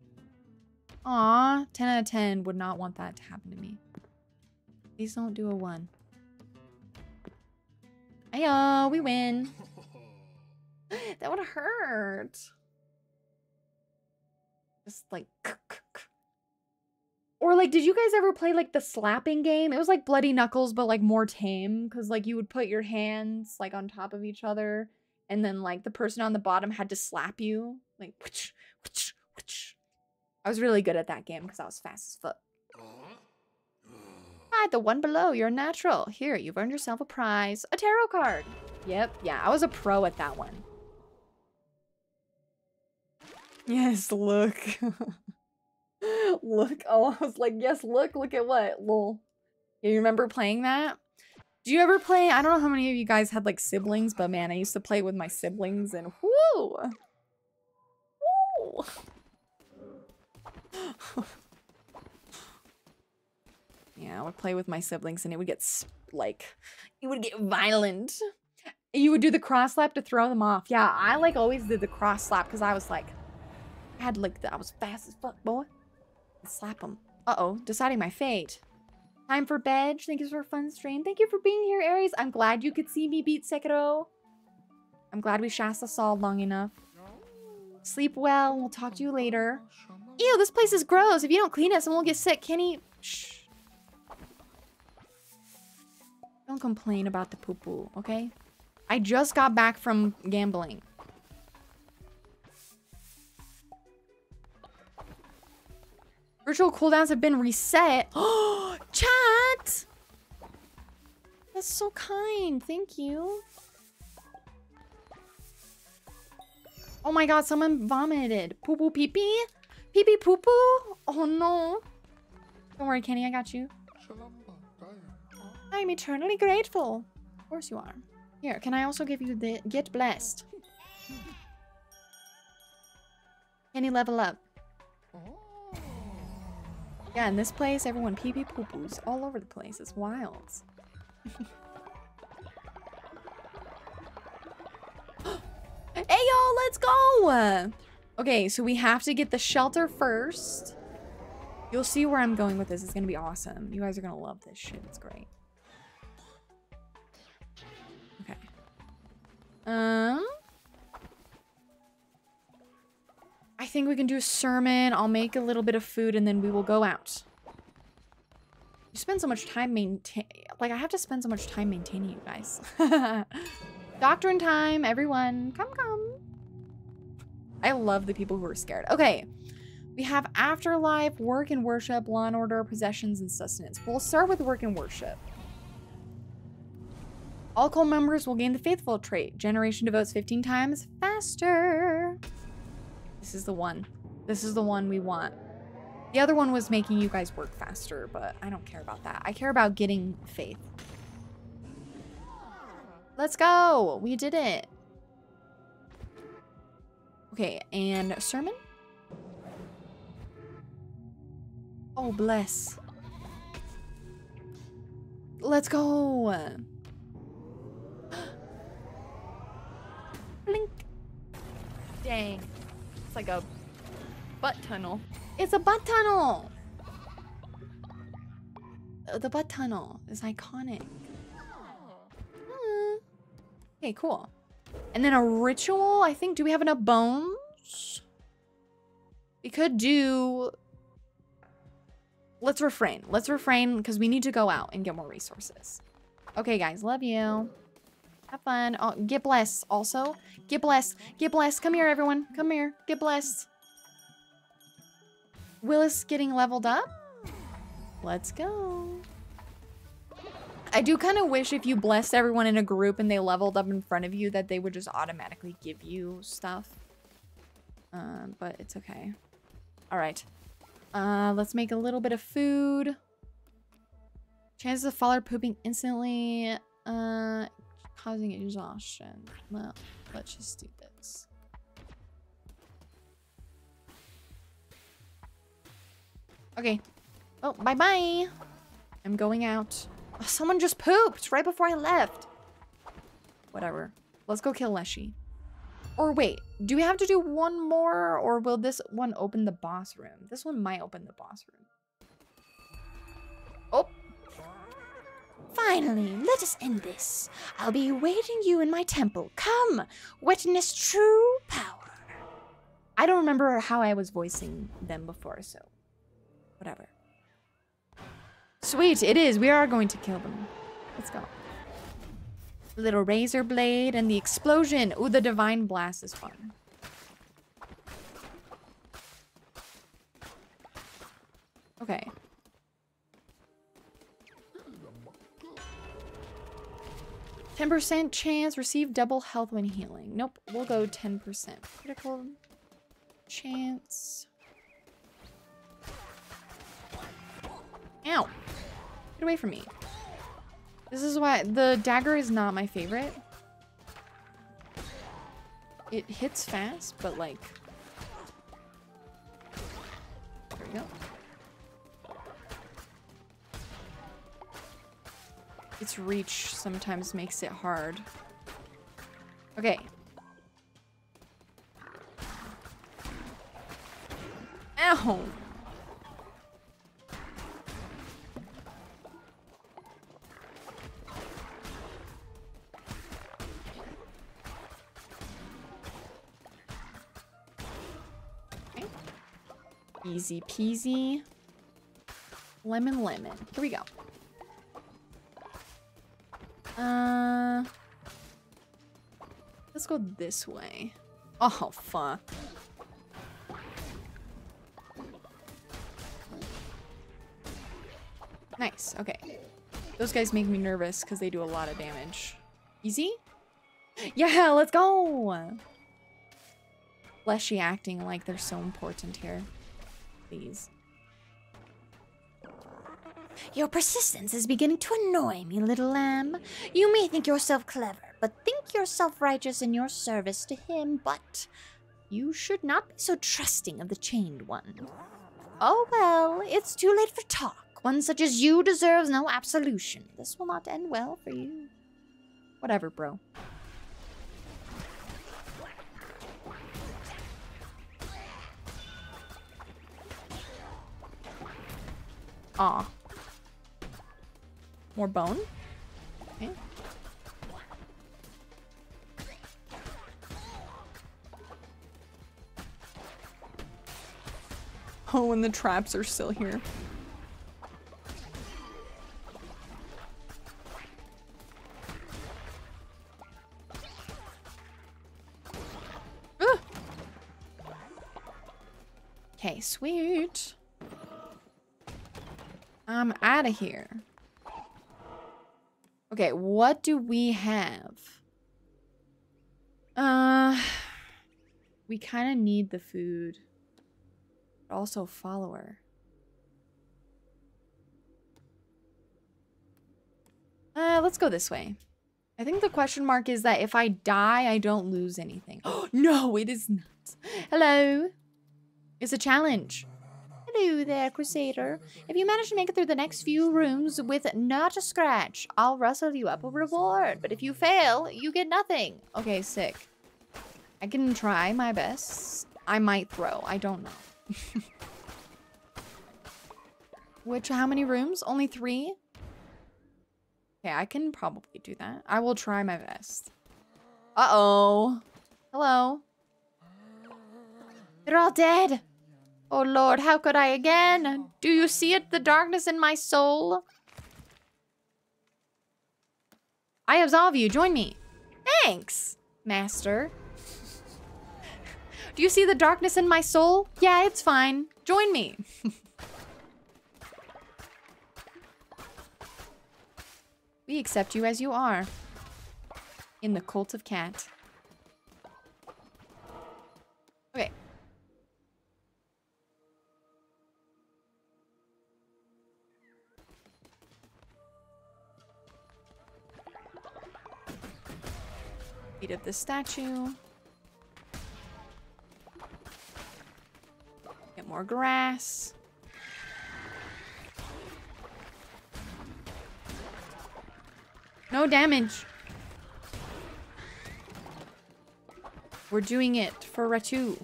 Aw. ten out of ten. Would not want that to happen to me. Please don't do a one. Ayo, we win. That would hurt. Just like... Or, like, did you guys ever play, like, the slapping game? It was like Bloody Knuckles, but, like, more tame. Because, like, you would put your hands, like, on top of each other. And then, like, the person on the bottom had to slap you. Like, whoosh, whoosh, whoosh. I was really good at that game because I was fast as fuck. Hi, the one below. You're a natural. Here, you've earned yourself a prize. A tarot card. Yep, yeah, I was a pro at that one. Yes, look. Look, oh, I was like, yes, look, look at what? Lol. You remember playing that? Do you ever play, I don't know how many of you guys had like siblings, but man, I used to play with my siblings and whoo! Woo! Yeah, I would play with my siblings and it would get like, it would get violent. You would do the cross slap to throw them off. Yeah, I like always did the cross slap because I was like, I had like, the, I was fast as fuck, boy. Slap them. Uh-oh, deciding my fate. Time for bed. Thank you for a fun stream. Thank you for being here, Aries. I'm glad you could see me beat Sekiro. I'm glad we Shasta saw long enough. Sleep well. We'll talk to you later. Ew, this place is gross. If you don't clean it, someone will get sick. Kenny, shh. Don't complain about the poo-poo, okay? I just got back from gambling. Virtual cooldowns have been reset. Oh, chat! That's so kind. Thank you. Oh my god, someone vomited. Poo poo pee pee? Pee pee poo poo? Oh no. Don't worry, Kenny, I got you. I'm eternally grateful. Of course you are. Here, can I also give you the get blessed? Kenny, level up. Yeah, in this place, everyone pee-pee poo-poos all over the place. It's wild. Hey, y'all, let's go! Okay, so we have to get the shelter first. You'll see where I'm going with this. It's gonna be awesome. You guys are gonna love this shit. It's great. Okay. Um... I think we can do a sermon. I'll make a little bit of food and then we will go out. You spend so much time maintain, like I have to spend so much time maintaining you guys. Doctrine time, everyone. Come, come. I love the people who are scared. Okay. We have afterlife, work and worship, law and order, possessions, and sustenance. We'll start with work and worship. All cult members will gain the faithful trait. Generation devotes fifteen times faster. This is the one. This is the one we want. The other one was making you guys work faster, but I don't care about that. I care about getting faith. Let's go. We did it. Okay, and sermon? Oh, bless. Let's go. Blink. Dang. It's like a butt tunnel. It's a butt tunnel. The butt tunnel is iconic. Hmm. Okay, cool. And then a ritual, I think. Do we have enough bones? We could do... Let's refrain. Let's refrain because we need to go out and get more resources. Okay, guys. Love you. Have fun. Oh, get blessed also. Get blessed. Get blessed. Come here, everyone. Come here. Get blessed. Willis getting leveled up. Let's go. I do kind of wish if you blessed everyone in a group and they leveled up in front of you that they would just automatically give you stuff. Uh, but it's okay. All right. Uh, let's make a little bit of food. Chances of Faller pooping instantly, uh, causing exhaustion. Well, let's just do this. Okay. Oh, bye-bye. I'm going out. Oh, someone just pooped right before I left. Whatever. Let's go kill Leshy. Or wait, do we have to do one more, or will this one open the boss room? This one might open the boss room. Oh. Finally, let us end this. I'll be awaiting you in my temple. Come, witness true power. I don't remember how I was voicing them before, so whatever. Sweet, it is. We are going to kill them. Let's go. Little razor blade and the explosion. Ooh, the divine blast is fun. Okay. ten percent chance receive double health when healing. Nope, we'll go ten percent. Critical chance. Ow. Get away from me. This is why the dagger is not my favorite. It hits fast, but like... There we go. Its reach sometimes makes it hard. Okay. Ow! Easy peasy. Lemon lemon. Here we go. Uh, let's go this way. Oh, fuck. Nice. Okay. Those guys make me nervous because they do a lot of damage. Easy? Yeah, let's go! Leshy acting like they're so important here. Please. Your persistence is beginning to annoy me, little lamb. You may think yourself clever, but think yourself righteous in your service to him, but you should not be so trusting of the Chained One. Oh well, it's too late for talk. One such as you deserves no absolution. This will not end well for you. Whatever, bro. Aw. More bone? Okay. Oh, and the traps are still here. Okay, sweet. I'm out of here. Okay, what do we have? Uh, we kind of need the food, but also follower. Uh, let's go this way. I think the question mark is that if I die, I don't lose anything. Oh, no, it is not. Hello. It's a challenge. Hello there, Crusader. If you manage to make it through the next few rooms with not a scratch, I'll rustle you up a reward. But if you fail, you get nothing. Okay, sick. I can try my best. I might throw. I don't know. Which, how many rooms? Only three? Okay, I can probably do that. I will try my best. Uh-oh. Hello. They're all dead. Oh Lord, how could I again? Do you see it? The darkness in my soul? I absolve you. Join me. Thanks, Master. Do you see the darkness in my soul? Yeah, it's fine. Join me. We accept you as you are. In the cult of Cat. Okay. Feet of the statue. Get more grass. No damage. We're doing it for Ratu.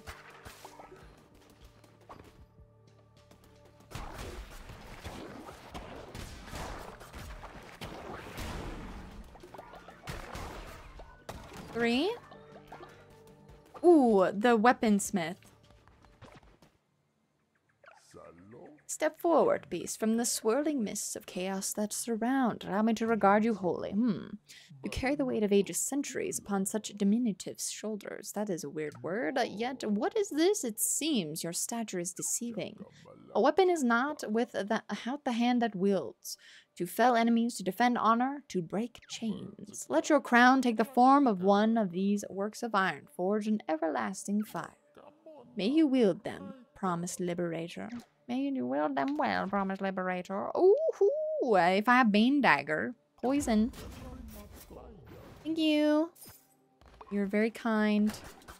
Three. Ooh, the weaponsmith. Step forward, beast, from the swirling mists of chaos that surround. Allow me to regard you wholly. Hmm. You carry the weight of ages centuries upon such diminutive shoulders. That is a weird word. Yet, what is this? It seems your stature is deceiving. A weapon is not without the hand that wields. To fell enemies, to defend honor, to break chains. Let your crown take the form of one of these works of iron, forged in everlasting fire. May you wield them, promised liberator. May you wield them well, promised liberator. Ooh, hoo, if I have Bane Dagger. Poison. Thank you. You're very kind.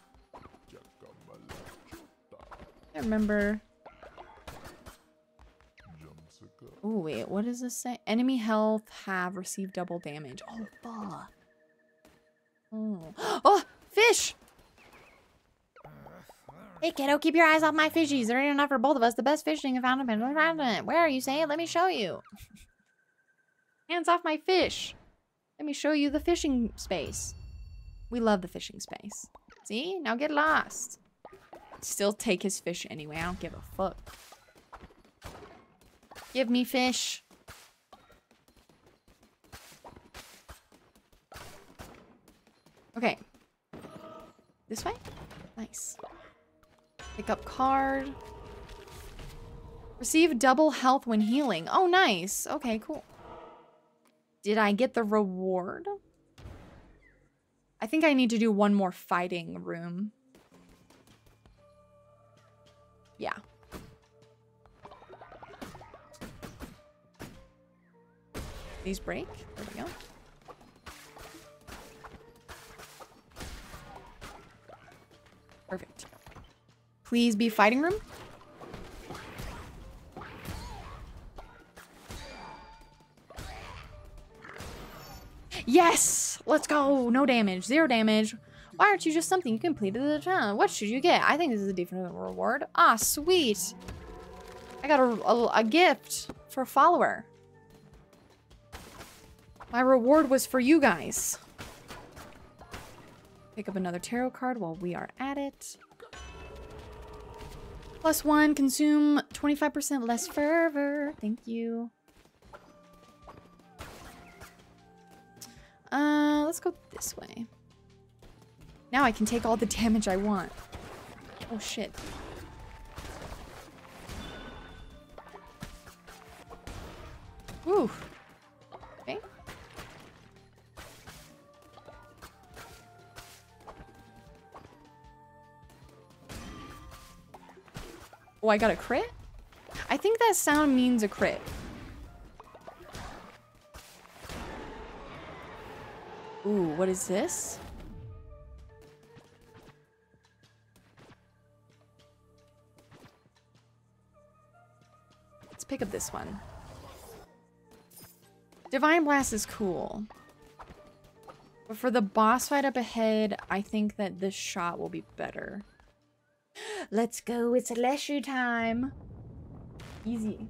I remember. Oh, wait. What does this say? Enemy health have received double damage. Oh, fuck. Oh. Oh, fish! Hey kiddo, keep your eyes off my fishies. They're enough for both of us. The best fishing found in Pendleton. Where are you saying? Let me show you. Hands off my fish. Let me show you the fishing space. We love the fishing space. See? Now get lost. Still take his fish anyway. I don't give a fuck. Give me fish. Okay. This way? Nice. Pick up card. Receive double health when healing. Oh, nice. Okay, cool. Did I get the reward? I think I need to do one more fighting room. Yeah. These break. There we go. Perfect. Please be fighting room. Yes! Let's go! No damage. Zero damage. Why aren't you just something you completed the challenge? What should you get? I think this is a different reward. Ah, sweet. I got a, a, a gift for a follower. My reward was for you guys. Pick up another tarot card while we are at it. Plus one, consume twenty-five percent less fervor. Thank you. Uh, let's go this way. Now I can take all the damage I want. Oh shit. Woo. Okay. Oh, I got a crit? I think that sound means a crit. Ooh, what is this? Let's pick up this one. Divine Blast is cool. But for the boss fight up ahead, I think that this shot will be better. Let's go, it's Leshu time. Easy.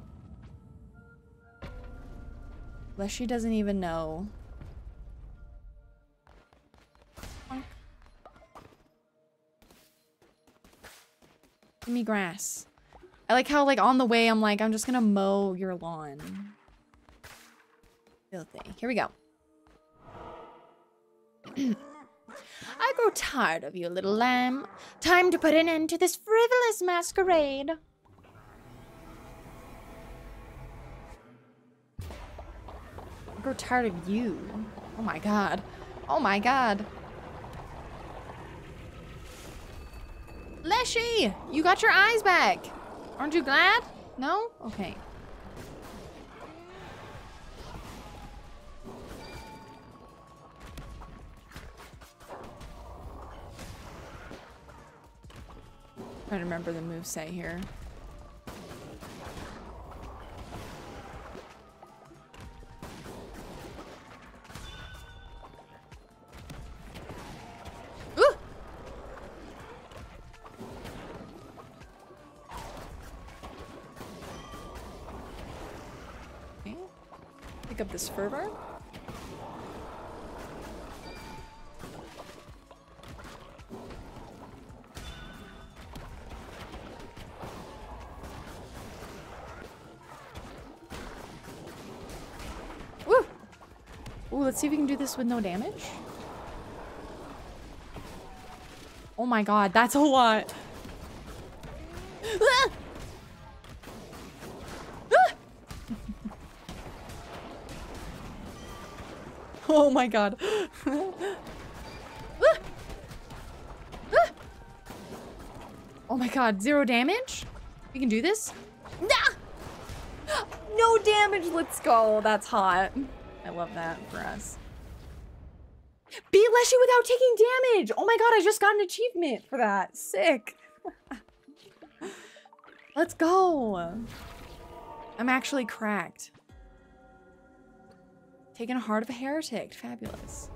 Leshu doesn't even know. Give me grass. I like how, like, on the way, I'm like, I'm just gonna mow your lawn. Filthy. Here we go. I grow tired of you, little lamb. Time to put an end to this frivolous masquerade. I grow tired of you. Oh my god. Oh my god. Leshy! You got your eyes back! Aren't you glad? No? Okay. Trying to remember the moveset here. Ooh! Okay. Pick up this fervor. Ooh, let's see if we can do this with no damage. Oh my god, that's a lot. Ah! Ah! Oh my god. Ah! Ah! Oh my god, zero damage? We can do this? Ah! No damage, let's go. That's hot. I love that for us. Beat Leshy without taking damage! Oh my god, I just got an achievement for that. Sick. Let's go. I'm actually cracked. Taking a heart of a heretic. Fabulous.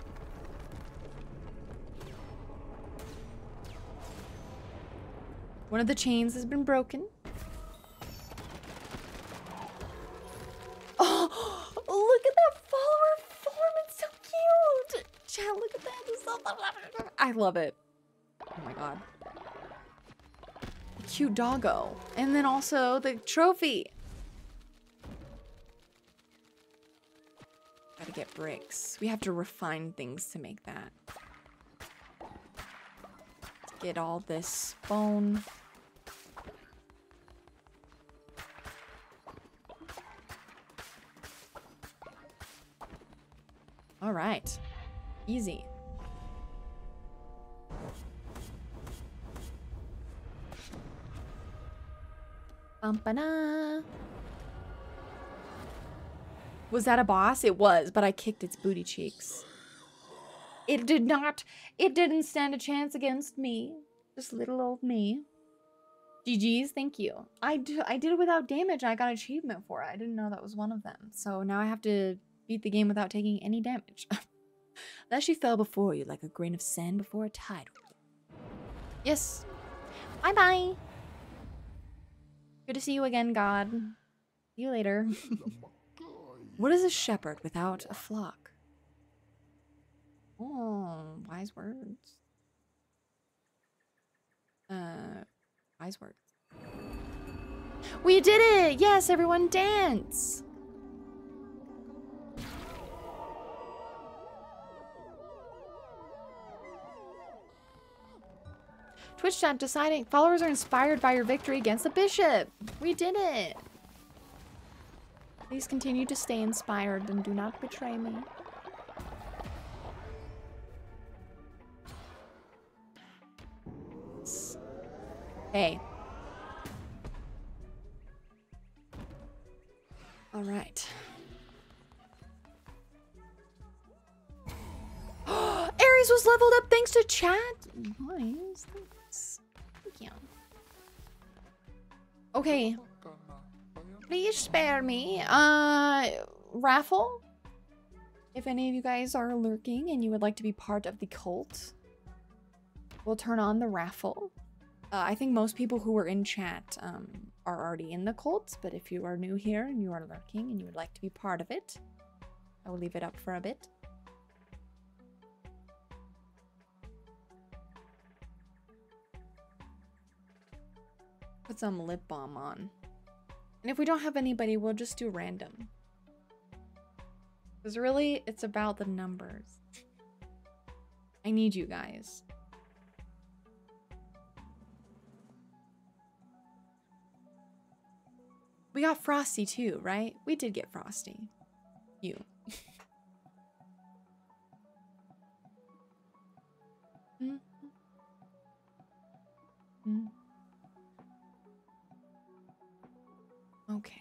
One of the chains has been broken. Oh, look at that follower form. It's so cute. Chat, look at that. It's so... I love it. Oh my god. Cute doggo. And then also the trophy. Gotta get bricks. We have to refine things to make that. Let's get all this bone. All right. Easy. Bum-ba-da. Was that a boss? It was, but I kicked its booty cheeks. It did not. It didn't stand a chance against me. Just little old me. G G's, thank you. I, do, I did it without damage. I got an achievement for it. I didn't know that was one of them. So now I have to beat the game without taking any damage. Leshy fell before you like a grain of sand before a tide. Yes. Bye-bye. Good to see you again, God. See you later. What is a shepherd without a flock? Oh, wise words. Uh, wise words. We did it! Yes, everyone dance! Twitch chat deciding followers are inspired by your victory against the bishop. We did it. Please continue to stay inspired and do not betray me. Hey. All right. Ares was leveled up thanks to chat. Nice. Thanks. Thank you. Okay. Please spare me. Uh, raffle. If any of you guys are lurking and you would like to be part of the cult, we'll turn on the raffle. Uh, I think most people who are in chat um, are already in the cult, but if you are new here and you are lurking and you would like to be part of it, I will leave it up for a bit. Put some lip balm on. And if we don't have anybody, we'll just do random. Because really, it's about the numbers. I need you guys. We got Frosty too, right? We did get Frosty. You. mm. Mm. Okay.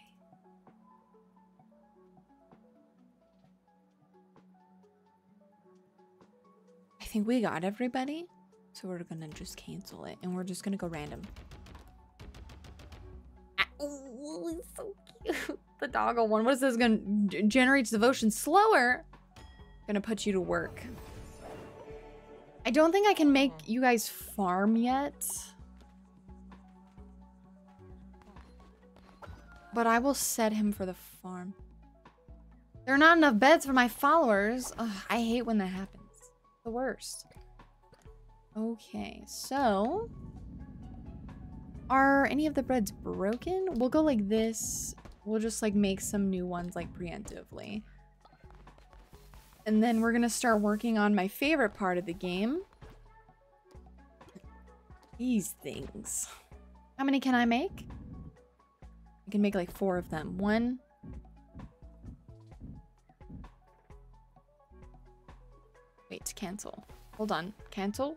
I think we got everybody. So we're gonna just cancel it and we're just gonna go random. Oh, it's so cute. The doggle one. What is this gonna generate devotion slower? Gonna put you to work. I don't think I can make you guys farm yet. But I will set him for the farm. There are not enough beds for my followers. Ugh, I hate when that happens. The worst. Okay, so are any of the breads broken? We'll go like this. We'll just like make some new ones like preemptively. And then we're gonna start working on my favorite part of the game. These things. How many can I make? I can make like four of them. One. Wait, cancel. Hold on. Cancel.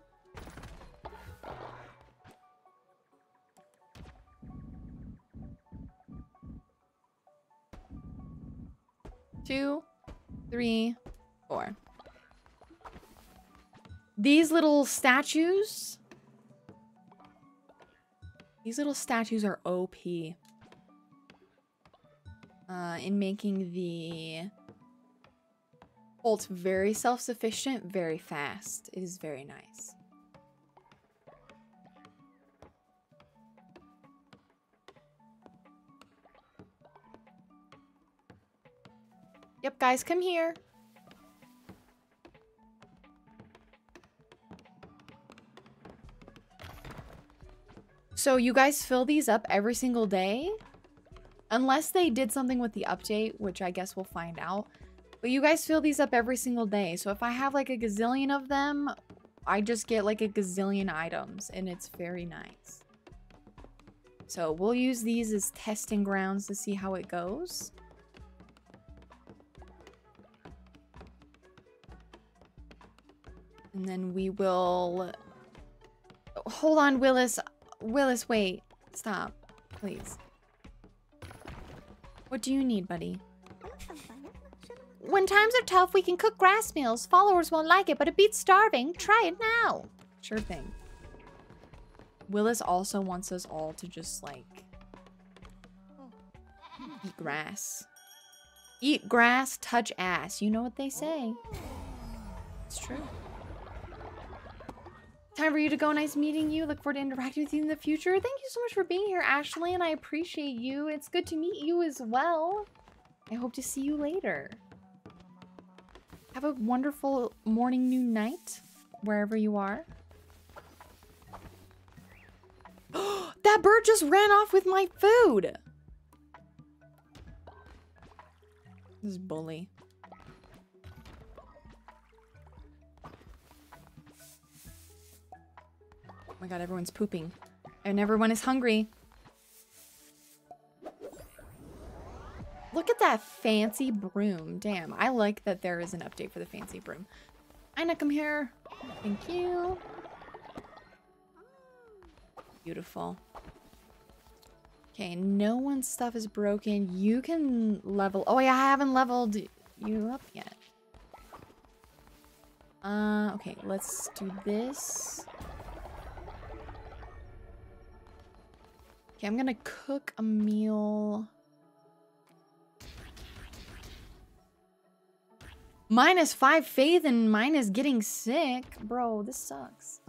Two, three, four. These little statues. These little statues are O P. Uh, in making the ult very self-sufficient, very fast. It is very nice. Yep, guys, come here. So you guys fill these up every single day? Unless they did something with the update, which I guess we'll find out. But you guys fill these up every single day. So if I have like a gazillion of them, I just get like a gazillion items. And it's very nice. So we'll use these as testing grounds to see how it goes. And then we will... Hold on, Willis. Willis, wait. Stop. Please. What do you need, buddy? When times are tough, we can cook grass meals. Followers won't like it, but it beats starving. Try it now. Sure thing. Willis also wants us all to just, like, eat grass. Eat grass, touch ass. You know what they say. It's true. Time for you to go. Nice meeting you. Look forward to interacting with you in the future. Thank you so much for being here, Ashley, and I appreciate you. It's good to meet you as well. I hope to see you later. Have a wonderful morning, noon, night, wherever you are. That bird just ran off with my food. This bully. Oh my god, everyone's pooping. And everyone is hungry. Look at that fancy broom. Damn, I like that there is an update for the fancy broom. Ina, come here. Thank you. Beautiful. Okay, no one's stuff is broken. You can level... Oh, yeah, I haven't leveled you up yet. Uh, okay, let's do this. Okay, I'm gonna cook a meal. Minus five faith and mine is getting sick. Bro, this sucks.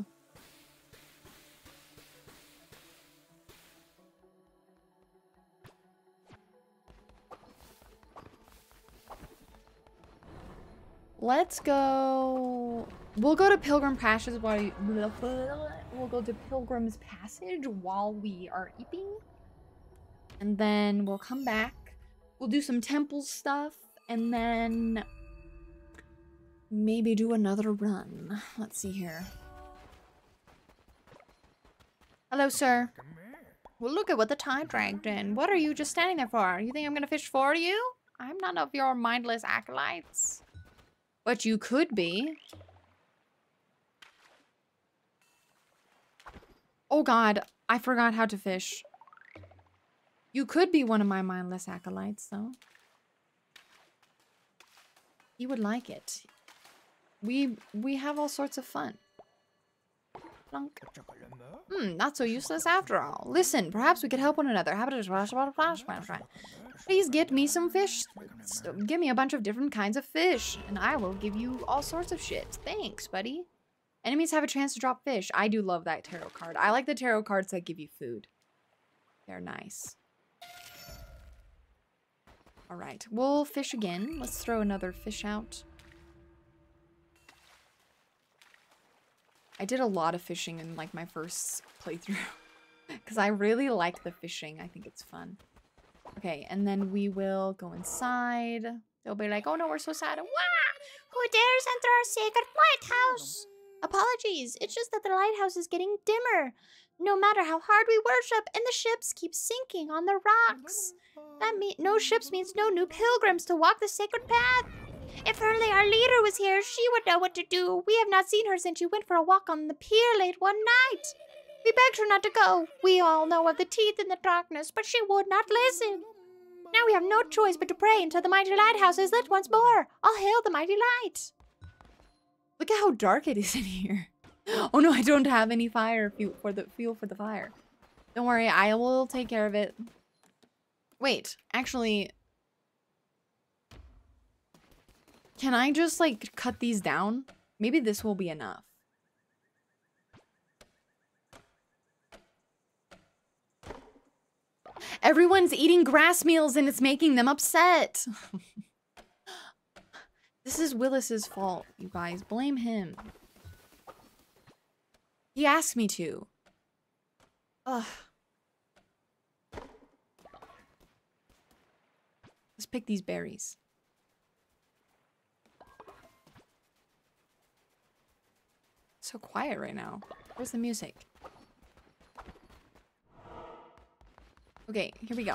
Let's go. We'll go to Pilgrim Passes while you... we'll go to Pilgrim's Passage while we are eating. And then we'll come back. We'll do some temple stuff. And then maybe do another run. Let's see here. Hello, sir. Well, look at what the tide dragged in. What are you just standing there for? You think I'm gonna fish for you? I'm none of your mindless acolytes. But you could be. Oh god, I forgot how to fish. You could be one of my mindless acolytes, though. He would like it. We we have all sorts of fun. Plunk. Hmm, not so useless after all. Listen, perhaps we could help one another. How about please get me some fish. Give me a bunch of different kinds of fish, and I will give you all sorts of shit. Thanks, buddy. Enemies have a chance to drop fish. I do love that tarot card. I like the tarot cards that give you food. They're nice. All right, we'll fish again. Let's throw another fish out. I did a lot of fishing in like my first playthrough because I really like the fishing. I think it's fun. Okay, and then we will go inside. They'll be like, oh no, we're so sad. Wah! Who dares enter our sacred lighthouse? Apologies, it's just that the lighthouse is getting dimmer. No matter how hard we worship, and the ships keep sinking on the rocks. That means no ships means no new pilgrims to walk the sacred path. If Hurley, our leader, was here, she would know what to do. We have not seen her since she went for a walk on the pier late one night. We begged her not to go. We all know of the teeth in the darkness, but she would not listen. Now we have no choice but to pray until the mighty lighthouse is lit once more. All hail the mighty light. Look at how dark it is in here. Oh no, I don't have any fire fuel for the fuel for the fire. Don't worry, I will take care of it. Wait, actually, can I just like cut these down? Maybe this will be enough. Everyone's eating grass meals and it's making them upset. This is Willis's fault, you guys. Blame him. He asked me to. Ugh. Let's pick these berries. So quiet right now. Where's the music? Okay, here we go.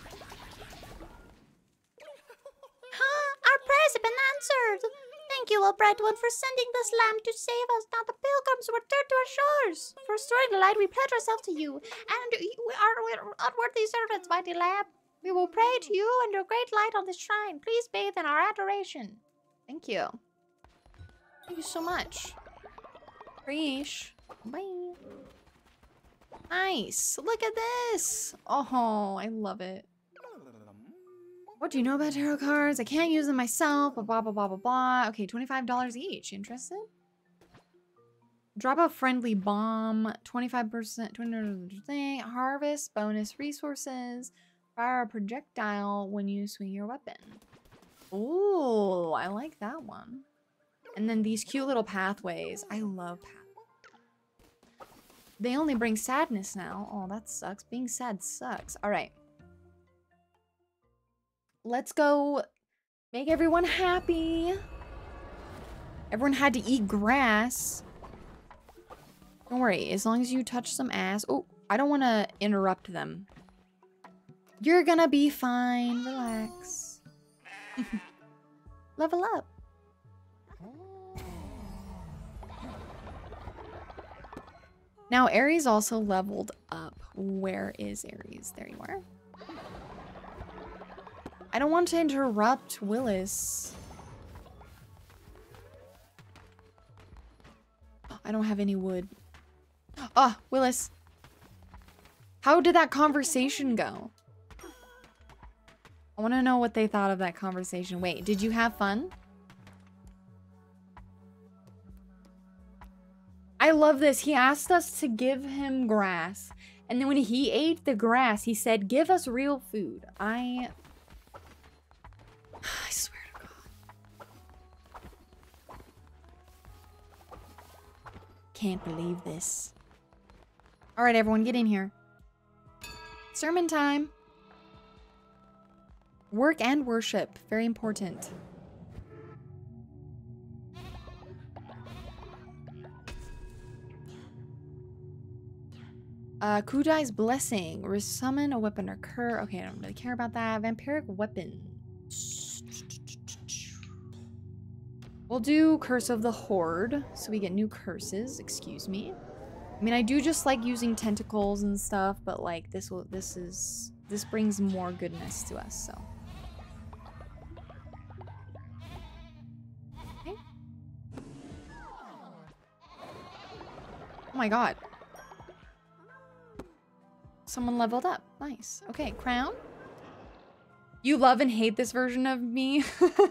Huh? Our prayers have been answered. Thank you, O Bright One, for sending this lamb to save us. Now the pilgrims return to our shores. For restoring the light, we pledge ourselves to you, and we are unworthy servants, mighty lamb. We will pray to you and your great light on this shrine. Please bathe in our adoration. Thank you. Thank you so much. Preach. Bye. Nice. Look at this. Oh, I love it. What do you know about tarot cards? I can't use them myself. Blah, blah, blah, blah, blah, blah. Okay, twenty-five dollars each. Interested? Drop a friendly bomb. twenty-five percent. twenty harvest. Bonus resources. Fire a projectile when you swing your weapon. Ooh, I like that one. And then these cute little pathways. I love pathways. They only bring sadness now. Oh, that sucks. Being sad sucks. All right. Let's go make everyone happy. Everyone had to eat grass. Don't worry. As long as you touch some ass. Oh, I don't want to interrupt them. You're gonna be fine. Relax. Level up. Now, Aries also leveled up. Where is Aries? There you are. I don't want to interrupt Willis. I don't have any wood. Ah, oh, Willis. How did that conversation go? I want to know what they thought of that conversation. Wait, did you have fun? I love this. He asked us to give him grass. And then when he ate the grass, he said, give us real food. I... I swear to God. Can't believe this. All right, everyone, get in here. Sermon time. Work and worship. Very important. Uh, Kudai's Blessing. Resummon a weapon or cur. Okay, I don't really care about that. Vampiric weapon. We'll do Curse of the Horde, so we get new curses. Excuse me. I mean, I do just like using tentacles and stuff, but like this will, this is, this brings more goodness to us, so. Okay. Oh my god. Someone leveled up. Nice. Okay, crown. You love and hate this version of me.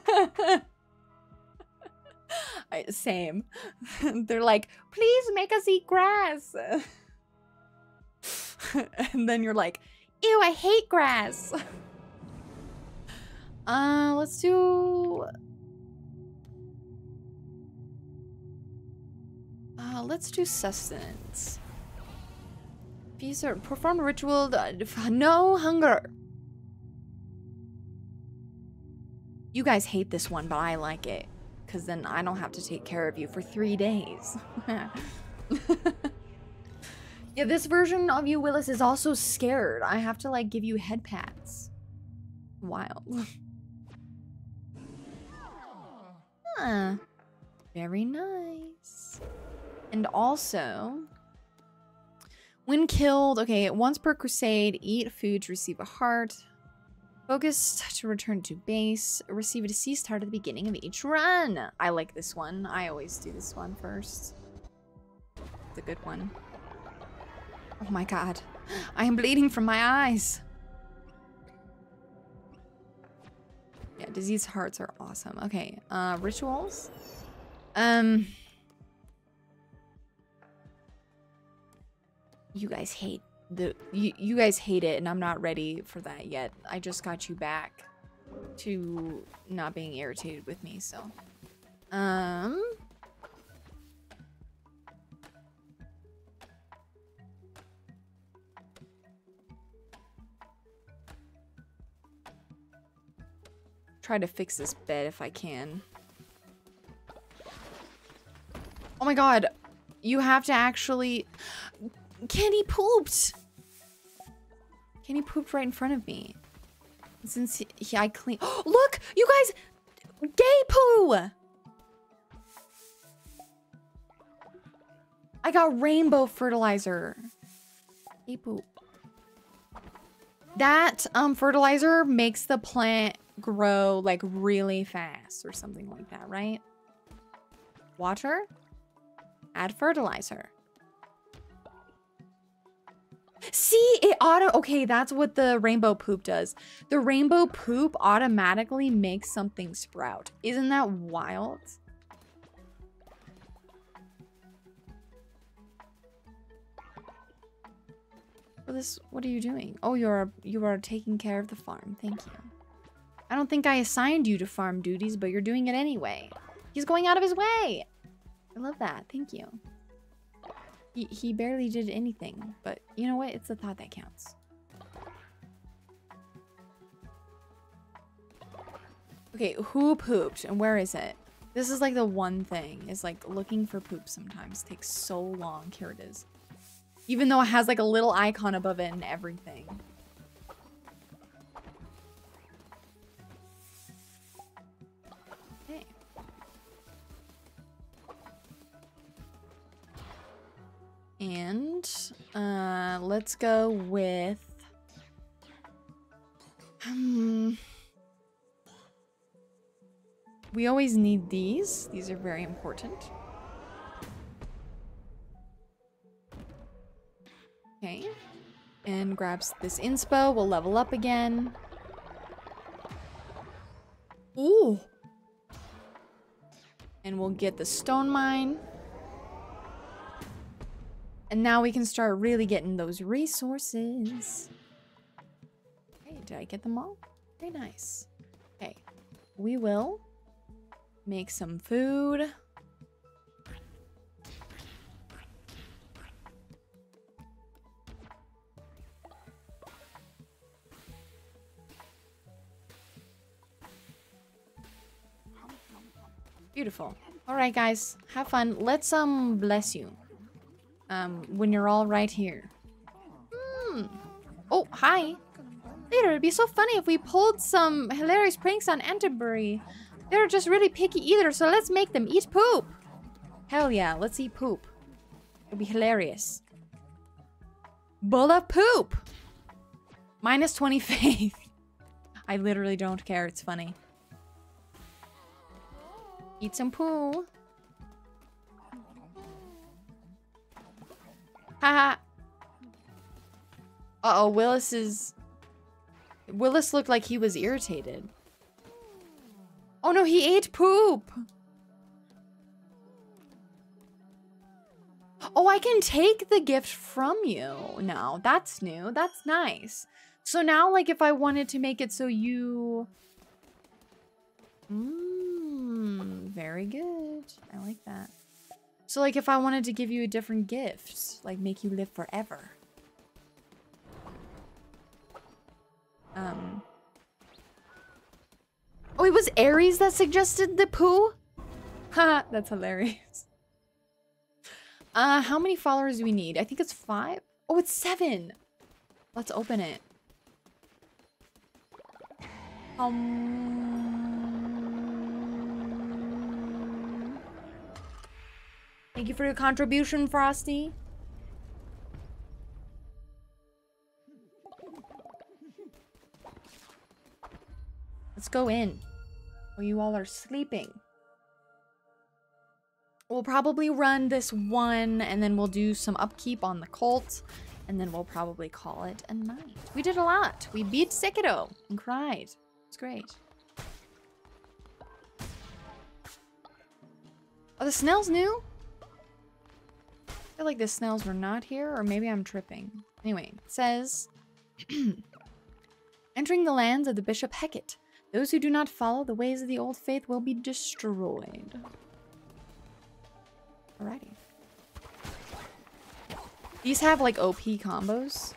I, same. They're like, please make us eat grass. And then you're like, ew, I hate grass. Uh, let's do... Uh, let's do sustenance. Feast or perform ritual, no hunger. You guys hate this one, but I like it. Because then I don't have to take care of you for three days. Yeah, this version of you, Willis, is also scared. I have to, like, give you head pats. Wild. Huh. Very nice. And also... When killed... Okay, once per crusade, eat food to receive a heart. Focused to return to base. Receive a deceased heart at the beginning of each run. I like this one. I always do this one first. It's a good one. Oh my god. I am bleeding from my eyes. Yeah, diseased hearts are awesome. Okay, uh, rituals. Um... You guys hate the you, you guys hate it, and I'm not ready for that yet. I just got you back to not being irritated with me, so um try to fix this bed if I can. Oh my god, you have to actually... Kenny pooped! Kenny pooped right in front of me. Since he, he I clean- oh, look! You guys! Gay poo! I got rainbow fertilizer. Gay poop. That um fertilizer makes the plant grow like really fast or something like that, right? Water? Add fertilizer. See, it auto- okay, that's what the rainbow poop does. The rainbow poop automatically makes something sprout. Isn't that wild? Well, this, what are you doing? Oh, you're you are taking care of the farm. Thank you. I don't think I assigned you to farm duties, but you're doing it anyway. He's going out of his way. I love that. Thank you. He, he barely did anything, but you know what? It's the thought that counts. Okay, who pooped and where is it? This is like the one thing, is like looking for poop sometimes takes so long. Here it is. Even though it has like a little icon above it and everything. Okay. And uh, let's go with, um, we always need these. These are very important. Okay, and grabs this inspo. We'll level up again. Ooh. And we'll get the stone mine. And now we can start really getting those resources. Okay, did I get them all? Very nice. Okay, we will make some food. Beautiful. All right, guys. Have fun. Let's, um, bless you. Um, when you're all right here. Hmm. Oh, hi. Later, it'd be so funny if we pulled some hilarious pranks on Enterbury. They're just really picky eaters, so let's make them eat poop. Hell yeah, let's eat poop. It'll be hilarious. Bowl of poop. Minus twenty faith. I literally don't care. It's funny. Eat some poo. Haha. Uh-oh, Willis is... Willis looked like he was irritated. Oh no, he ate poop! Oh, I can take the gift from you now. That's new. That's nice. So now, like, if I wanted to make it so you... Mmm, very good. I like that. So, like, if I wanted to give you a different gift, like, make you live forever. Um. Oh, it was Aries that suggested the poo? Haha, that's hilarious. Uh, how many followers do we need? I think it's five. Oh, it's seven. Let's open it. Um. Thank you for your contribution, Frosty. Let's go in. Oh, you all are sleeping. We'll probably run this one, and then we'll do some upkeep on the cult, and then we'll probably call it a night. We did a lot. We beat Sekiro and cried. It's great. Are the snails new? I feel like the snails were not here, or maybe I'm tripping. Anyway, it says... Entering the lands of the Bishop Hecate. Those who do not follow the ways of the old faith will be destroyed. Alrighty. These have like O P combos.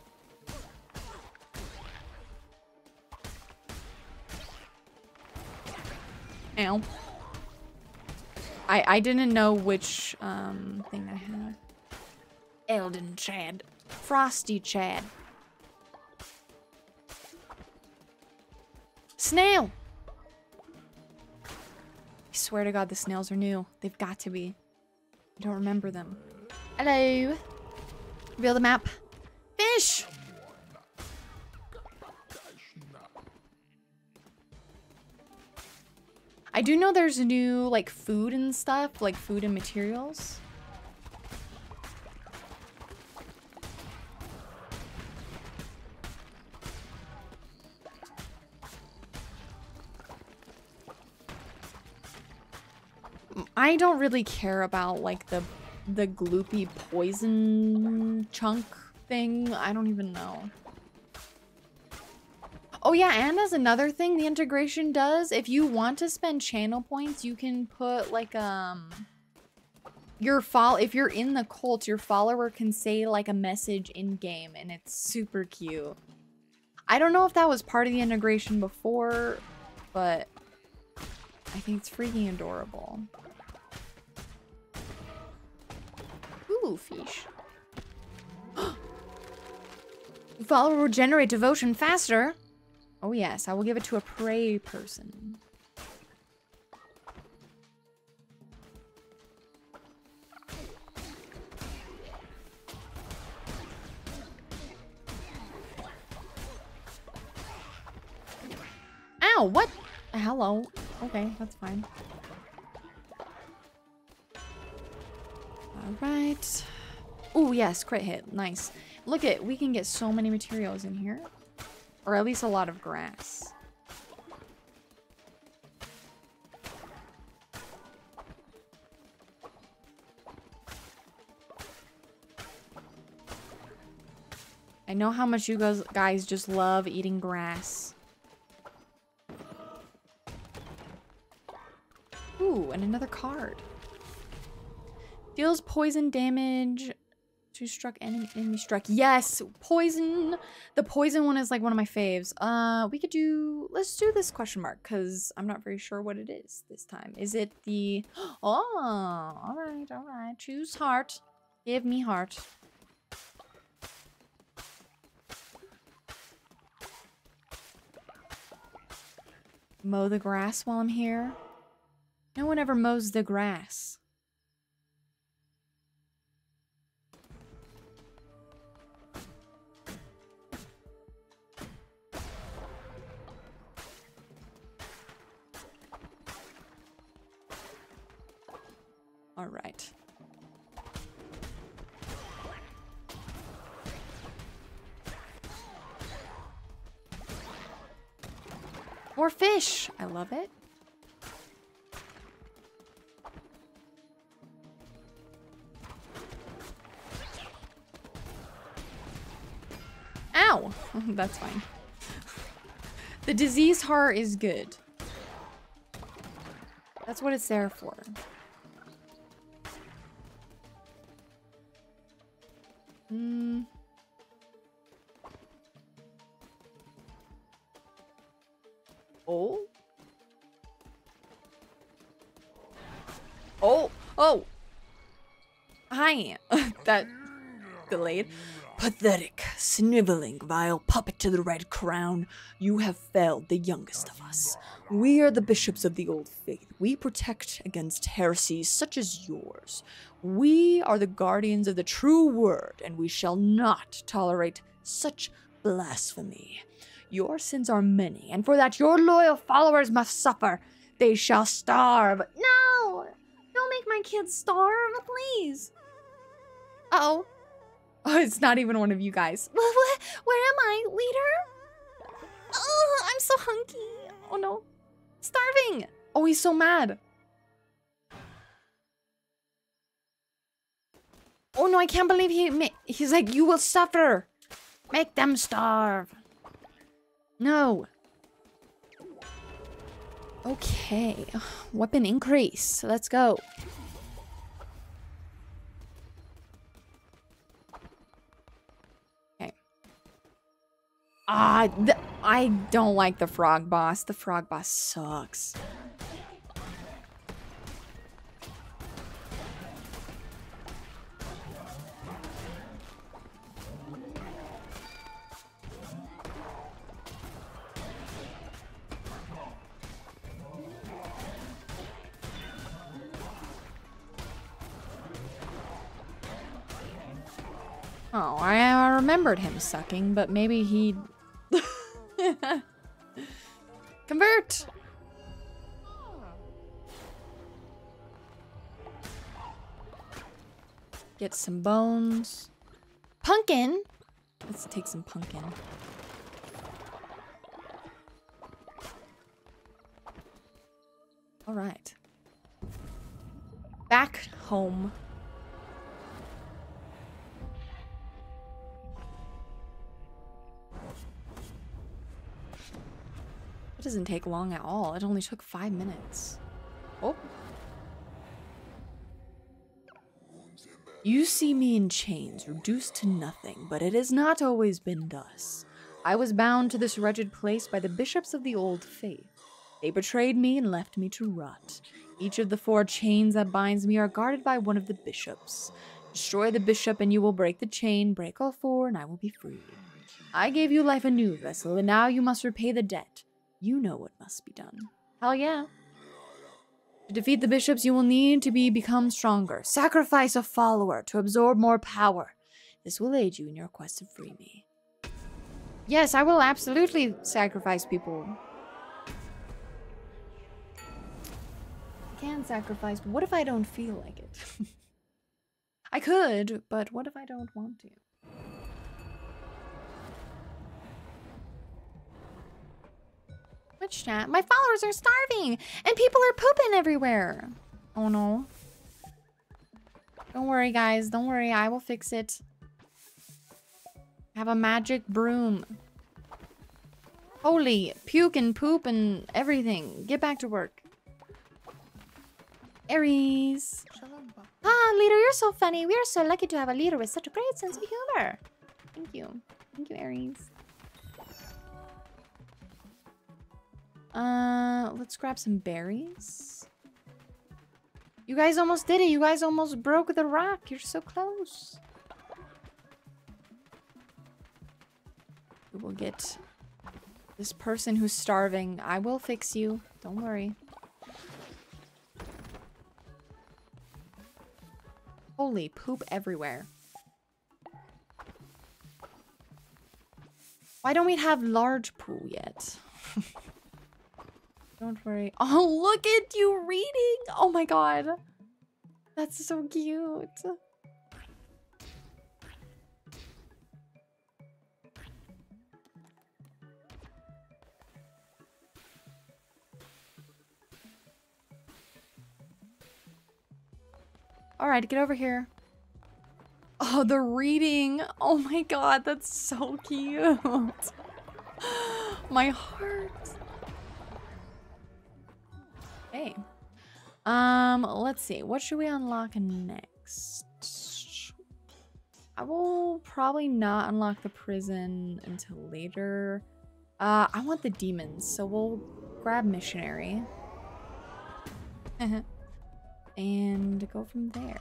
Ow. I I didn't know which um thing I had. Elden Chad. Frosty Chad. Snail! I swear to God, the snails are new. They've got to be. I don't remember them. Hello. Reveal the map. Fish! I do know there's new, like, food and stuff. Like, food and materials. I don't really care about like the the gloopy poison chunk thing. I don't even know. Oh yeah, and as another thing the integration does, if you want to spend channel points, you can put like um your follow if you're in the cult, your follower can say like a message in game, and it's super cute. I don't know if that was part of the integration before, but I think it's freaking adorable. Ooh, fish. Follower will generate devotion faster. Oh yes, I will give it to a prey person. Ow, what? Hello. Okay, that's fine. Alright. Oh yes, crit hit. Nice. Look at, we can get so many materials in here. Or at least a lot of grass. I know how much you guys guys just love eating grass. Ooh, and another card. Deals poison damage Two struck, enemy, enemy struck. Yes, poison. The poison one is like one of my faves. Uh, we could do, let's do this question mark because I'm not very sure what it is this time. Is it the, oh, all right, all right. Choose heart. Give me heart. Mow the grass while I'm here. No one ever mows the grass. All right. More fish. I love it. Ow. That's fine. The disease heart is good. That's what it's there for. Hmm. Oh. Oh. Oh. Hi. That delayed. Pathetic, sniveling, vile puppet to the Red Crown. You have failed the youngest of us. We are the bishops of the old faith. We protect against heresies such as yours. We are the guardians of the true word, and we shall not tolerate such blasphemy. Your sins are many, and for that your loyal followers must suffer. They shall starve. No! Don't make my kids starve, please. Uh-oh. Oh, it's not even one of you guys. Where, where am I, leader? Oh, I'm so hungry. Oh, no. Starving. Oh, he's so mad. Oh, no, I can't believe he... He's like, you will suffer. Make them starve. No. Okay. Weapon increase. Let's go. Okay. Ah, th I don't like the frog boss. The frog boss sucks. Oh, I remembered him sucking, but maybe he... Convert! Get some bones. Pumpkin! Let's take some pumpkin. Alright. Back home. It doesn't take long at all. It only took five minutes. Oh. You see me in chains, reduced to nothing, but it has not always been thus. I was bound to this wretched place by the bishops of the old faith. They betrayed me and left me to rot. Each of the four chains that binds me are guarded by one of the bishops. Destroy the bishop and you will break the chain, break all four, and I will be free. I gave you life anew, vessel, and now you must repay the debt. You know what must be done. Hell yeah. To defeat the bishops, you will need to be become stronger. Sacrifice a follower to absorb more power. This will aid you in your quest to free me. Yes, I will absolutely sacrifice people. I can sacrifice, but what if I don't feel like it? I could, but what if I don't want to? Twitch chat. My followers are starving and people are pooping everywhere. Oh no. Don't worry, guys. Don't worry. I will fix it. I have a magic broom. Holy puke and poop and everything. Get back to work. Aries. Ah, Oh, leader, you're so funny. We are so lucky to have a leader with such a great sense of humor. Thank you. Thank you, Aries. Uh, let's grab some berries. You guys almost did it. You guys almost broke the rock. You're so close. We will get this person who's starving. I will fix you. Don't worry. Holy poop everywhere. Why don't we have large poo yet? Don't worry. Oh, look at you reading. Oh my god. That's so cute. All right, get over here. Oh, the reading. Oh my god, that's so cute. My heart. Okay. Um, let's see. What should we unlock next? I will probably not unlock the prison until later. Uh, I want the demons, so we'll grab missionary. And go from there.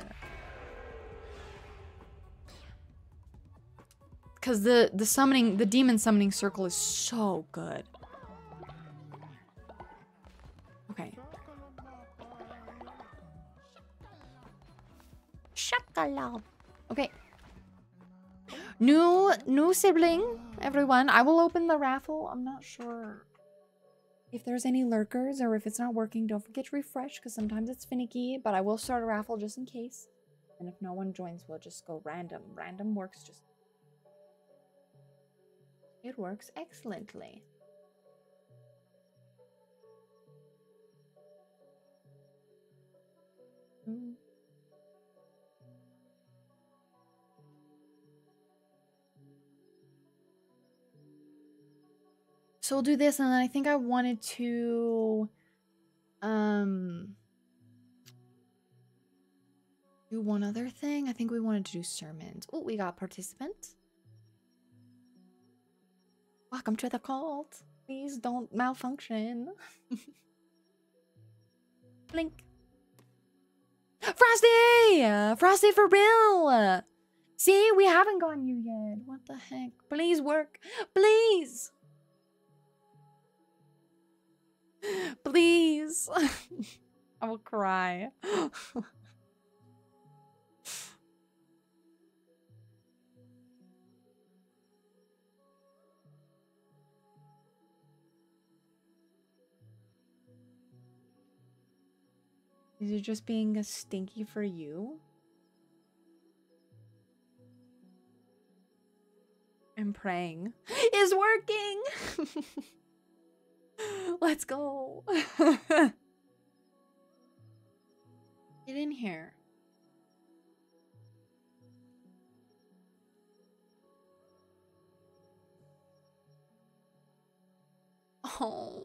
Because the, the summoning, the demon summoning circle is so good. Okay. Chocolate. Okay. New, new sibling, everyone. I will open the raffle. I'm not sure if there's any lurkers or if it's not working. Don't forget to refresh because sometimes it's finicky, but I will start a raffle just in case. And if no one joins, we'll just go random. Random works just... It works excellently. Mm. So we'll do this, and then I think I wanted to um do one other thing. I think we wanted to do sermons. Oh, we got participant. Welcome to the cult. Please don't malfunction. Blink. Frosty! Uh, Frosty for real! See, we haven't gotten you yet. What the heck? Please work. Please! Please! I will cry. Is it just being a stinky for you? I'm praying. It's working! Let's go. Get in here. Oh.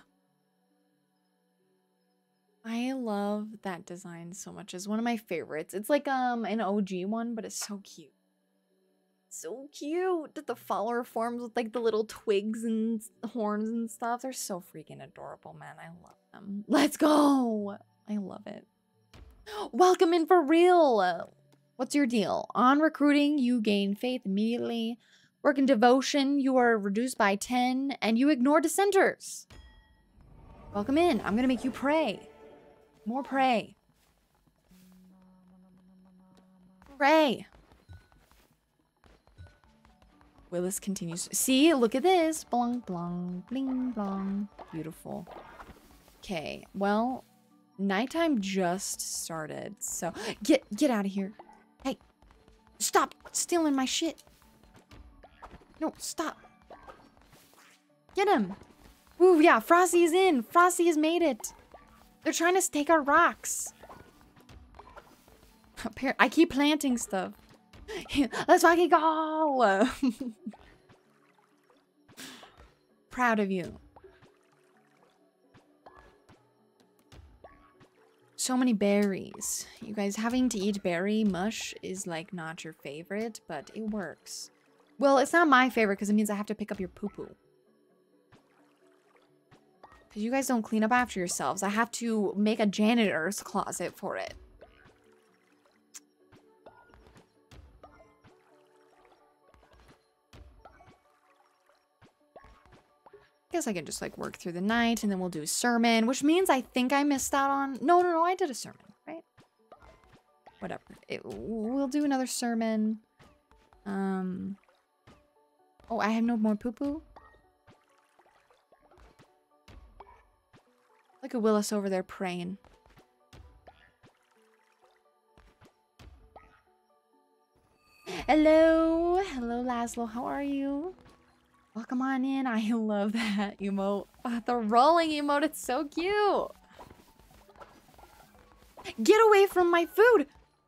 I love that design so much. It's one of my favorites. It's like um an O G one, but it's so cute. So cute. The follower forms with like the little twigs and horns and stuff. They're so freaking adorable, man. I love them. Let's go. I love it. Welcome in for real. What's your deal? On recruiting, you gain faith immediately. Work in devotion, you are reduced by ten, and you ignore dissenters. Welcome in. I'm gonna make you pray. More pray. Pray. Willis continues. See, look at this. Blong, blong, bling, blong. Beautiful. Okay, well, nighttime just started, so get get out of here. Hey, stop stealing my shit. No, stop. Get him. Ooh, yeah, Frosty's in. Frosty has made it. They're trying to take our rocks. I keep planting stuff. Let's fucking go. Proud of you. so many berries. You guys, having to eat berry mush is like not your favorite, but it works. Well, it's not my favorite because it means I have to pick up your poo-poo. Because you guys don't clean up after yourselves. I have to make a janitor's closet for it. Guess I can just like work through the night and then we'll do a sermon, which means I think I missed out on. No, no, no, I did a sermon, right? Whatever. It, we'll do another sermon. Um. Oh, I have no more poo poo. Look at Willis over there praying. Hello, hello, Laszlo. How are you? Welcome on in. I love that emote. Oh, the rolling emote, it's so cute. Get away from my food.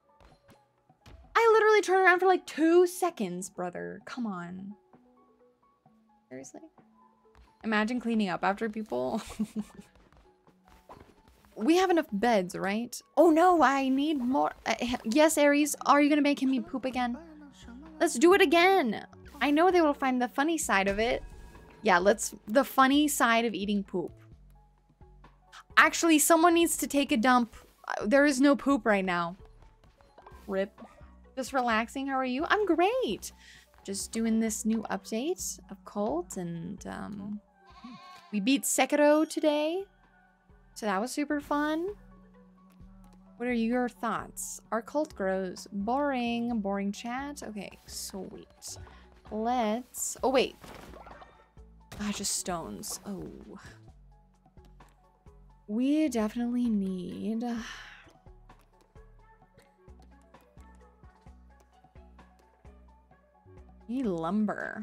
I literally turned around for like two seconds, brother. Come on. Seriously? Imagine cleaning up after people. We have enough beds, right? Oh no, I need more. Uh, yes, Aries, are you gonna make him poop again? Let's do it again. I know they will find the funny side of it. Yeah, let's... The funny side of eating poop. Actually, someone needs to take a dump. There is no poop right now. Rip. Just relaxing. How are you? I'm great. Just doing this new update of Cult. And, um... we beat Sekiro today. So that was super fun. What are your thoughts? Our cult grows. Boring. Boring chat. Okay, sweet. Let's... Oh, wait. Ah, just stones. Oh. We definitely need... Need lumber.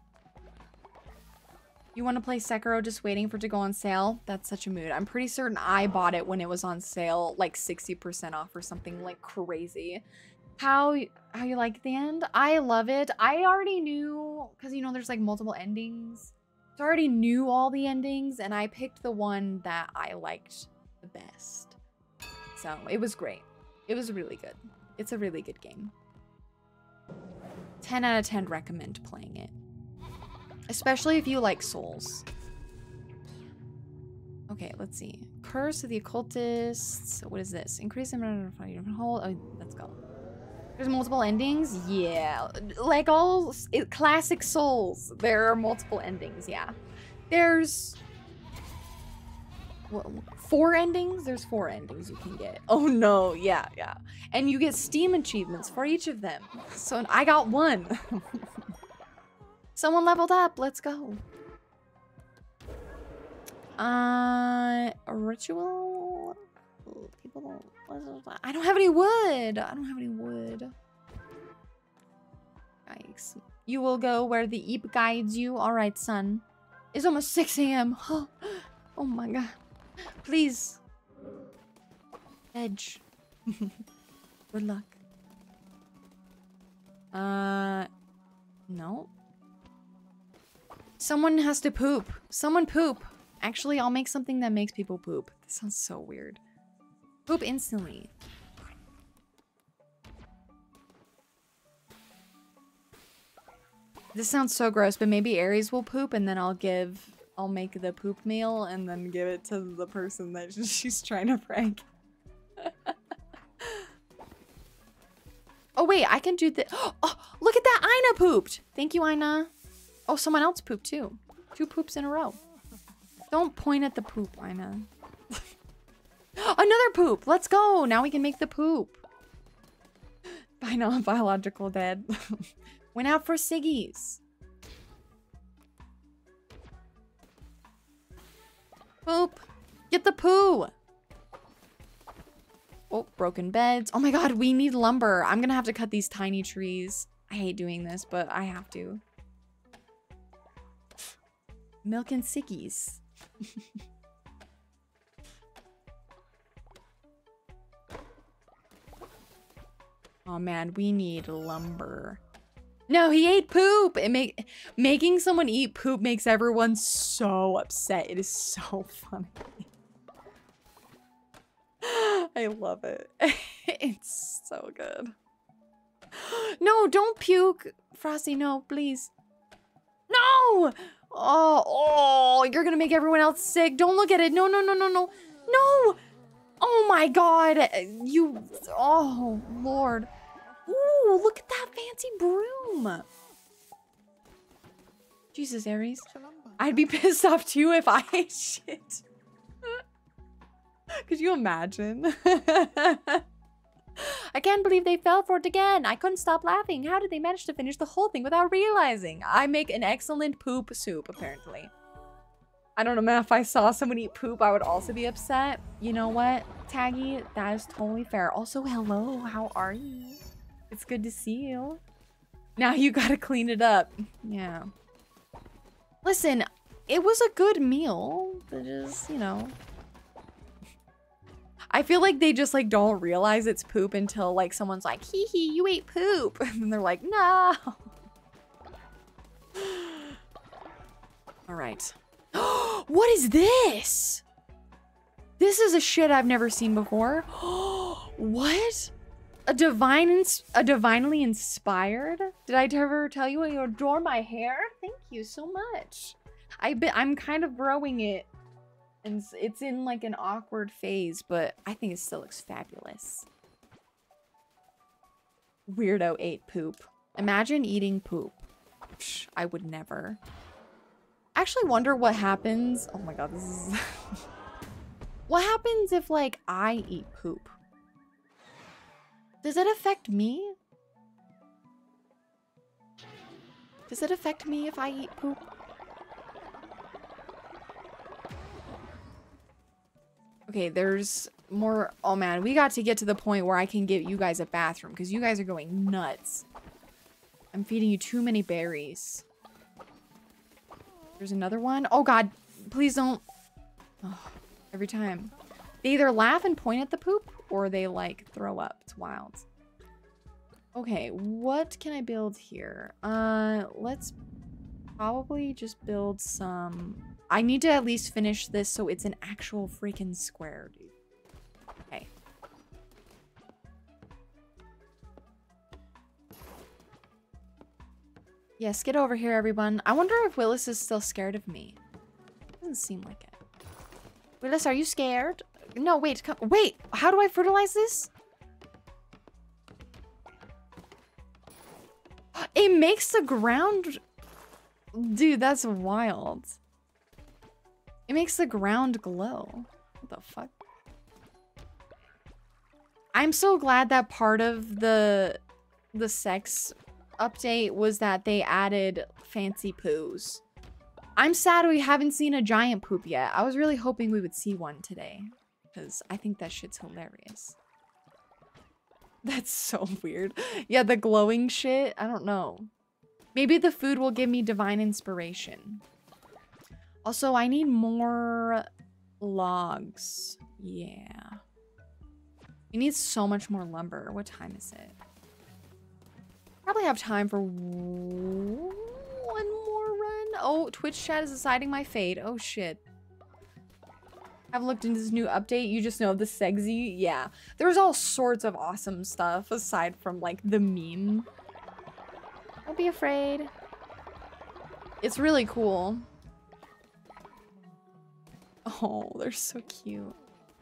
You want to play Sekiro just waiting for it to go on sale? That's such a mood. I'm pretty certain I bought it when it was on sale, like sixty percent off or something like crazy. How, how you like the end? I love it. I already knew, because you know there's like multiple endings. So I already knew all the endings and I picked the one that I liked the best. So it was great. It was really good. It's a really good game. ten out of ten recommend playing it. Especially if you like Souls. Okay, let's see. Curse of the Occultists. What is this? Increase the amount of fire you can hold. Oh, let's go. There's multiple endings? Yeah. Like all it, classic Souls, there are multiple endings, yeah. There's... What, four endings? There's four endings you can get. Oh no, yeah, yeah. And you get Steam achievements for each of them. So I got one. Someone leveled up. Let's go. Uh, a ritual? People don't... I don't have any wood. I don't have any wood. Yikes. You will go where the Eep guides you. All right, son. It's almost six A M Oh, oh my god. Please. Edge. Good luck. Uh, no. Someone has to poop. Someone poop. Actually, I'll make something that makes people poop. This sounds so weird. Poop instantly. This sounds so gross, but maybe Aries will poop and then I'll give... I'll make the poop meal and then give it to the person that she's trying to prank. Oh wait, I can do the... Oh, look at that! Ina pooped! Thank you, Ina. Oh, someone else pooped too. Two poops in a row. Don't point at the poop, Ina. Another poop! Let's go! Now we can make the poop. By not biological dead. Went out for ciggies. Poop! Get the poo! Oh, broken beds. Oh my god, we need lumber. I'm gonna have to cut these tiny trees. I hate doing this, but I have to. Milk and sickies. Oh man, we need lumber. No, he ate poop. It make making someone eat poop makes everyone so upset. It is so funny. I love it. It's so good. No, don't puke. Frosty, no, please. No! Oh, oh, you're gonna make everyone else sick. Don't look at it. No, no, no, no, no. No! Oh my god. You, oh, Lord. Ooh, look at that fancy broom. Jesus, Aries. I'd be pissed off too if I ate shit. Could you imagine? I can't believe they fell for it again. I couldn't stop laughing. How did they manage to finish the whole thing without realizing? I make an excellent poop soup, apparently. I don't know, man. If I saw someone eat poop, I would also be upset. You know what, Taggy? That is totally fair. Also, hello. How are you? It's good to see you. Now you gotta clean it up. Yeah. Listen, it was a good meal. It just, you know... I feel like they just like don't realize it's poop until like someone's like, hee hee, you ate poop. And they're like, no. All right. What is this? This is a shit I've never seen before. What? A divine, ins a divinely inspired? Did I ever tell you you adore my hair? Thank you so much. I bet I'm kind of growing it. And it's in like an awkward phase, but I think it still looks fabulous. Weirdo ate poop. Imagine eating poop. Psh, I would never. I actually wonder what happens. Oh my god, this is... What happens if like I eat poop? Does it affect me? Does it affect me if I eat poop? Okay, there's more. Oh man, we got to get to the point where I can give you guys a bathroom because you guys are going nuts. I'm feeding you too many berries. There's another one. Oh god, please don't. Oh, every time. They either laugh and point at the poop or they like throw up. It's wild. Okay, what can I build here? Uh, let's probably just build some... I need to at least finish this so it's an actual freaking square, dude. Okay. Yes, get over here, everyone. I wonder if Willis is still scared of me. Doesn't seem like it. Willis, are you scared? No, wait, come, wait, how do I fertilize this? It makes the ground... Dude, that's wild. It makes the ground glow. What the fuck? I'm so glad that part of the the sex update was that they added fancy poos. I'm sad we haven't seen a giant poop yet. I was really hoping we would see one today because I think that shit's hilarious. That's so weird. Yeah, the glowing shit. I don't know. Maybe the food will give me divine inspiration. Also, I need more logs. Yeah. We need so much more lumber. What time is it? Probably have time for one more run. Oh, Twitch chat is deciding my fate. Oh, shit. I've looked into this new update. You just know the Segsy. Yeah. There's all sorts of awesome stuff aside from, like, the meme. Don't be afraid. It's really cool. Oh, they're so cute.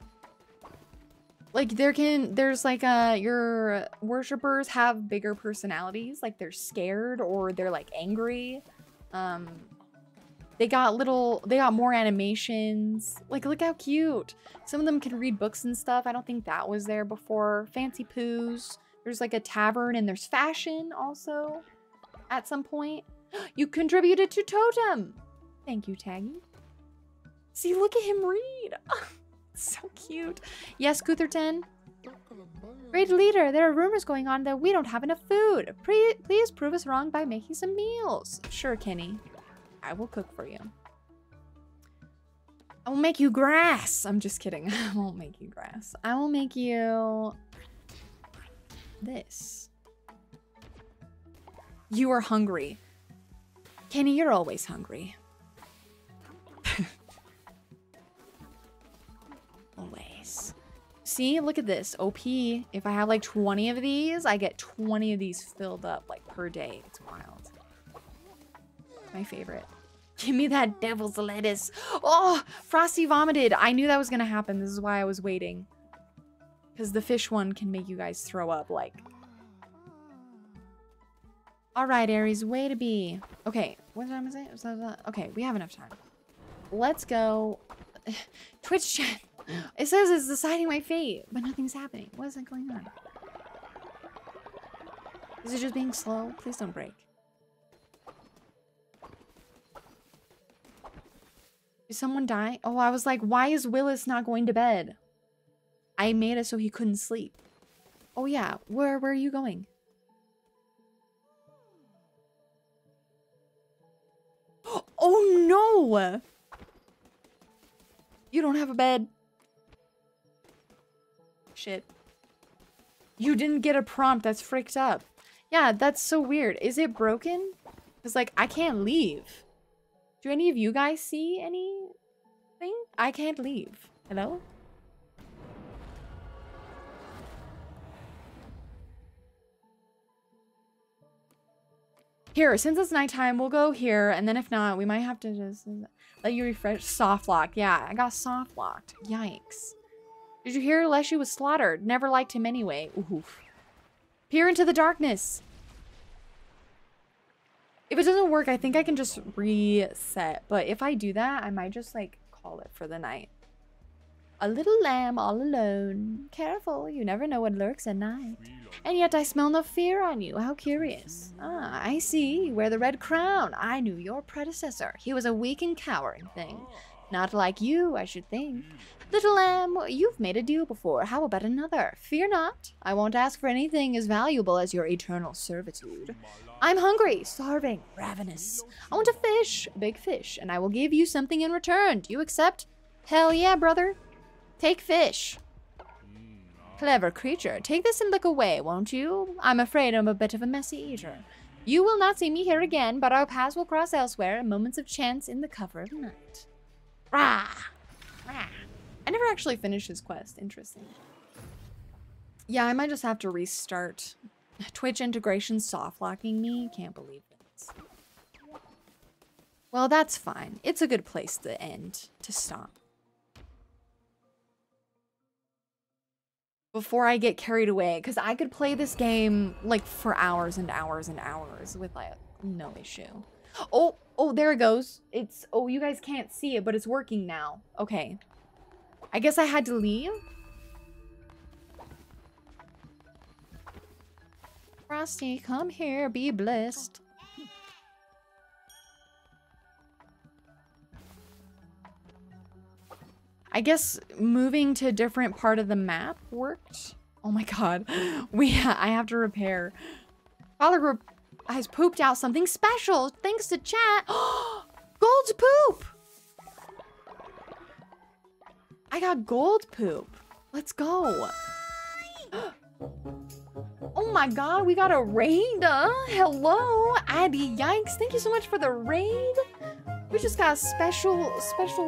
Like there can, there's like uh your worshippers have bigger personalities. Like they're scared or they're like angry. Um, they got little, they got more animations. Like look how cute. Some of them can read books and stuff. I don't think that was there before. Fancy poos. There's like a tavern and there's fashion also at some point. You contributed to Totem. Thank you, Taggy. See, look at him read. So cute. Yes, Cutherton. Great leader, there are rumors going on that we don't have enough food. Pre please prove us wrong by making some meals. Sure, Kenny. I will cook for you. I will make you grass. I'm just kidding. I won't make you grass. I will make you this. You are hungry. Kenny, you're always hungry. Always. See, look at this. O P. If I have like twenty of these, I get twenty of these filled up like per day. It's wild. My favorite. Give me that devil's lettuce. Oh, Frosty vomited. I knew that was going to happen. This is why I was waiting. Because the fish one can make you guys throw up like. All right, Aries, way to be. Okay, what time is it? Okay, we have enough time. Let's go. Twitch chat. It says it's deciding my fate, but nothing's happening. What is that going on? Is it just being slow? Please don't break. Did someone die? Oh, I was like, why is Willis not going to bed? I made it so he couldn't sleep. Oh yeah, where where are you going? Oh no! You don't have a bed. Shit. You didn't get a prompt. That's fricked up. Yeah, that's so weird. Is it broken? Because, like, I can't leave. Do any of you guys see anything? I can't leave. Hello? Here, since it's nighttime, we'll go here. And then if not, we might have to just let you refresh. Soft lock. Yeah, I got soft locked. Yikes. Did you hear Leshy was slaughtered? Never liked him anyway. Oof. Peer into the darkness. If it doesn't work, I think I can just reset. But if I do that, I might just like call it for the night. A little lamb all alone. Careful, you never know what lurks at night. And yet I smell no fear on you. How curious. Ah, I see. You wear the red crown. I knew your predecessor. He was a weak and cowering thing. Not like you, I should think. Little lamb, you've made a deal before. How about another? Fear not. I won't ask for anything as valuable as your eternal servitude. I'm hungry, starving, ravenous. I want a fish, a big fish, and I will give you something in return. Do you accept? Hell yeah, brother. Take fish. Clever creature. Take this and look away, won't you? I'm afraid I'm a bit of a messy eater. You will not see me here again, but our paths will cross elsewhere in moments of chance in the cover of night. Rah! Rah! I never actually finished his quest. Interesting. Yeah, I might just have to restart. Twitch integration soft locking me. Can't believe this. Well, that's fine. It's a good place to end, to stop. Before I get carried away, because I could play this game like for hours and hours and hours with like no issue. Oh, oh, there it goes. It's, oh, you guys can't see it, but it's working now. Okay. I guess I had to leave. Frosty, come here, be blessed. I guess moving to a different part of the map worked. Oh my god. We ha I have to repair. Father Group has pooped out something special thanks to chat. Gold's poop! I got gold poop. Let's go. Oh my god, we got a raid. Uh, hello, Addy. Yikes. Thank you so much for the raid. We just got a special, special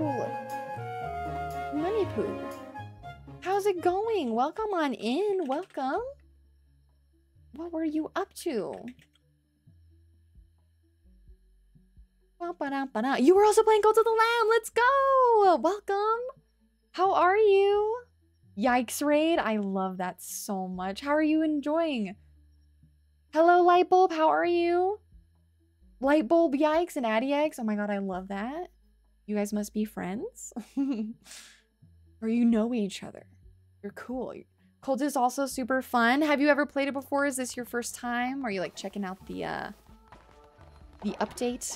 money poop. How's it going? Welcome on in. Welcome. What were you up to? You were also playing Cult of the Lamb. Let's go. Welcome. How are you? Yikes raid. I love that so much. How are you enjoying? Hello, Lightbulb. How are you? Lightbulb, yikes, and Addy X. Oh my god, I love that. You guys must be friends. Or you know each other. You're cool. Cult is also super fun. Have you ever played it before? Is this your first time? Or are you like checking out the uh the update?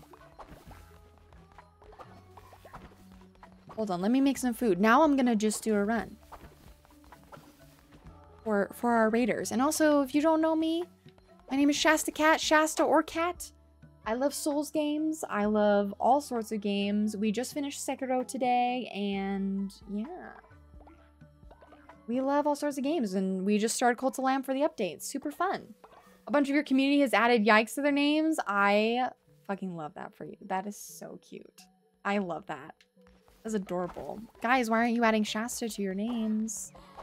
Hold on, let me make some food. Now I'm gonna just do a run. For for our raiders. And also, if you don't know me, my name is Shasta Cat, Shasta or Cat. I love Souls games. I love all sorts of games. We just finished Sekiro today, and yeah. We love all sorts of games, and we just started Cult of Lamb for the update. Super fun. A bunch of your community has added yikes to their names. I fucking love that for you. That is so cute. I love that. That's adorable. Guys, why aren't you adding Shasta to your names?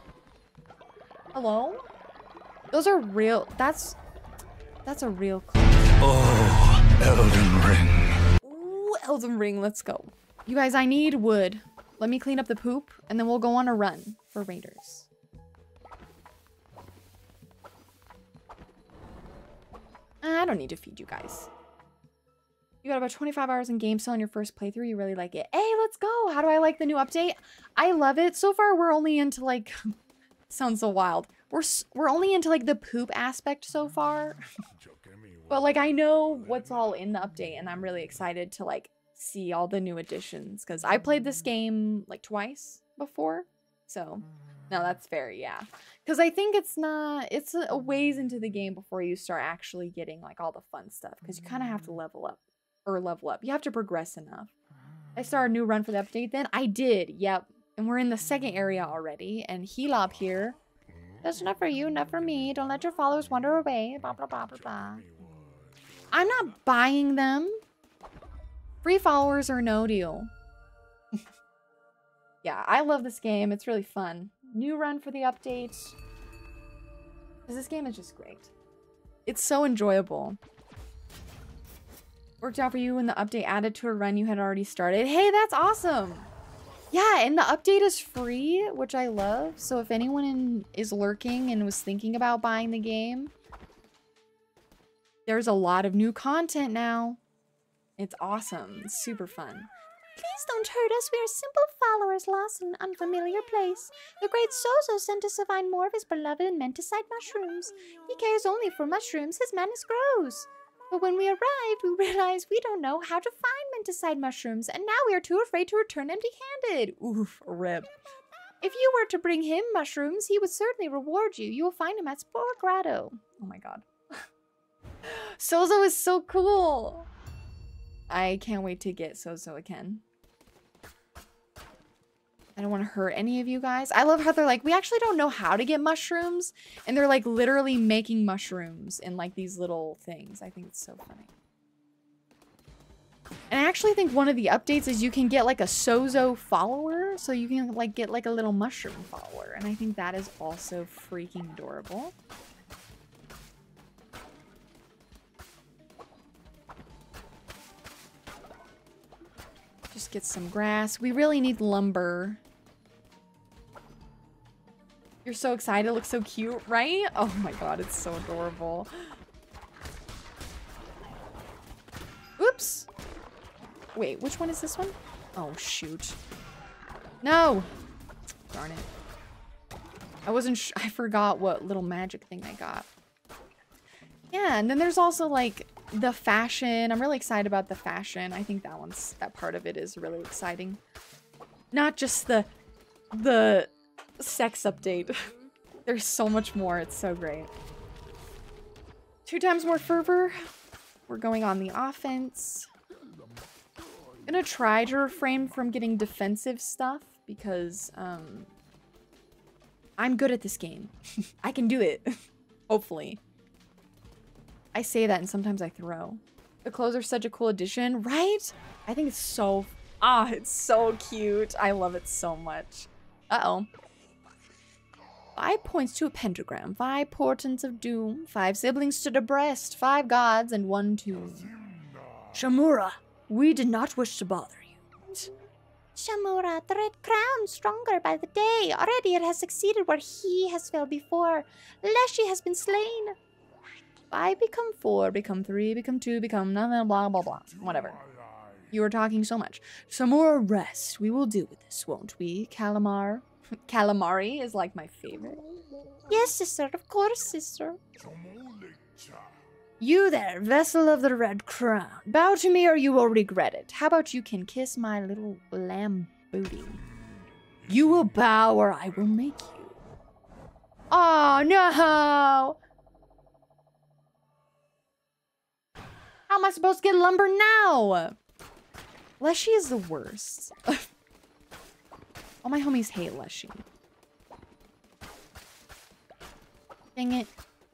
Hello? Those are real. That's that's a real. Oh, Elden Ring. Ooh, Elden Ring. Let's go. You guys, I need wood. Let me clean up the poop, and then we'll go on a run for raiders. I don't need to feed you guys. You got about twenty-five hours in game still on your first playthrough. You really like it. Hey, let's go. How do I like the new update? I love it. So far, we're only into like... sounds so wild. We're, we're only into like the poop aspect so far. But like, I know what's all in the update, and I'm really excited to like see all the new additions. Because I played this game like twice before. So, no, that's fair, yeah. Because I think it's not... It's a, a ways into the game before you start actually getting like all the fun stuff. Because you kind of have to level up. Or level up. You have to progress enough. I started a new run for the update then? I did, yep. And we're in the second area already. And Helop here. That's not for you, not for me. Don't let your followers wander away. Blah, blah, blah, blah, blah. I'm not buying them. Free followers are no deal. Yeah, I love this game. It's really fun. New run for the update. Because this game is just great. It's so enjoyable. Worked out for you when the update added to a run you had already started. Hey, that's awesome. Yeah, and the update is free, which I love. So if anyone in, is lurking and was thinking about buying the game, there's a lot of new content now. It's awesome. It's super fun. Please don't hurt us. We are simple followers lost in an unfamiliar place. The great Sozo sent us to find more of his beloved menticide mushrooms. He cares only for mushrooms. His madness grows. But when we arrived, we realized we don't know how to find menticide mushrooms, and now we are too afraid to return empty-handed. Oof, rip. If you were to bring him mushrooms, he would certainly reward you. You will find him at Spore Grotto. Oh my god. Sozo is so cool. I can't wait to get Sozo again. I don't want to hurt any of you guys. I love how they're like, we actually don't know how to get mushrooms. And they're like literally making mushrooms in like these little things. I think it's so funny. And I actually think one of the updates is you can get like a Sozo follower. So you can like get like a little mushroom follower. And I think that is also freaking adorable. Just get some grass. We really need lumber. You're so excited. It looks so cute, right? Oh my god, it's so adorable. Oops. Wait, which one is this one? Oh, shoot. No! Darn it. I wasn't sh- I forgot what little magic thing I got. Yeah, and then there's also, like, the fashion. I'm really excited about the fashion. I think that one's- that part of it is really exciting. Not just the- the sex update. There's so much more. It's so great. Two times more fervor. We're going on the offense. I'm gonna try to refrain from getting defensive stuff because um, I'm good at this game. I can do it. Hopefully. I say that and sometimes I throw. The clothes are such a cool addition, right? I think it's so... Ah, it's so cute. I love it so much. Uh-oh. Five points to a pentagram, five portents of doom, five siblings stood abreast, five gods, and one tomb. Shamura, we did not wish to bother you. Shamura, the red crown, stronger by the day. Already it has succeeded where he has failed before. Leshy has been slain. Five become four, become three, become two, become nothing, blah, blah, blah. Whatever. You are talking so much. Shamura, rest. We will deal with this, won't we, Calamar? Calamari is like my favorite. Yes, sister. Of course, sister. You there, vessel of the red crown. Bow to me or you will regret it. How about you can kiss my little lamb booty? You will bow or I will make you. Oh, no! How am I supposed to get lumber now? Leshy is the worst. All my homies hate Leshy. Dang it.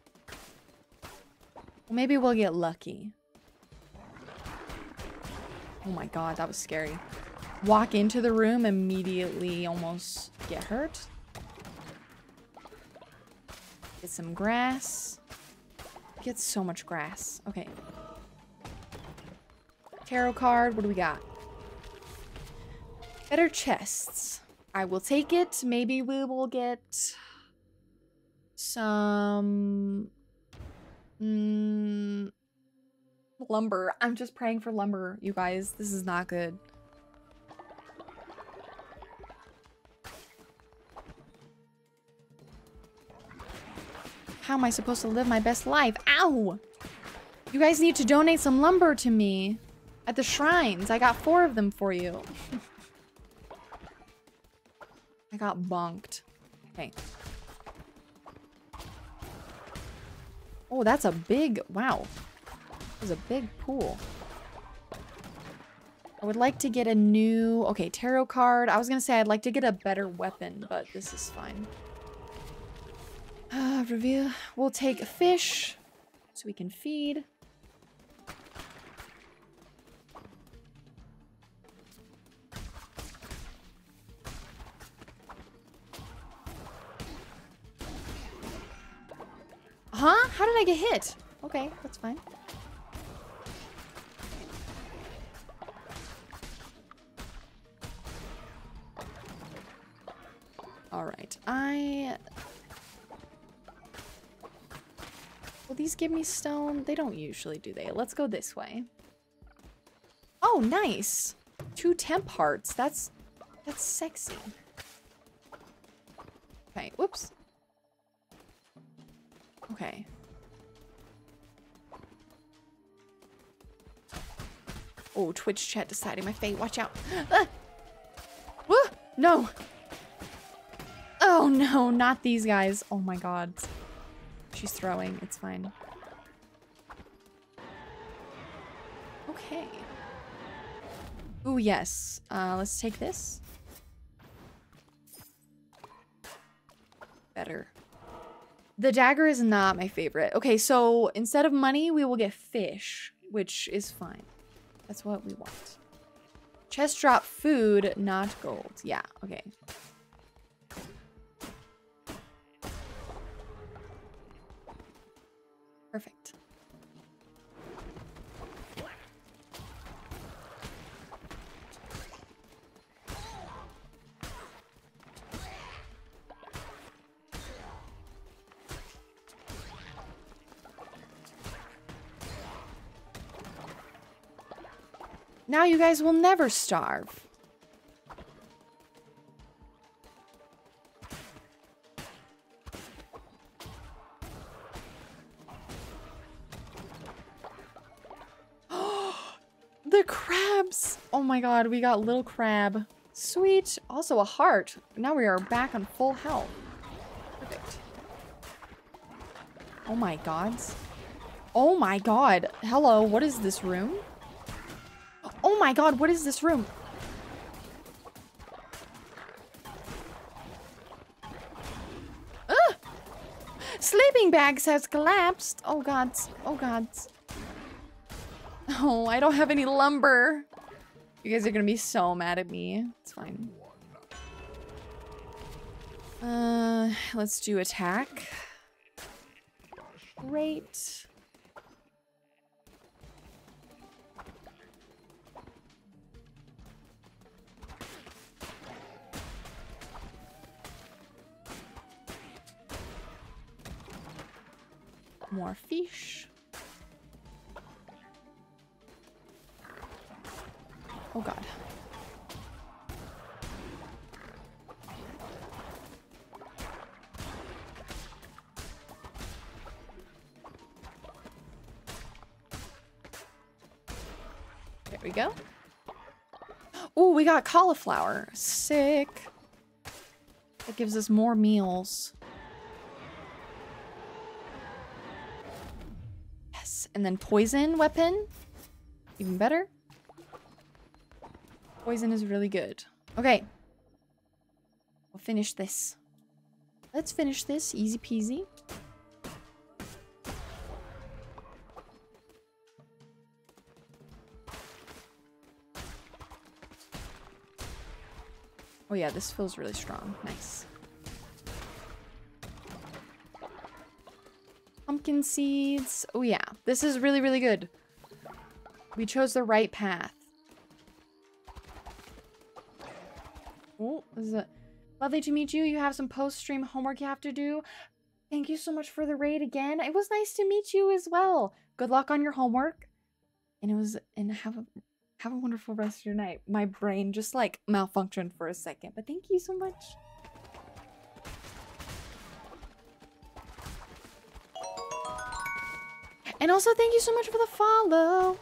Well, maybe we'll get lucky. Oh my god, that was scary. Walk into the room, immediately almost get hurt. some grass. Get so much grass. Okay. Tarot card. What do we got? Better chests. I will take it. Maybe we will get some mm, lumber. I'm just praying for lumber, you guys. This is not good. How am I supposed to live my best life? Ow! You guys need to donate some lumber to me at the shrines. I got four of them for you. I got bonked. Okay. Oh, that's a big... Wow. That was a big pool. I would like to get a new... Okay, tarot card. I was going to say I'd like to get a better weapon, but this is fine. Uh, reveal. We'll take a fish so we can feed. Huh? How did I get hit? Okay, that's fine. All right, I... Will these give me stone? They don't usually, do they? Let's go this way. Oh, nice. Two temp hearts. That's that's sexy. Okay, whoops. Okay. Oh, Twitch chat deciding my fate. Watch out. Ah! Ah! No. Oh no, not these guys. Oh my god. She's throwing. It's fine. Okay. Ooh, yes. Uh, let's take this. Better. The dagger is not my favorite. Okay, so instead of money, we will get fish, which is fine. That's what we want. Chest drop food, not gold. Yeah, okay. Perfect. Now you guys will never starve. The crabs! Oh my god, we got little crab. Sweet. Also a heart. Now we are back on full health. Perfect. Oh my god. Oh my god. Hello, what is this room? Oh my god, what is this room? Ah! Sleeping bags has collapsed. Oh god. Oh god. Oh, I don't have any lumber. You guys are gonna be so mad at me. It's fine. Uh, let's do attack. Great. More fish. Oh god. There we go. Oh, we got cauliflower. Sick. That gives us more meals. Yes, and then poison weapon. Even better. Poison is really good. Okay. We'll finish this. Let's finish this. Easy peasy. Oh yeah, this feels really strong. Nice. pumpkin seeds. Oh yeah, this is really, really good. We chose the right path. Oh, this is a lovely to meet you. You have some post-stream homework you have to do. Thank you so much for the raid again. It was nice to meet you as well. Good luck on your homework. And it was, and have a, have a wonderful rest of your night. My brain just like malfunctioned for a second, but thank you so much. And also thank you so much for the follow.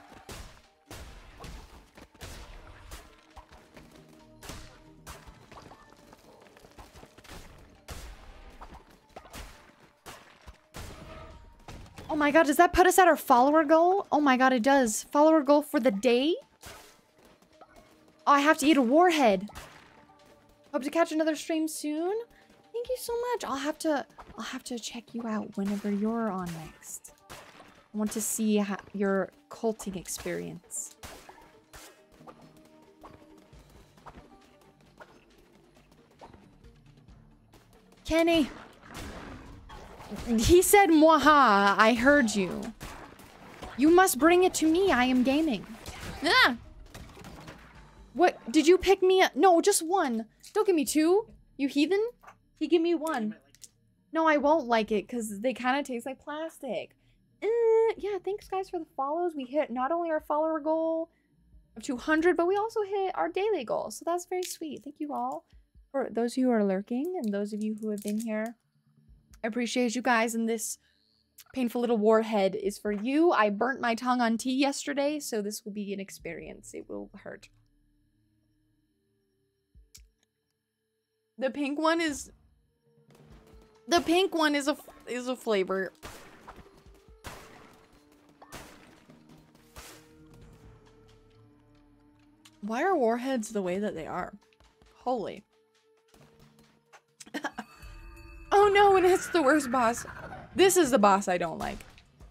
Oh my god, does that put us at our follower goal? Oh my god, it does. Follower goal for the day? Oh, I have to eat a warhead. Hope to catch another stream soon. Thank you so much. I'll have to I'll have to check you out whenever you're on next. I want to see how, your culting experience. Kenny. He said, "Mwaha, I heard you. You must bring it to me. I am gaming." Ah! What? Did you pick me up? No, just one. Don't give me two. You heathen? He give me one. No, I won't like it because they kind of taste like plastic. Uh, yeah, thanks guys for the follows. We hit not only our follower goal of two hundred, but we also hit our daily goal. So that's very sweet. Thank you all for those of you who are lurking and those of you who have been here. I appreciate you guys, and this painful little warhead is for you. I burnt my tongue on tea yesterday, so this will be an experience. It will hurt. The pink one is... The pink one is a, is a flavor. Why are warheads the way that they are? Holy. Oh no, and it's the worst boss. This is the boss I don't like.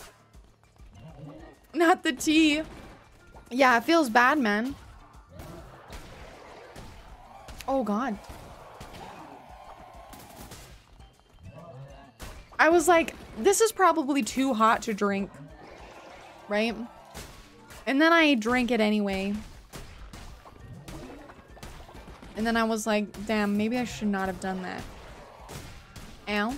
Not the tea. Yeah, it feels bad, man. Oh god. I was like, this is probably too hot to drink. Right? And then I drank it anyway. And then I was like, damn, maybe I should not have done that. Ow.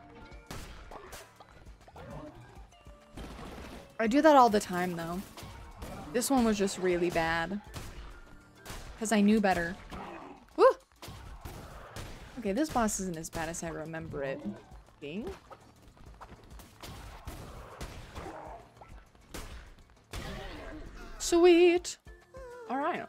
I do that all the time, though. This one was just really bad. Because I knew better. Woo! Okay, this boss isn't as bad as I remember it being. Sweet! Alright.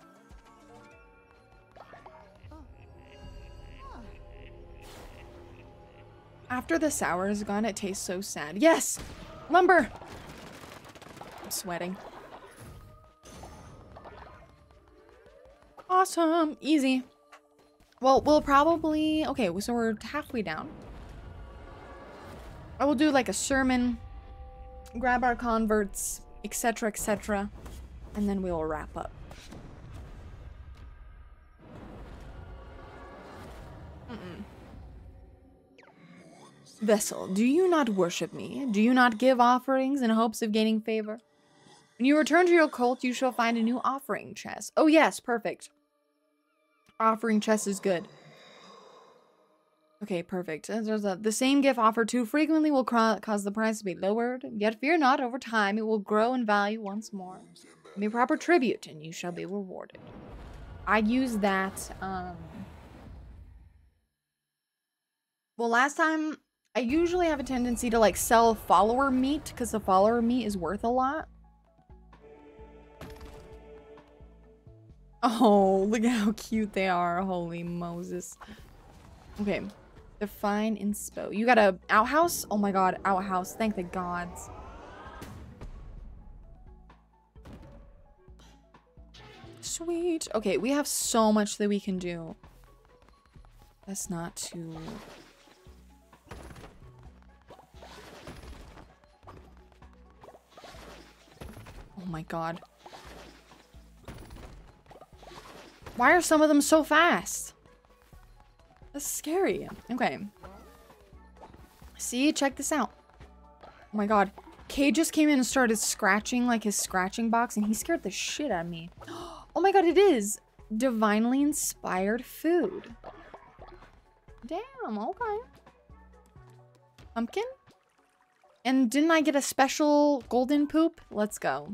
After the sour is gone, it tastes so sad. Yes! Lumber! I'm sweating. Awesome! Easy. Well, we'll probably... Okay, so we're halfway down. I will do like a sermon, grab our converts, et cetera, et cetera, and then we will wrap up. Mm-mm. Vessel, do you not worship me? Do you not give offerings in hopes of gaining favor? When you return to your cult, you shall find a new offering chest. Oh yes, perfect. Offering chest is good. Okay, perfect. The same gift offered too frequently will cause the price to be lowered. Yet fear not, over time it will grow in value once more. Be proper tribute, and you shall be rewarded. I use that, um... Well, last time, I usually have a tendency to, like, sell follower meat, because the follower meat is worth a lot. Oh, look at how cute they are. Holy Moses. Okay. Define inspo. You got a outhouse? Oh my god, outhouse. Thank the gods. Sweet. Okay, we have so much that we can do. That's not too... Oh my god. Why are some of them so fast? That's scary. Okay. See, check this out. Oh my god. Kay just came in and started scratching like his scratching box and he scared the shit out of me. Oh my god, it is divinely inspired food. Damn, okay. Pumpkin? And didn't I get a special golden poop? Let's go.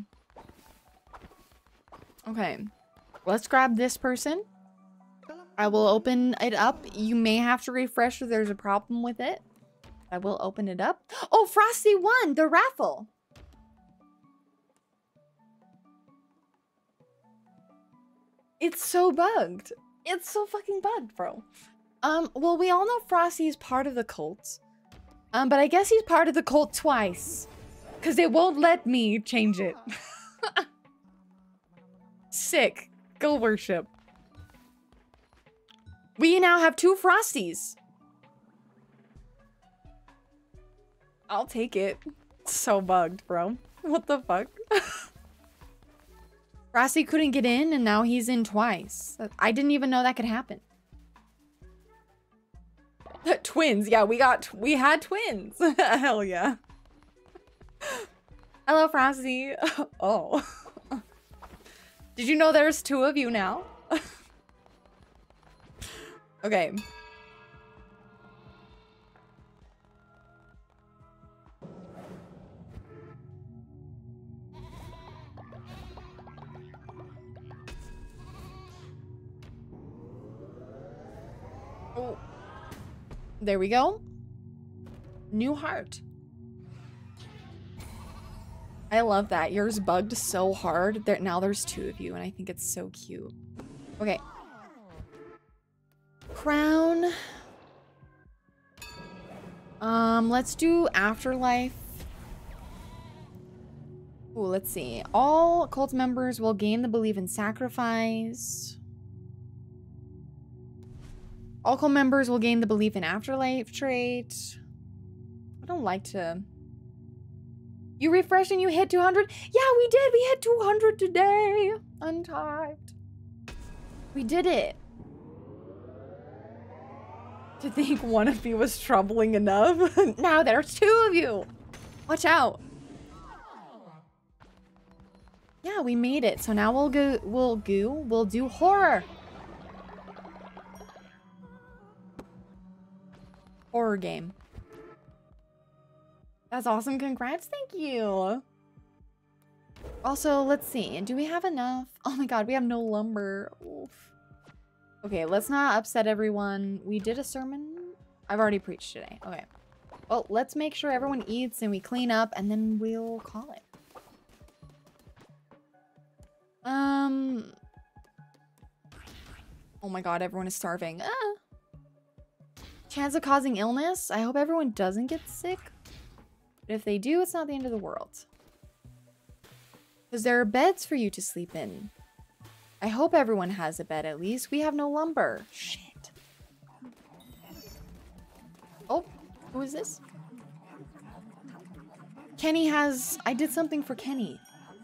Okay. Let's grab this person. I will open it up. You may have to refresh if there's a problem with it. I will open it up. Oh, Frosty won the raffle. It's so bugged. It's so fucking bugged, bro. Um, well, we all know Frosty is part of the cult. Um, but I guess he's part of the cult twice. Because they won't let me change it. Sick. Go worship. We now have two Frosties. I'll take it. So bugged, bro. What the fuck? Frosty couldn't get in and now he's in twice. I didn't even know that could happen. Twins. Yeah, we got, we had twins. Hell yeah. Hello, Frosty. Oh. Did you know there's two of you now? Okay. Oh. There we go. New heart. I love that. Yours bugged so hard. There, now there's two of you, and I think it's so cute. Okay. Crown. Um, let's do afterlife. Ooh, let's see. All cult members will gain the belief in sacrifice. All cult members will gain the belief in afterlife trait. I don't like to... You refreshed and you hit two hundred? Yeah, we did. We hit two hundred today. Untyped. We did it. To think one of you was troubling enough. Now there's two of you. Watch out. Yeah, we made it. So now we'll go, we'll go, we'll do horror. Horror game. That's awesome. Congrats. Thank you. Also, let's see. Do we have enough? Oh my god, we have no lumber. Oof. Okay, let's not upset everyone. We did a sermon. I've already preached today. Okay. Well, let's make sure everyone eats and we clean up and then we'll call it. Um. Oh my god, everyone is starving. Ah. Chance of causing illness. I hope everyone doesn't get sick. But if they do, it's not the end of the world. Because there are beds for you to sleep in. I hope everyone has a bed at least. We have no lumber. Shit. Oh, who is this? Kenny has... I did something for Kenny.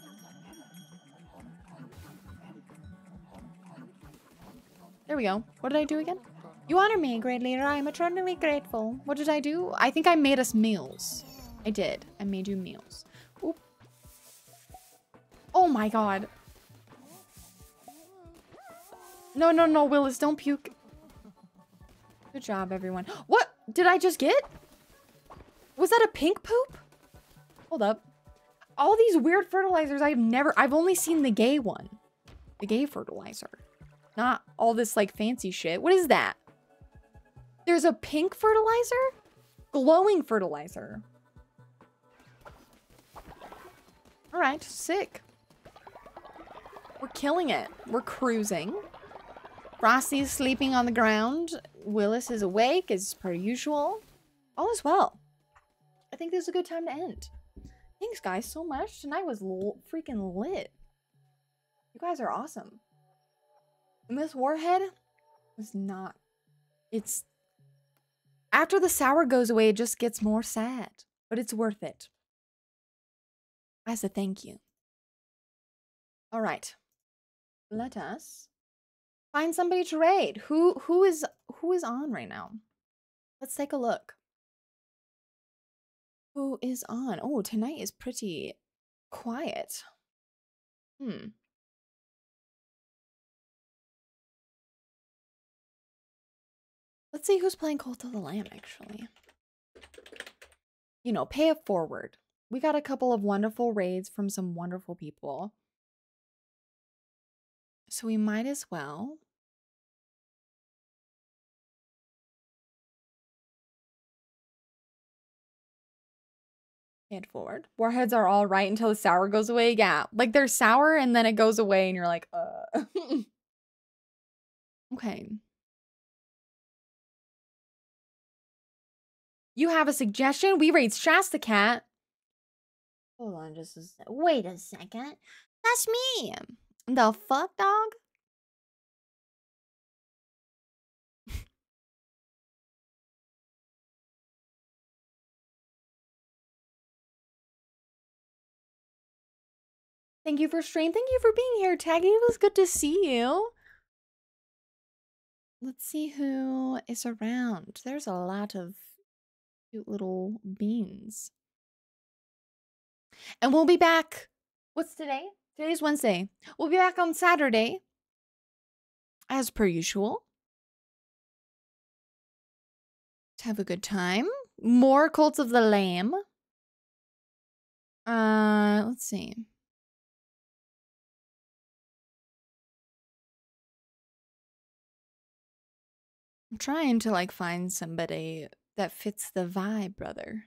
There we go. What did I do again? You honor me, great leader. I am eternally grateful. What did I do? I think I made us meals. I did. I made you meals. Oop. Oh my god. No, no, no, Willis, don't puke. Good job, everyone. What did I just get? Was that a pink poop? Hold up. All these weird fertilizers I've never... I've only seen the gay one. The gay fertilizer. Not all this, like, fancy shit. What is that? There's a pink fertilizer? Glowing fertilizer. Alright, sick. We're killing it. We're cruising. Frosty's sleeping on the ground. Willis is awake as per usual. All is well. I think this is a good time to end. Thanks, guys, so much. Tonight was l freaking lit. You guys are awesome. Miss Warhead was not. It's... After the sour goes away, it just gets more sad. But it's worth it. As a thank you. Alright. Let us find somebody to raid. Who who is who is on right now? Let's take a look. Who is on? Oh, tonight is pretty quiet. Hmm. Let's see who's playing Cult of the Lamb, actually. You know, pay it forward. We got a couple of wonderful raids from some wonderful people. So we might as well. Pay it forward. Warheads are all right until the sour goes away. Yeah, like they're sour and then it goes away and you're like, uh. Okay. You have a suggestion? We raid Shasta Cat. Hold on just a sec. Wait a second. That's me. The fuck, dog? Thank you for stream. Thank you for being here, Taggy. It was good to see you. Let's see who is around. There's a lot of cute little beans. And we'll be back. What's today? Today's Wednesday. We'll be back on Saturday. As per usual. To have a good time. More Cults of the Lamb. Uh, let's see. I'm trying to like find somebody that fits the vibe, brother.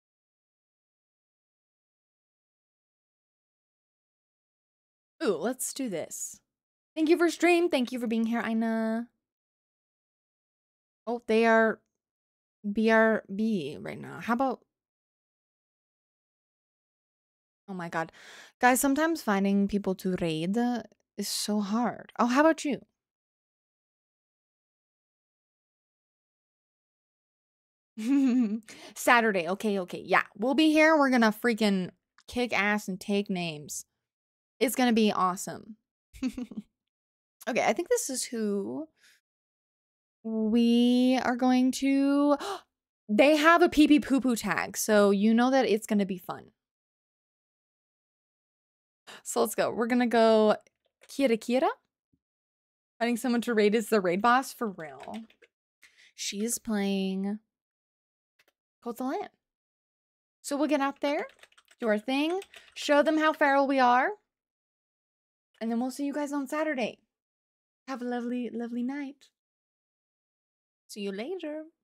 Ooh, let's do this. Thank you for stream. Thank you for being here, Aina. Oh, they are B R B right now. How about... Oh my god. Guys, sometimes finding people to raid is so hard. Oh, how about you? Saturday. Okay, okay. Yeah, we'll be here. We're gonna freaking kick ass and take names. It's gonna be awesome. Okay, I think this is who we are going to... They have a pee pee poo poo tag, so you know that it's gonna be fun. So let's go. We're gonna go Kira Kira. Finding someone to raid is the raid boss for real. She is playing Cult of the Lamb. So we'll get out there, do our thing, show them how feral we are, and then we'll see you guys on Saturday. Have a lovely, lovely night. See you later.